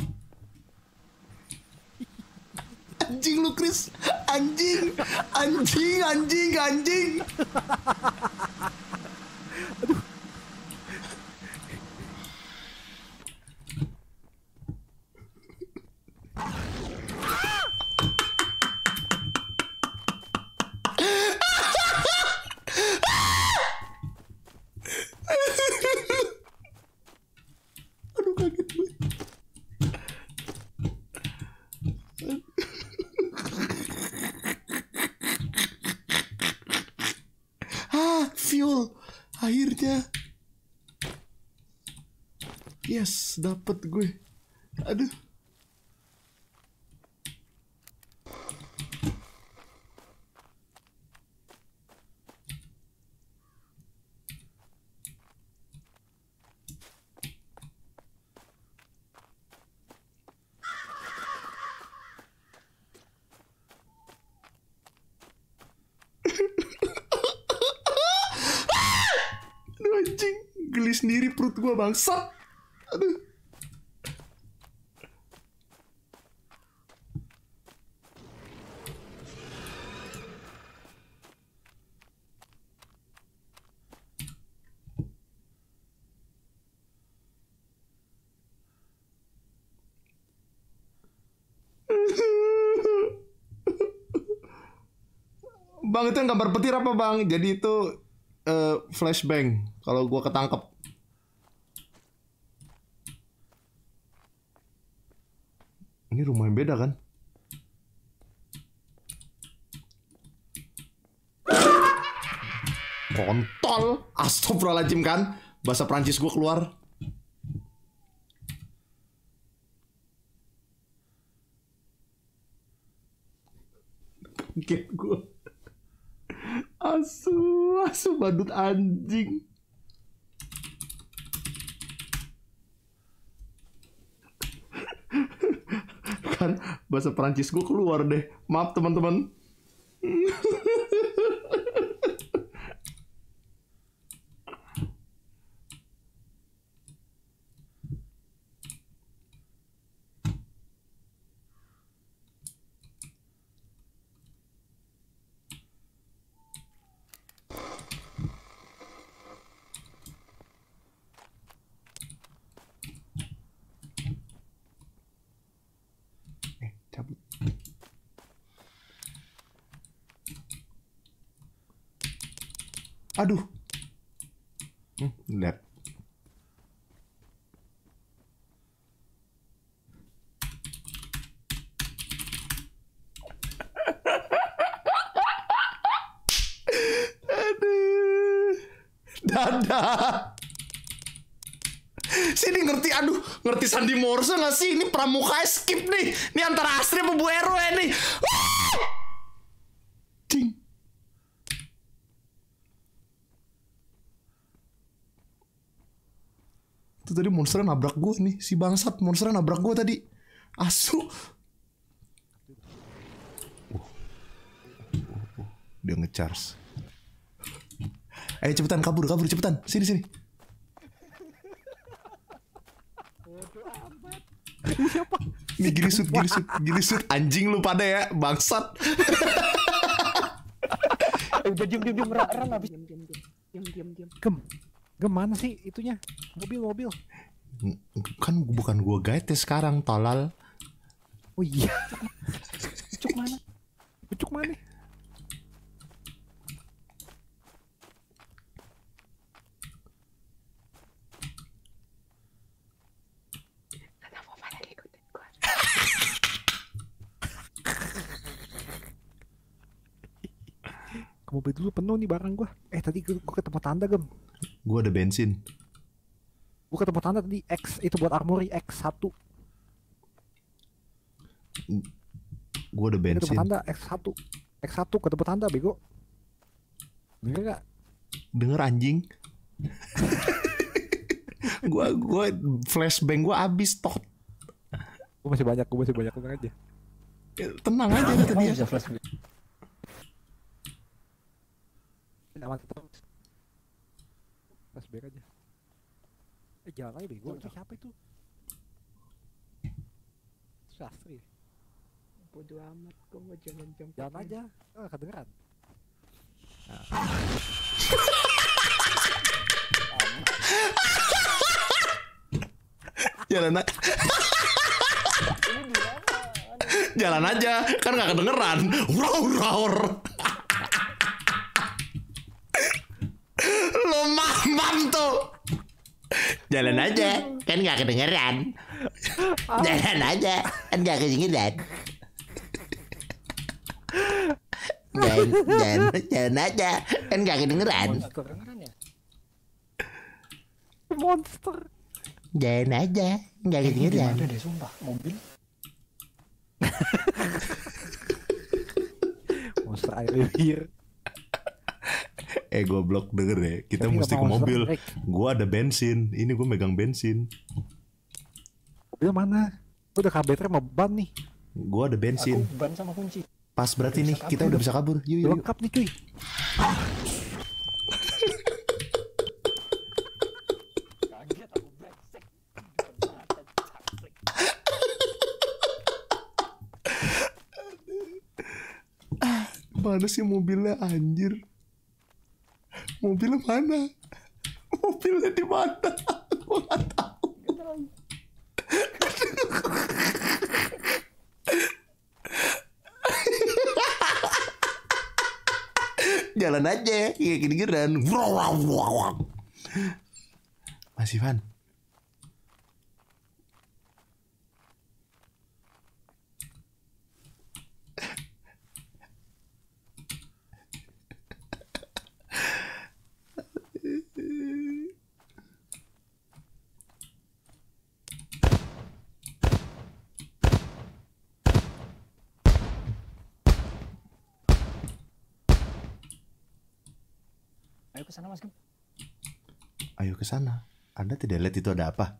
Anjing lu Chris. Anjing. Aduh kaget gue. Fuel akhirnya. Yes, dapet gue. Aduh. Aduh anjing, geli sendiri perut gua bangsat. Aduh. Bang, itu yang gambar petir apa bang? Jadi itu flashbang kalau gua ketangkep. Ini rumah yang beda kan? Kontol, astagfirullahaladzim kan? Bahasa Prancis gua keluar. Kaget gua. Asu badut anjing. Kan bahasa Perancis gue keluar deh. Maaf teman-teman. Cabut. Aduh. Lihat. Sini ngerti, aduh, ngerti sandi Morse nggak sih? Ini pramuka skip nih. Ini antara Astri sama Bu RW nih. Cing. Itu tadi monster nabrak gue nih, si bangsat monster nabrak gue tadi. Asu. Dia ngecharge. Ayo cepetan kabur cepetan. Sini. Siapa? Ini gini shoot anjing lu pada ya, bangsat. Udah diam Ran habis. Diam. Gem mana sih itunya? Mobil. Kan bukan gua guide sekarang, tolal. Oh iya. Pucuk mana? Mobil dulu penuh nih barang gua. Tadi gua ketemu tanda Gem. Gua ada bensin. Gua ketemu tanda tadi X itu buat armory X1. Gua ada bensin. Ketemu tanda X1 ketemu tanda bego. Bener gak? Denger anjing. gua flashbang gua habis tot. Gua masih banyak tenang aja. Tenang aja tadi ya. Mati terus. Flashback aja. Jalan aja bego. Itu siapa itu? Sastri. Bodoh amat, gue mau jalan jam. Jalan aja. Kedengeran. Jalan aja, kan nggak kedengeran. Raur. Lo mamam tuh. Jalan aja, kan nggak kedengeran. Jalan aja, kan nggak kedengeran. Jalan aja, kan nggak kedengeran. Monster. Jalan aja, nggak kedengeran. Ada deh sumpah mobil. Monster air liur. Goblok denger ya. Kita Tapi mesti ke mobil. Gua ada bensin. Ini gue megang bensin. Mobil mana? Udah karburetor sama ban nih. Gua ada bensin. Aku ban sama kunci. Pas berarti nih kita udah bisa kabur. Yuk. Lengkap nih cuy. Mana sih mobilnya anjir? Mobilnya mana? Mobilnya di mana? Gua nggak tahu. Jalan aja, kayak gini-giran. Mas Ivan. Ayo ke sana Mas Gem. Ayo ke sana. Anda tidak lihat itu ada apa?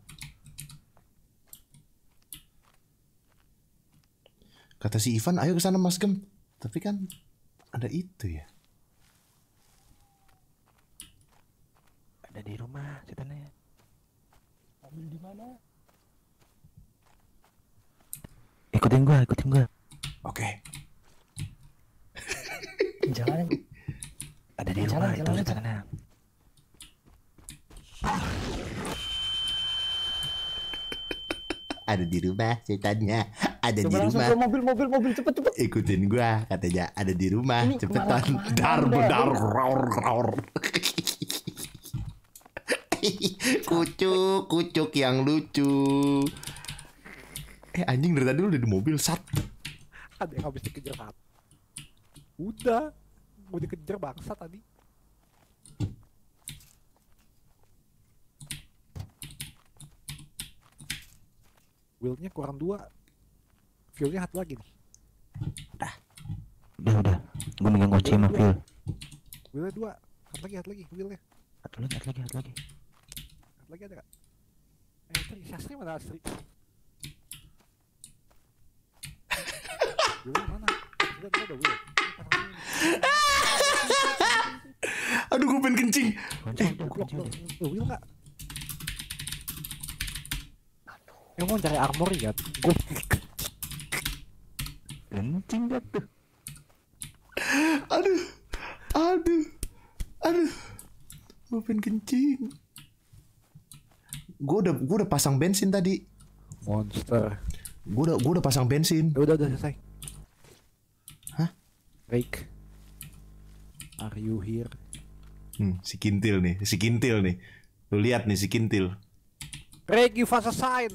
Kata si Ivan, ayo ke sana Mas Gem. Tapi kan ada itu ya. Ada di rumah ceritanya. Mobil di mana? Ikutin gua. Oke. Jalan. Ada di rumah itu ceritanya. Ada di rumah ceritanya. Ada di Coba rumah. Mobil cepet. Ikutin gua katanya. Ada di rumah. Ini Cepetan. kemana-mana Dar raur. Kucuk yang lucu. Anjing dari tadi lu udah di mobil sat. Ada yang habis dikejar satu. Udah. Mau dikejar bangsa tadi. Wheelnya kurang 2. Fuelnya satu lagi nih. Udah. Gue megang kunci sama fuel. Wheelnya 2. Satu lagi wheelnya. Satu lagi. Satu lagi ada gak? Sastri mana Astri? Wheelnya mana? Ada wheel. Aduh, gue pengen kencing. Wheel gak? Mau cari armory kan? Gue kencing gak tuh? Aduh. Gue pengen kencing. Gue udah pasang bensin tadi. monster. Gue udah pasang bensin. Udah selesai. Hah? Rake. Are you here? Si Kintil nih. Lu lihat nih si Kintil. Rake, give us a sign.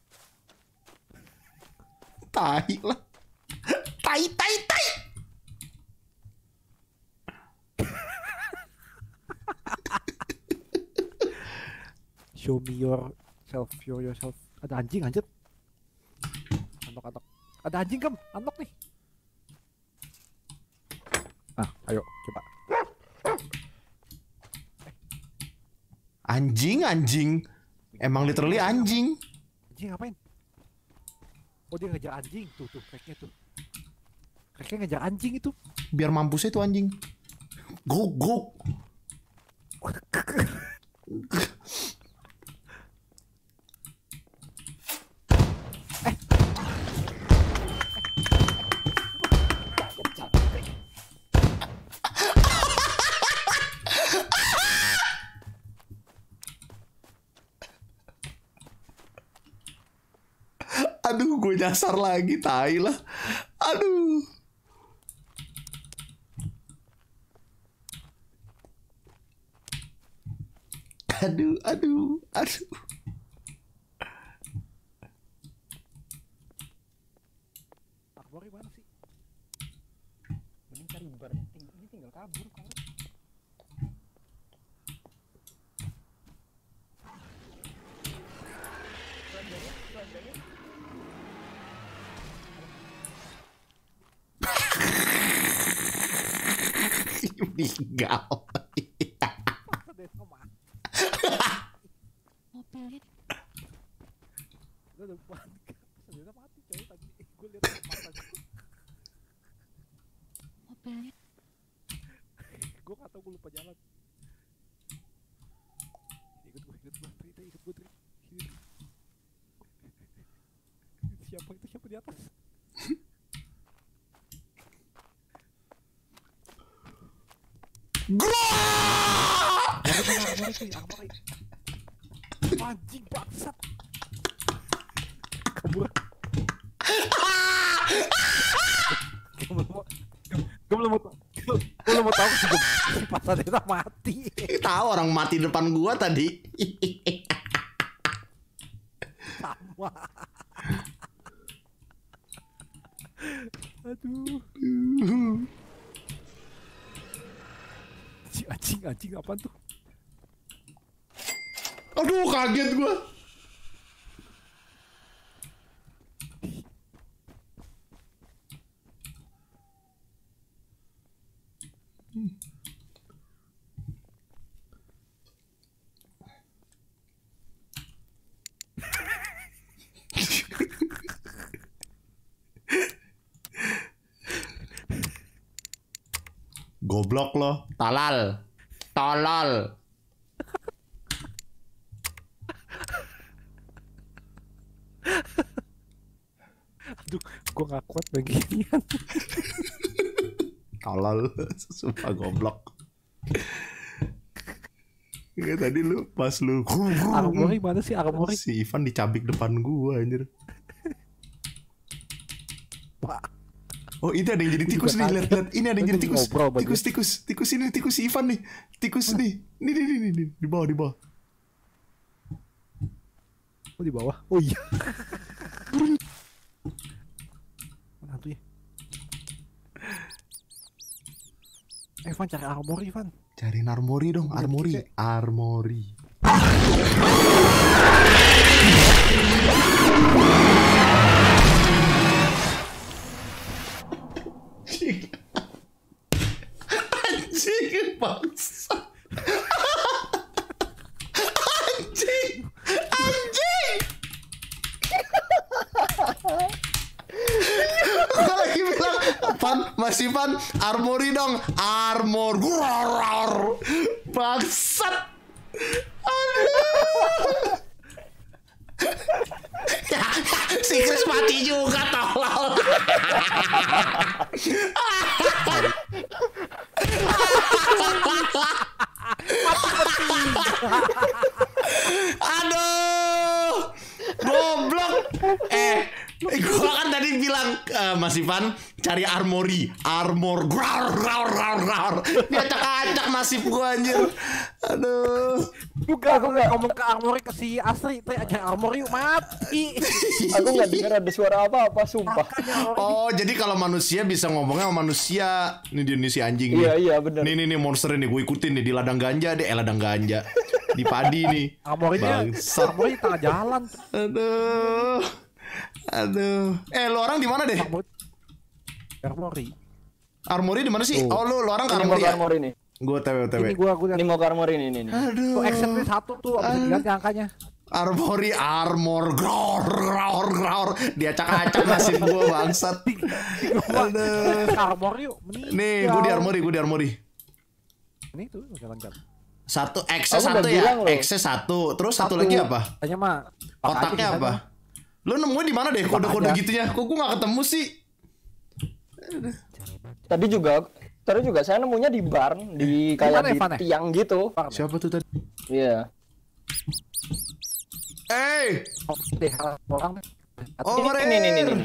Tai lah. Tai. Show me yourself. Ada anjing anjir. Antok. Ada anjing Gem, antok nih. Ayo coba. Anjing. Emang literally anjing. Anjing ngapain? Oh dia ngejar anjing tuh Rake-nya tuh. Rake ngejar anjing itu. Biar mampusnya tuh anjing. Gok. Aduh, gue nyasar lagi, tai lah. Aduh. Armory mana sih? Mending cari bar, ini tinggal kabur. Meninggal. Mobilnya Udah mati coy tadi. Gue lihat mata gue. mobilnya Gue gak tau, gue lupa jalan. Ikut gue Tri. Siapa di atas? Armory. Anjing bangsat. Kabur. Gue belum mau tahu sih si Pasadena mati. Tahu orang mati depan gua tadi. Sama. Aduh. Si anjing apa tuh? Aduh, kaget gua. Goblok lo, tolol. Aduh, gua gak kuat beginian. Tolol, sumpah goblok. Ya tadi lu pas lu Armory mana sih Armory? Si Ivan dicabik depan gua anjir. Oh, ini ada yang jadi tikus nih, lihat. Ini ada yang jadi tikus. Tikus ini, tikus si Ivan nih. Tikus nih. Nih, di bawah. Oh, di bawah. Oh iya. Mana hantunya? Ivan cari armory, Ivan. Cariin armory dong, armory. Mas Ivan, armory dong, armor. Bangsat. Ya, si Chris mati juga tolol. Aduh, goblok. Gua kan tadi bilang Mas Ivan cari armory, armor, grar. Dia acak-acak nasib gua anjir. Aduh. Bukan, aku nggak ngomong ke armory ke si Astri, teh aja armory mati. Aku nggak dengar ada suara apa-apa, sumpah. Oh, jadi kalau manusia bisa ngomongnya sama manusia. Ini dia nih si anjing nih. Iya benar. Nih monster ini gue ikutin nih di ladang ganja deh, ladang ganja. Di padi nih. Armory-nya, armory tengah jalan. Aduh. Lo orang di mana deh? Armory. Armory di mana sih? Oh, lu orang ke armory ya? Armory nih. Gue TW. Ini mau ke armory ini. Aduh. Tuh actionnya 1 tuh, abis diganti angkanya. Armory, armor, gror. Dia acak-acak nasib gue bangsat. Aduh. Armory yuk, nih, gue di armory. Ini tuh jalan-jalan. Satu X1 ya, X1. Terus satu lagi apa? Tanya mah kotaknya apa? Lu nemuin di mana deh kode-kode gitunya? Kok gue gak ketemu sih? Tadi juga saya nemunya di bar, di kayak di tiang gitu. Siapa tuh tadi? Iya. Over ini.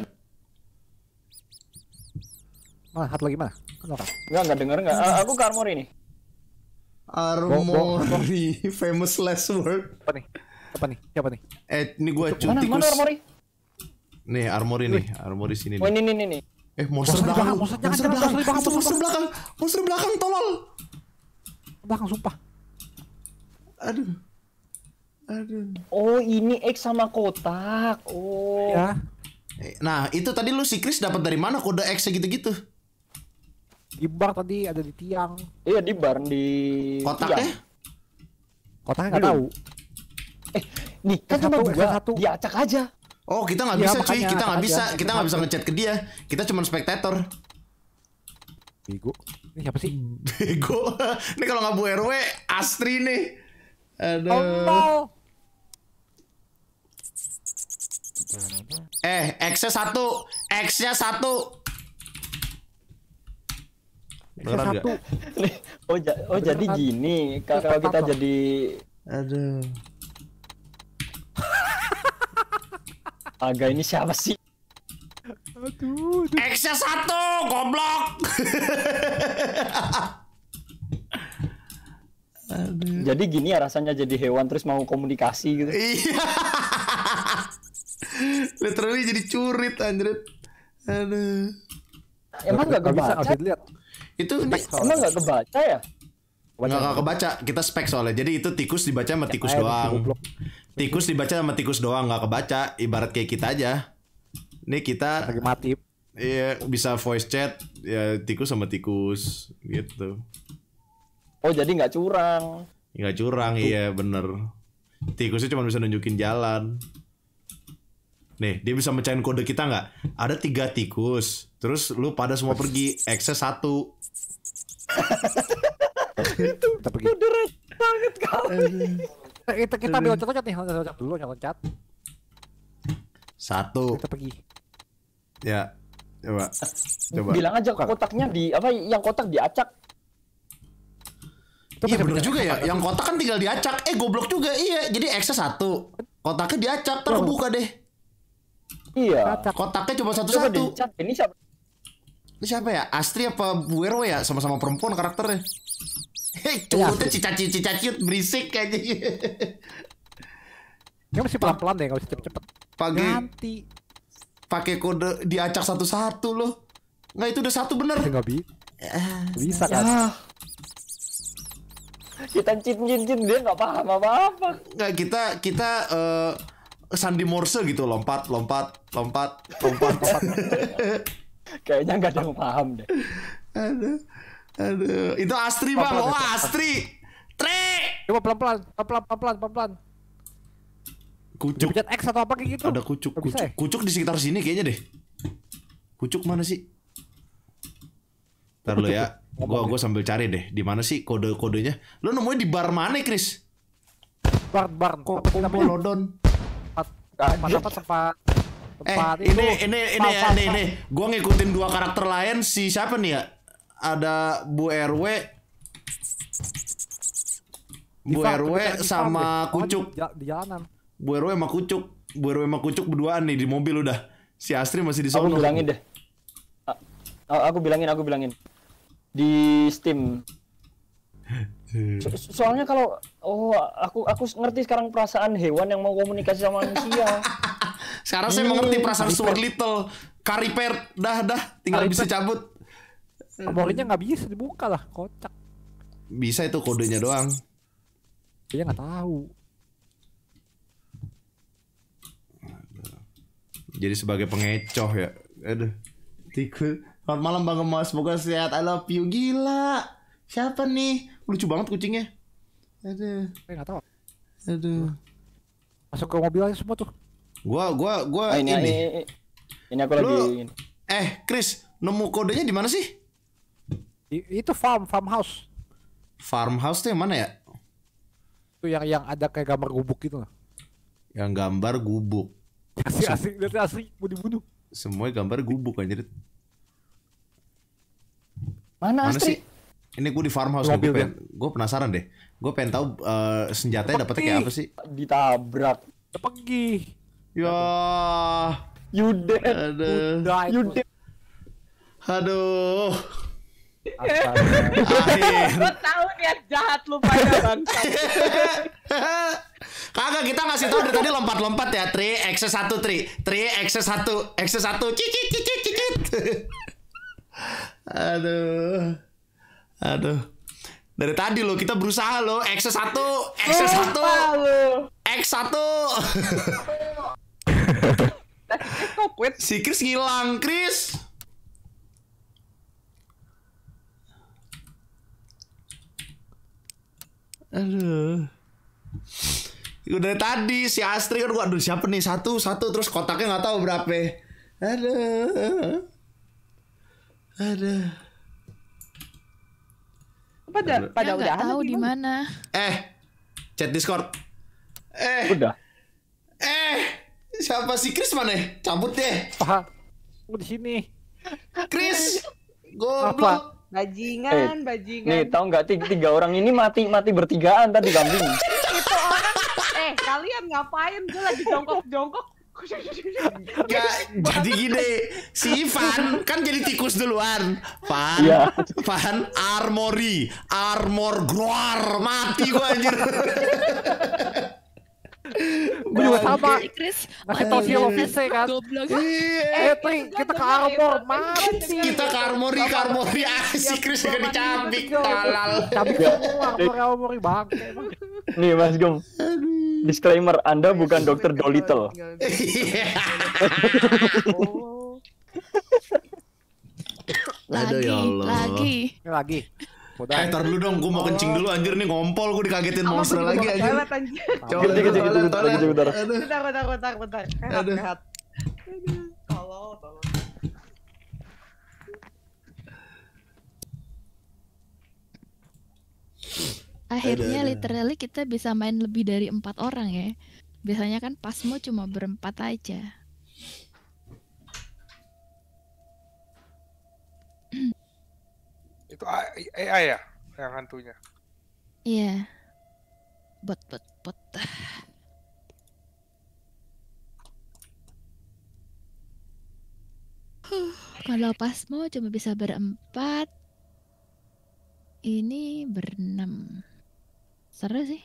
Mana? Satu lagi mana? Enggak denger enggak. Aku ke armory nih. Armory, famous last word. Apa nih? Siapa nih? Ini gua cuti. Mana armory? Nih, armory sini nih. Oh, ini. Monster belakang, tolol. Belakang sumpah. Aduh. Oh, ini X sama kotak. Oh. Ya. Nah, itu tadi lu si Chris dapat dari mana kode X gitu-gitu? Di bar tadi ada di tiang. Iya, di bar di kotaknya. Kotaknya nggak tahu. Nih kan cuma satu. Diacak aja. Oh, kita nggak bisa cuy, kita nggak bisa ngechat ke dia. Kita cuma spektator. Bego. Ini siapa sih? Bego. Ini kalau nggak Bu RW, Astri nih. Aduh. X-nya 1. Oh jadi gini kalau kita jadi. Aduh. Agak ini siapa sih? Aduh. X-nya 1, goblok. Jadi gini ya rasanya jadi hewan terus mau komunikasi gitu. Iya. Literally jadi curit anjir. Aduh. Emang nggak kebaca? Itu emang nggak kebaca ya? Nggak kebaca, kita spek soalnya. Jadi itu tikus dibaca sama tikus doang. Tikus dibaca sama tikus doang, nggak kebaca. Ibarat kayak kita aja. Nih kita lagi mati. Iya, bisa voice chat ya tikus sama tikus gitu. Oh jadi nggak curang? Nggak curang, iya bener. Tikusnya cuma bisa nunjukin jalan. Nih, dia bisa mecahin kode kita nggak? Ada 3 tikus. Terus lu pada semua pergi. X-nya 1. Kita pergi. Kederet banget kali. Kita ambil loncat nih, loncat dulu, loncat. 1. Kita pergi. Ya, coba. Bilang aja kotaknya di apa? Yang kotak diacak. Iya bener juga ya. Yang kotak kan tinggal diacak. Goblok juga. Iya. Jadi X-nya 1. Kotaknya diacak. Terus buka deh. Iya. Kotaknya cuma satu-satu. Ini siapa? Ini siapa ya? Astri apa Bu Wero ya? Sama-sama perempuan karakternya. Cowoknya cicat berisik kayaknya. Dia masih pelan-pelan deh, nggak usah cepet-cepet. Pakai kode diacak satu-satu loh. Nggak, itu udah 1 bener. Nggak bisa kan? Kita cin dia nggak paham apa-apa. Nggak, kita Sandi Morse gitu, lompat. Kayaknya nggak ada yang paham deh. Aduh, itu Astri bang. Oh Astri, Coba pelan-pelan. Kucuk. Pencet X atau apa kayak gitu? Ada kucuk di sekitar sini kayaknya deh. Kucuk mana sih? Ntar lu ya. Gua sambil cari deh. Di mana sih kode-kodenya? Lu nemuin di bar mana, Chris? Bar Kok Bolodon? Tempat ini. Gua ngikutin 2 karakter lain. Si siapa nih ya? Ada Bu RW. Bu RW sama Kucuk. Di jalanan. Bu RW sama Kucuk berduaan nih di mobil udah. Si Astri masih di sono. Aku bilangin deh. Aku bilangin. Di Steam. Soalnya kalau aku ngerti sekarang perasaan hewan yang mau komunikasi sama manusia. Sekarang saya mengerti perasaan Stuart Little. Kariper dah tinggal bisa cabut. Memorinya nggak bisa dibuka lah, kocak. Bisa itu kodenya doang. Dia nggak tahu. Jadi sebagai pengecoh ya. Aduh. Tikus. Selamat malam Bang Emas, semoga sehat. I love you. Gila. Siapa nih? Lucu banget kucingnya. Aduh. Nggak tahu. Aduh. Masuk ke mobil aja semua tuh. Gua ini aku lagi. Chris, nemu kodenya di mana sih? Itu farmhouse. Farmhouse tuh yang mana ya? Itu yang ada kayak gambar gubuk gitu lah. Yang gambar gubuk. Asli mau dibunuh. Semua gambar gubuk anjir. Mana Astri? Sih? Ini gue di farmhouse gue penasaran deh. Gue pengen tahu senjatanya dapetnya kayak apa sih? Ditabrak. Pergi. Ya. You dead. Aduh. Gue tahu niat jahat lu pada bangsa. Kagak, kita ngasih tahu dari tadi lompat-lompat ya. 3x1 3x1 cicit. Aduh. Dari tadi lo kita berusaha lo X1 Si Chris ngilang, Chris. Aduh. Udah tadi si Astri kan aduh siapa nih satu terus kotaknya nggak tahu berapa. Aduh. Pada udah tahu di mana. Chat Discord. Udah. Siapa si Chris mana? Cabut deh. Aku di sini. Chris. Goblok. Bajingan. Nih, tahu nggak 3 orang ini mati bertigaan tadi kambing. Itu orang. Kalian ngapain? Gue lagi jongkok. Jadi gini, si Ivan kan jadi tikus duluan. Van armor groar mati gua anjir. Gue juga sama. Chris, ngasih tau si Lovise kan. Kita ke armor mati. Kita ke armory si Chris juga dicabik. Talal. Cabik semua armor bangke. Nih Mas Gem. Disclaimer, Anda bukan Dokter Dolittle. Lagi. Ntar dulu dong, gue mau kencing dulu anjir nih ngompol, gue dikagetin monster lagi anjir. Coba bentar. Sehat. Tolong. Akhirnya literally kita bisa main lebih dari 4 orang ya. Biasanya kan Pasmo cuma berempat aja. Itu AI ya yang hantunya. Iya. Bot. Kalau Pasmo cuma bisa berempat, ini berenam. Seru sih.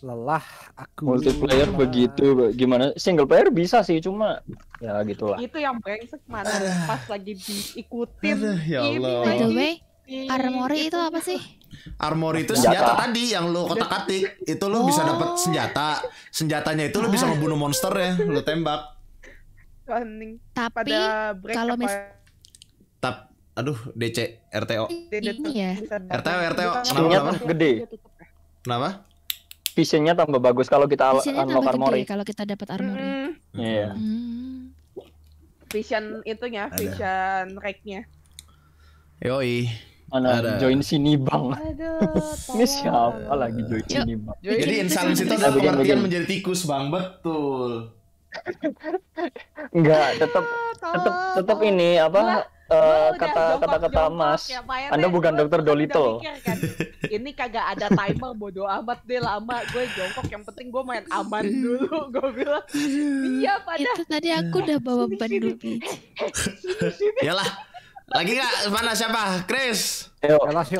Lelah aku. Multiplayer lelah. begitu, gimana? Single player bisa sih, cuma ya gitulah. Itu yang brengsek mana pas lagi diikutin. Ya Allah. By the way, armory itu apa sih? Armor itu senjata tadi yang lu kotak-atik. Itu lu bisa dapat senjata. Senjatanya itu lu bisa ngebunuh monster ya, lu tembak. Tapi kalau aduh DC RTO. ini ya. RTO. Visionnya Kenapa? gede. Kenapa? Visionnya tambah bagus kalau kita Visionnya unlock tambah armory. gede kalau kita dapat armory. Iya. Vision itunya, vision rack-nya. Yoi. Mana join sini bang. Aduh, Ini siapa lagi join sini bang? Jadi insalins itu adalah pengertian menjadi tikus bang, betul. Enggak, tetap ini apa kata-kata Mas. Anda bukan Dokter Dolittle. Kan, ini kagak ada timer, bodo amat deh lama. Gue jongkok, yang penting gue main aman dulu. Gue bilang, iya pada. Itu tadi aku udah bawa ban dulu. Yalah. Lagi nggak? Mana siapa? Chris. Yuk.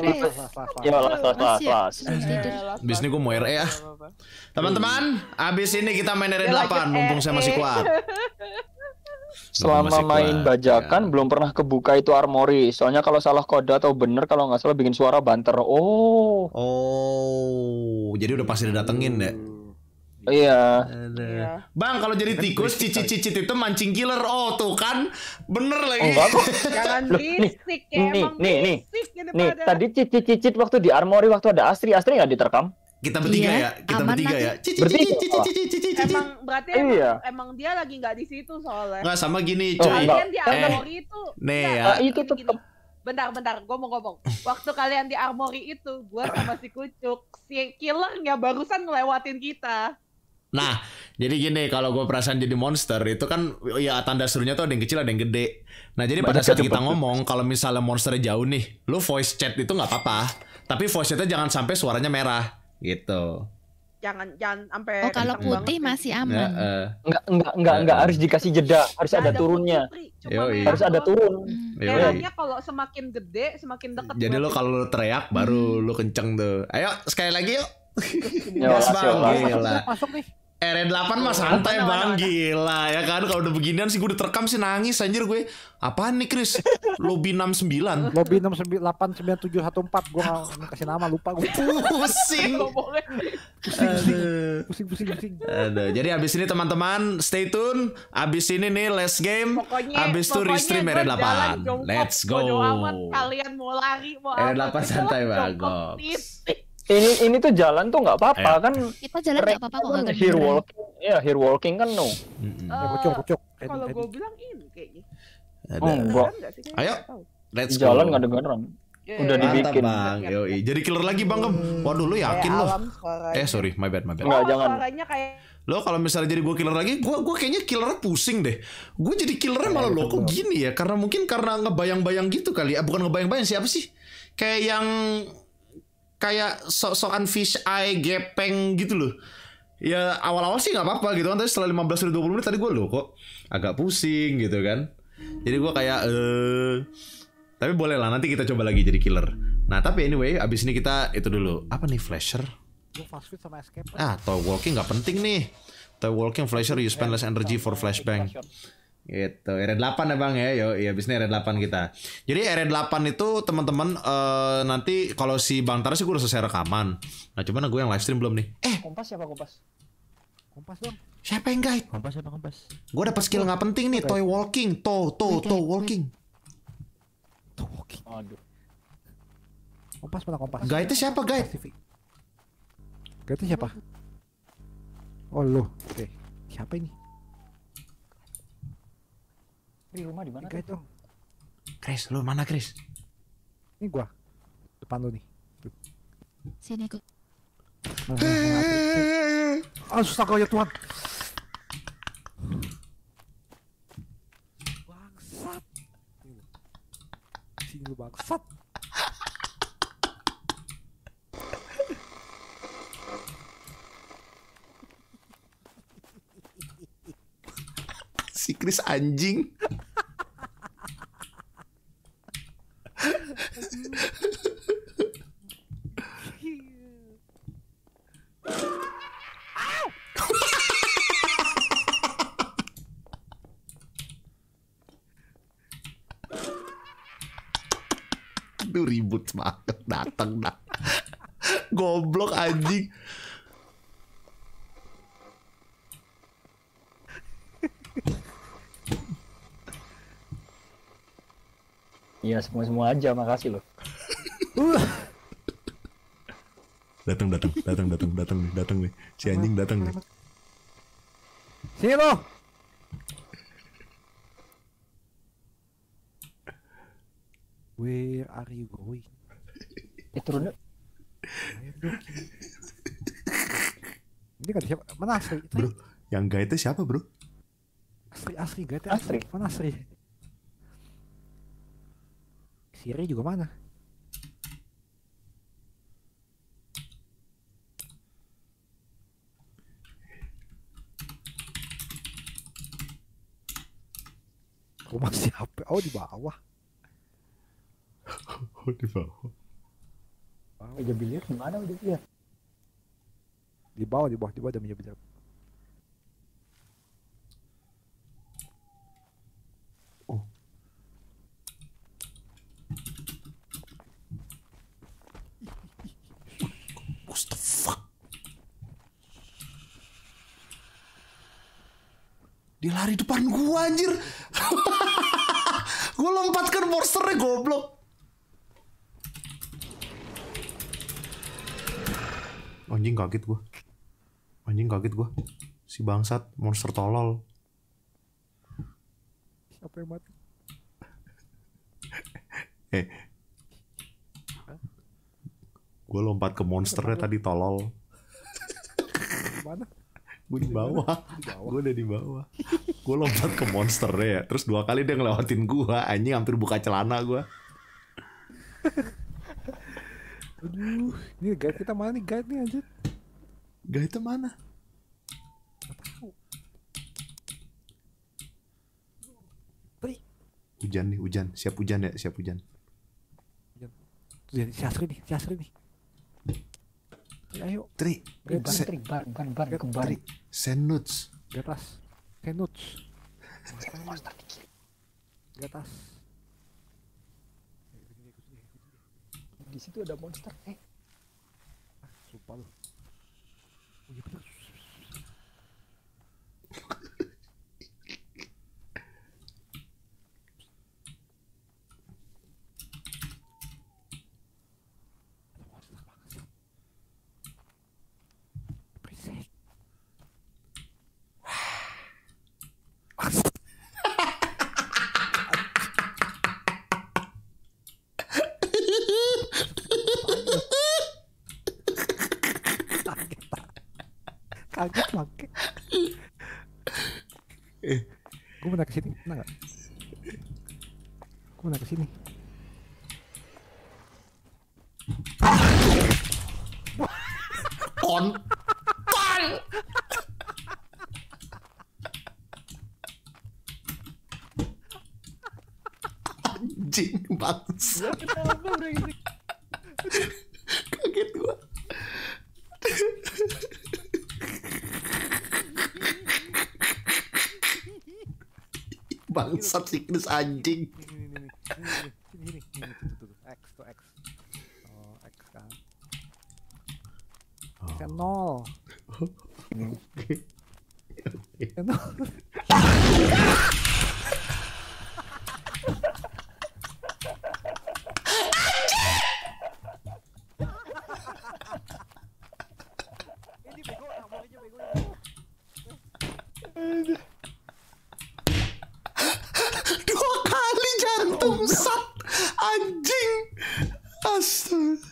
Las. Abis ini gue mau RE ya. Teman-teman, abis ini kita main RE8 mumpung saya masih kuat. Selama main bajakan belum pernah kebuka itu armory. Soalnya kalau salah kode atau bener kalau nggak salah bikin suara banter. Oh, jadi udah pasti didatengin deh. Iya. Bang, kalau jadi tikus cicit-cicit itu mancing killer. Oh, tuh kan. Bener lagi. Jangan berisik ya. Nih. Tadi cicit-cicit waktu di armory waktu ada Astri nggak diterekam? Kita bertiga ya. Kita bertiga ya. Emang berarti emang dia lagi nggak di situ soalnya. Nggak sama gini, cuy. Kalian di armory itu. Nih ya. Itu tetap. Bentar, gue mau ngomong. Waktu kalian di armory itu, gue sama si Kucuk, si killernya barusan ngelewatin kita. Nah, jadi gini, kalau gue perasaan jadi monster itu kan ya tanda serunya tuh ada yang kecil ada yang gede. Nah, jadi pada saat kita ngomong kalau misalnya monsternya jauh nih, lu voice chat itu nggak apa-apa. Tapi voice chatnya jangan sampai suaranya merah gitu. Jangan sampai. Oh, kalau putih masih aman. Enggak harus dikasih jeda, harus ada turunnya. Harus ada turun. Kayaknya kalau semakin gede, semakin dekat. Jadi lo kalau teriak baru lo kenceng tuh. Ayo sekali lagi yuk. Gas bang, gila. Masuk nih. RE8 mah santai bang, gila ya kan. Kalau udah beginian sih gue udah terekam sih nangis anjir gue. Apaan nih Chris? Lobby 69. Lobby 6989714. Gue nggak kasih nama, lupa gue. Pusing. Pusing. Aduh, jadi abis ini teman-teman stay tune. Abis ini nih last game. Abis itu restream RE8. Let's go. Kalian mau lari mau RE8 santai bagus. Ini tuh jalan tuh nggak apa-apa kan? Kita jalan nggak apa-apa kok. Here walking, here walking kan no. Kucuk. Kalau gue bilang ini kayaknya. Enggak. Ayo, let's go. Jalan nggak dengeran. Udah dibikin. Bang, yoi. Jadi killer lagi bang Gem. Waduh lu yakin lo? Sorry, my bad. Enggak, jangan. Suaranya kayak Lo kalau misalnya jadi gue killer lagi, gue kayaknya killernya pusing deh. Gue jadi killernya malah lo kok gini ya? Karena ngebayang-bayang gitu kali. Bukan ngebayang-bayang siapa sih? Kayak sok-sokan fish eye gepeng gitu loh. Ya awal-awal sih nggak apa-apa gitu kan. Tapi setelah 15-20 menit tadi gue loh kok agak pusing gitu kan. Jadi gue kayak tapi boleh lah nanti kita coba lagi jadi killer. Nah tapi anyway abis ini kita itu dulu. Apa nih flasher? Toy walking nggak penting nih. Toy walking flasher you spend less energy for flashbang. Gitu, RE8 ya bang ya, abis ini RE8 kita. Jadi RE8 itu teman-teman nanti kalau si Bang Tara sih gue udah selesai rekaman. Nah cuman gue yang live stream belum nih. Kompas siapa Kompas? Kompas dong. Siapa yang guide? Kompas. Gue dapet skill nggak penting nih, toy walking, walking. Aduh. Kompas mana kompas? Guide-nya siapa guide? Guide-nya siapa? Oh lo, oke. Siapa ini? Di rumah di mana? Guide dong. Chris, lu mana Chris? Ini gua. Depan lu nih. Tuh. Sini kok. Susah kau ya Tuhan. Bangsat. Sini lu bangsat. Si Chris anjing. Aduh ribut banget datang dah. Goblok anjing. Iya semua aja, makasih loh. Datang nih. Si anjing datang nih. Sini lo. Where are you going? Turun yuk. Ini kan siapa? Mana Asri? Bro, yang guide siapa bro? Asri, guide Asri. Mana Asri? Siri juga mana? Rumah siapa? Oh di bawah. Oh di bawah. Meja biliar mana meja biliar? Di bawah ada meja biliar. Oh. What the fuck? Dia lari depan gua anjir. Gua lompatkan monsternya goblok. Anjing kaget gua. Si bangsat monster tolol. Siapa yang mati? Gue lompat ke monsternya tadi tolol. Mana? Gue di bawah. Gue udah di bawah. Gue lompat ke monsternya ya. Terus 2 kali dia ngelewatin gue. Anjing hampir buka celana gue. Aduh, ini guide kita mana nih guide nih anjir? Guide itu mana? Hujan nih, hujan. Siap hujan ya, siap hujan. Si Asri nih. Ayo. Tri. Kembar. Send nudes. Di atas. Send nudes. Di atas. Di situ ada monster. Sumpah lu. Oh iya bener. Kaget bangke. Gue mau naik ke sini, pernah nggak? Gue mau naik ke sini. Kontol. Anjing bangsa. Kaget gua. Bangsat siklus anjing. Ini, tuh, X. Oh, X kan. Kan 0. Oke. Kan 0. Ini bego, namanya bego. Dua kali jantung sat anjing. Astaga.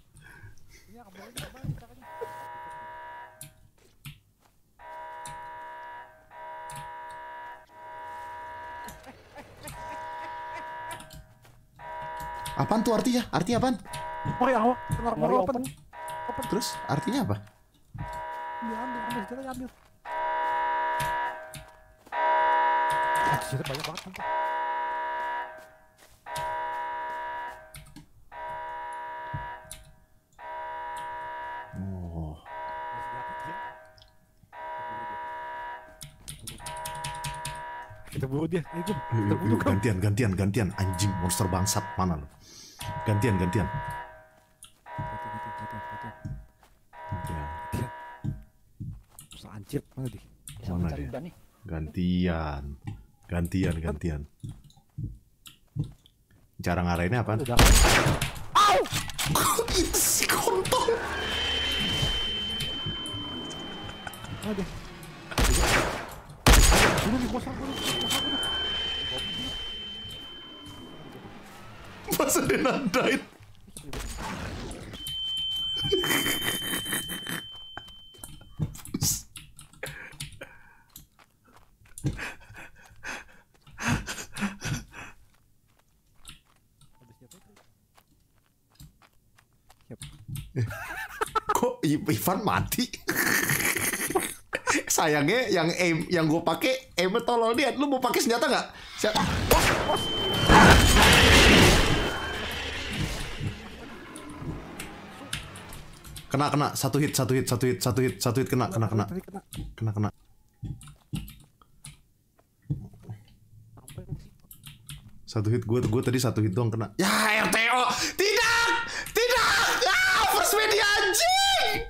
Apaan tuh artinya? Artinya apaan? Mari open. Terus artinya apa? Ambil, kita ambil. Senjata banyak banget kan. Oh. Kita buru dia. Gantian anjing monster bangsat mana lo? Gantian. Susah anjir, mana di? Mana dia? Gantian. Cara ngarahinnya apaan? Au! Itu si kontol. Ada. Masa dia nandain? Kok Ivan mati? Sayangnya yang gue pakai aim tolol dia. Lu mau pakai senjata nggak? Kena satu hit kena. Satu hit gue tadi satu hit doang kena. Ya RTO tidak. First media anjing.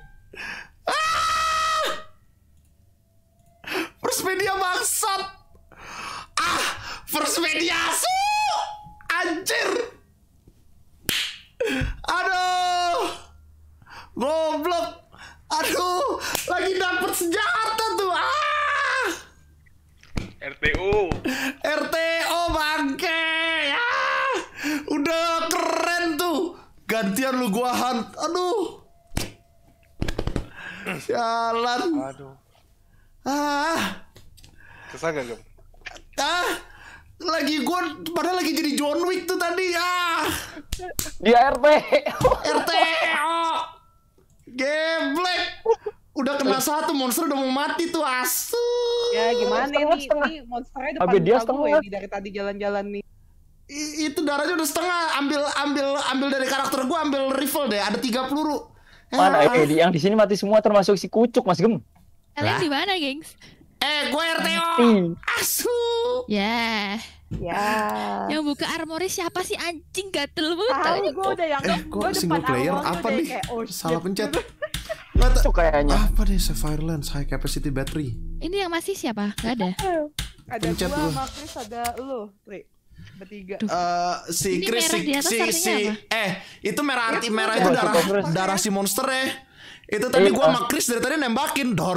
First media maksud. First media su. Anjir. Aduh. Goblok. Aduh, lagi dapet senjata tuh. RTO bangke. Udah keren tuh. Gantian lu gua hunt. Aduh. Sialan. Aduh. Kesal gak, Gem? Lagi gua padahal lagi jadi John Wick tuh tadi. Dia RTO. Geblek. Udah kena satu monster udah mau mati tuh asu. Ya gimana nih monsternya depan muka gue nih dari tadi jalan-jalan nih. Itu darahnya udah setengah. Ambil dari karakter gue, ambil rifle deh. Ada 3 peluru. Mana yang di sini mati semua termasuk si kucuk Mas Gem. Kalian di mana, gengs? Gue RTO. Asu. Ya. Yang buka armory siapa sih anjing gatel banget. Gue udah yang kok single player apa nih? Salah pencet. Itu kayaknya. Apa nih? Sapphire Lens, high capacity battery. Ini yang masih siapa? Gak ada. Ada gua sama Chris, ada lu, Tri. Bertiga. Si Chris itu merah itu darah si monster ya. Itu tadi gua sama Chris dari tadi nembakin dor.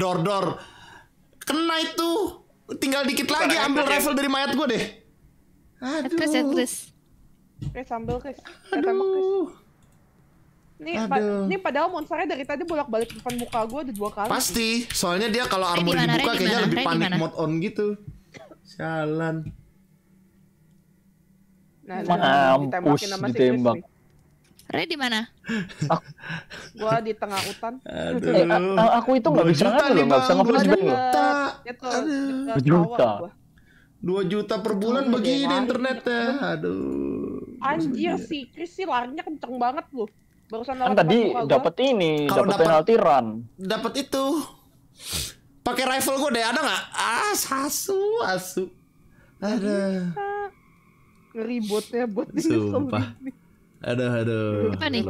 Kena itu. Tinggal dikit lagi ambil rifle dari mayat gua deh. Aduh. Chris ambil Chris. Tembak Chris. Nih padahal monsternya dari tadi bolak-balik depan muka gue ada 2 kali. Pasti, soalnya dia kalau armor dibuka kayaknya lebih panik mode on gitu. Sialan. Mampus ditembak. Ray di mana? Gua di tengah hutan. Aku itu nggak bisa nge-flash bang loh. 2 juta per bulan begini internetnya. Aduh. Anjir sih, Chris sih larinya kenceng banget loh. Barusan kan tadi dapat ini, dapat penalti run. Dapat itu. Pakai rifle gue deh, ada nggak? Asu. Ada. Ngeributnya buat dia. Sumpah. Aduh. Apa nih?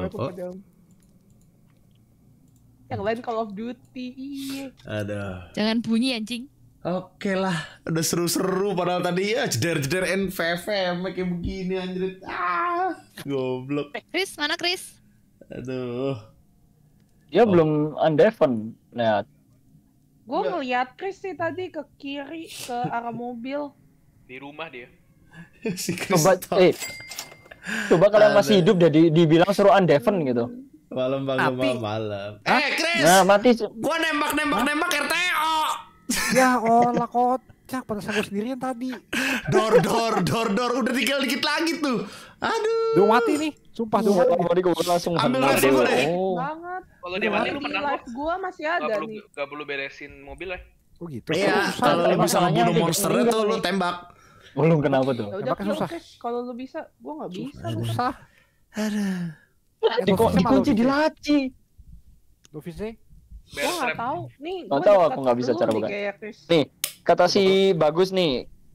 Yang lain Call of Duty. Iya. Aduh. Jangan bunyi anjing. Oke lah, udah seru-seru padahal tadi ya jeder NVV kayak begini anjir. Goblok. Chris, mana Chris? Aduh. Dia belum undefen, lihat. Gue ngeliat Chris sih tadi ke kiri ke arah mobil. Di rumah dia. Si Chris. Coba kalian masih hidup udah dibilang suruh undefen gitu. Malam. Chris. Nah, mati. Gua nembak RTO. Ya Allah kocak, pada gue sendirian tadi. Dor udah tinggal dikit lagi tuh. Aduh. Udah mati nih, sumpah udah mati. Gue langsung ambil rifle gue deh. Banget. Kalau dia mati lu menang kok. Live gua masih ada nih. Gak perlu beresin mobil ya. Oh gitu. Iya, kalau lu bisa ngebunuh monsternya tuh lu tembak. Belum kenapa tuh? Udah susah. Kalau lu bisa, gua nggak bisa. Susah. Ada. Dikunci di laci. Lu bisa? Gua nggak tahu. Nih, nggak tahu aku nggak bisa cara buka. Nih, kata si Bagus nih,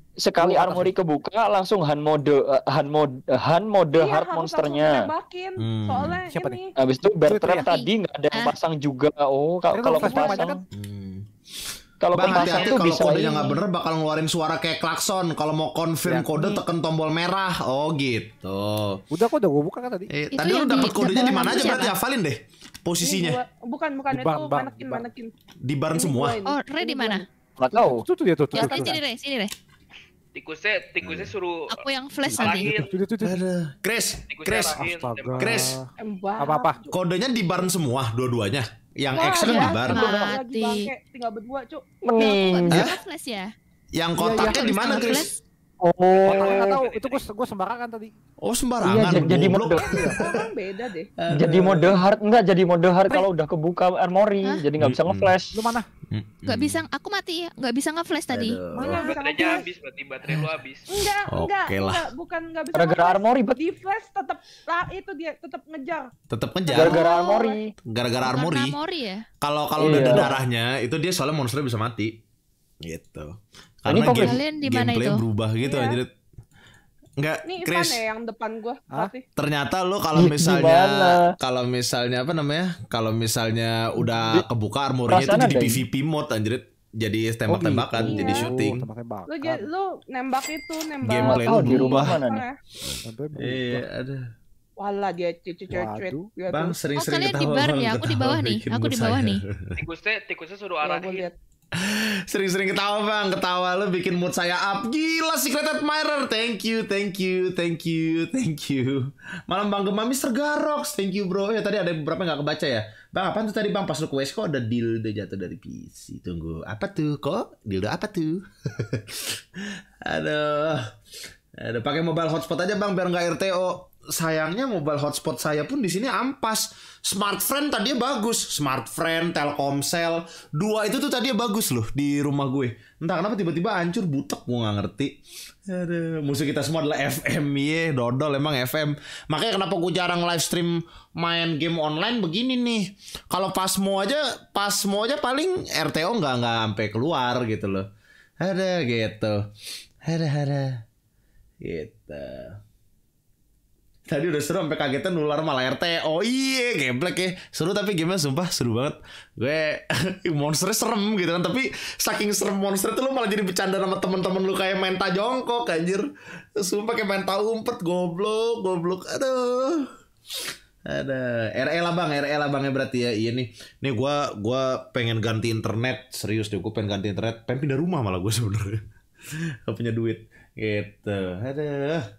sekali armory kebuka langsung hand mode hard harus monsternya. langsung nembakin. Soalnya Siapa ini Habis itu bear Itu trap ya? tadi nggak ada yang pasang juga. Oh, kalau flashbang banyak kepasang, kan? kalau Bang, kepasang hati-hati tuh kalau bisa kodenya ini. nggak bener bakal ngeluarin suara kayak klakson. Kalau mau confirm Ya. kode tekan tombol merah. Oh gitu. Udah kok, udah gue buka kan tadi. Itu Tadi lu yang dapet di kodenya di depan mana aja siapa? berarti hafalin deh posisinya. bukan Di itu bar, manekin. Di barn Ini semua. gua ini. Oh, Re di mana? Nggak tahu. Tuh dia tuh. Ya, tuh. sini Re. Tikusnya suruh Aku yang flash nanti. arahin. Tuh. Chris, Tikusnya Chris, arahin. Astaga. Chris. Apa-apa? Kodenya di barn semua dua-duanya. Yang Wah, action ya, di barn. Mati. lagi bangke, tinggal berdua, Cuk. Aku nggak Mending. bisa nge-flash ya. Yang Iya, kotaknya di mana, Chris? Nge-flash. Oh, nggak tahu. Itu gue sembarangan tadi. Oh, sembarangan. Iya, jadi goblok. mode. Orang beda deh. Jadi mode hard enggak jadi mode hard kalau udah kebuka armory, jadi nggak bisa nge-flash. Lu mana? Nggak bisa. Aku mati ya. Nggak bisa nge-flash tadi. Mana bisa Baterainya nge-flash? habis, berarti baterai lu habis. Enggak, Oke lah. bukan enggak bisa. Gara-gara nge-flash. armory, Bet. Di flash tetap itu dia tetap ngejar. Tetep ngejar. Gara-gara armory. Gara-gara Bukan armory. Armory ya. Kalau udah Iya. ada darahnya, itu dia soalnya monsternya bisa mati. Gitu. Ini Karena kok kalian di mana gameplay itu? berubah gitu Iya. anjir. Enggak, Nih Chris. Ivan ya yang depan gua. Hah? Fatih. Ternyata lu kalau Gimana? misalnya apa namanya? Kalau misalnya udah kebuka armornya itu Perasaan jadi ada PVP mode anjir. Jadi tembak-tembakan, gitu. jadi Iya. shooting. Lu nembak itu, nembak. Gameplay lu Tahu di rumah berubah. mana nih? Iya, ada. Walah dia cuit. Bang sering-sering kalian di ketawa. bar Bang, ya? Aku di ketawa bawah nih. bikin Aku mood di bawah saya. nih. Tikusnya suruh Gua arahin. lihat. Sering-sering ketawa bang, ketawa lu bikin mood saya up. Gila Secret Admirer, thank you. Malam Bang Gema Mr. Garox, thank you bro. Ya tadi ada beberapa nggak kebaca ya. Bang apaan tuh tadi bang, pas lu ke WS kok ada dildo jatuh dari PC. Tunggu, apa tuh kok? Dildo apa tuh? Aduh, pakai mobile hotspot aja bang biar nggak RTO. Sayangnya mobile hotspot saya pun di sini ampas. Smartfriend tadinya bagus, Smartfriend, Telkomsel, dua itu tuh tadinya bagus loh di rumah gue. Entah kenapa tiba-tiba hancur, butek, gue nggak ngerti. Aduh, musuh kita semua adalah FM, ye, dodol emang FM. Makanya kenapa gue jarang live stream main game online begini nih. Kalau Pasmo aja paling RTO nggak sampai keluar gitu loh. Ada gitu, ada gitu. Tadi udah seru sampai kagetan nular malah RT. Oh iya, gameplay ya. Seru tapi gamenya sumpah seru banget. Gue monsternya serem gitu kan, tapi saking serem monster itu lu malah jadi bercanda sama temen-temen lu kayak main tajongkok anjir. Sumpah kayak main umpet goblok. Aduh. Ada RE lah bang ya berarti ya. Iya nih gua pengen ganti internet, serius deh gue pengen ganti internet, pengen pindah rumah malah gue sebenarnya. Gak punya duit gitu. Aduh.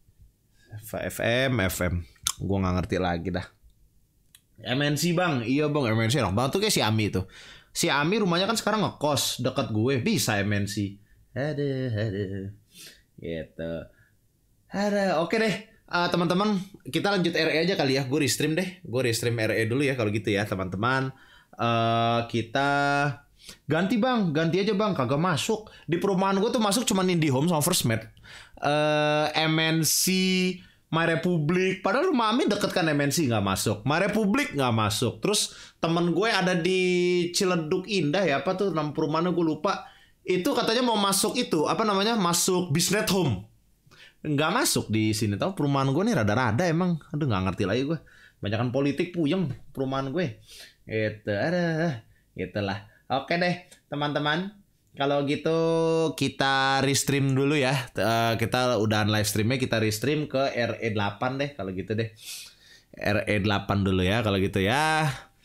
FM gue nggak ngerti lagi dah. MNC bang, iya bang MNC enak banget tuh kayak si Ami tuh. Si Ami rumahnya kan sekarang ngekos dekat gue, bisa MNC. Aduh gitu. Oke deh. Teman-teman kita lanjut RE aja kali ya. Gue restream RE dulu ya kalau gitu ya teman-teman. Kita ganti aja bang, kagak masuk. Di perumahan gue tuh masuk cuma IndiHome sama First Med. MNC, My Republic, padahal rumah Amin deket kan MNC nggak masuk, My Republic nggak masuk. Terus temen gue ada di Ciledug Indah ya, apa tuh nama perumahannya gue lupa. Itu katanya mau masuk itu apa namanya, masuk Bisnet Home, nggak masuk di sini. Tahu perumahan gue nih rada-rada emang, aduh nggak ngerti lagi gue. Banyakan politik puyeng perumahan gue. Itu itulah. Oke deh teman-teman. Kalau gitu kita restream dulu ya. Kita udah live streamnya, kita restream ke RE8 deh kalau gitu deh. RE8 dulu ya kalau gitu ya.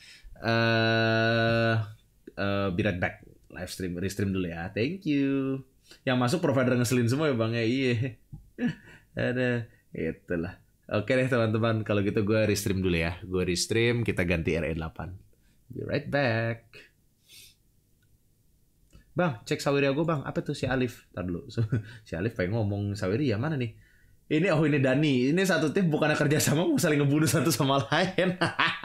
Be right back. Restream dulu ya. Thank you. Yang masuk provider ngeselin semua ya bang ya. Iya. Ada itulah. Oke deh teman-teman, kalau gitu gue restream dulu ya. Gue restream, kita ganti RE8. Be right back. Bang, cek Saweria gue bang. Apa tuh si Alif? Ntar dulu. Si Alif pengen ngomong Saweria mana nih? Ini Dani. Ini satu tim bukannya kerja sama, mau saling ngebunuh satu sama lain.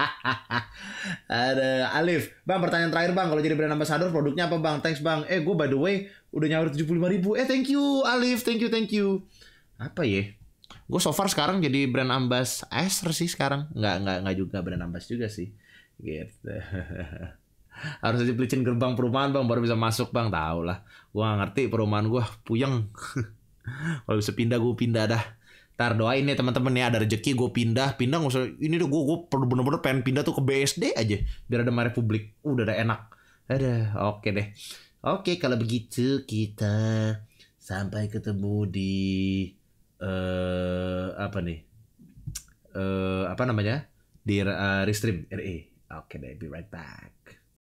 Ada Alif. Bang, pertanyaan terakhir bang. Kalau jadi brand ambassador produknya apa bang? Thanks bang. Gue by the way udah nyawer 75.000. Thank you Alif. Thank you. Apa ya? Gue so far sekarang jadi brand ambassador sih sekarang. Nggak juga brand ambassador juga sih. Gitu. Harus dipelicin gerbang perumahan bang, baru bisa masuk bang. Tahu lah, gua nggak ngerti perumahan gua, puyeng. Kalau bisa pindah gue pindah dah. Ntar doain nih teman-teman ya, ada rezeki gue pindah nggak usah ini deh, gue bener-bener pengen pindah tuh ke BSD aja biar ada Republik, udah enak. Oke deh. Oke kalau begitu kita sampai ketemu di apa nih apa namanya di Restream RE. Oke deh, be right back.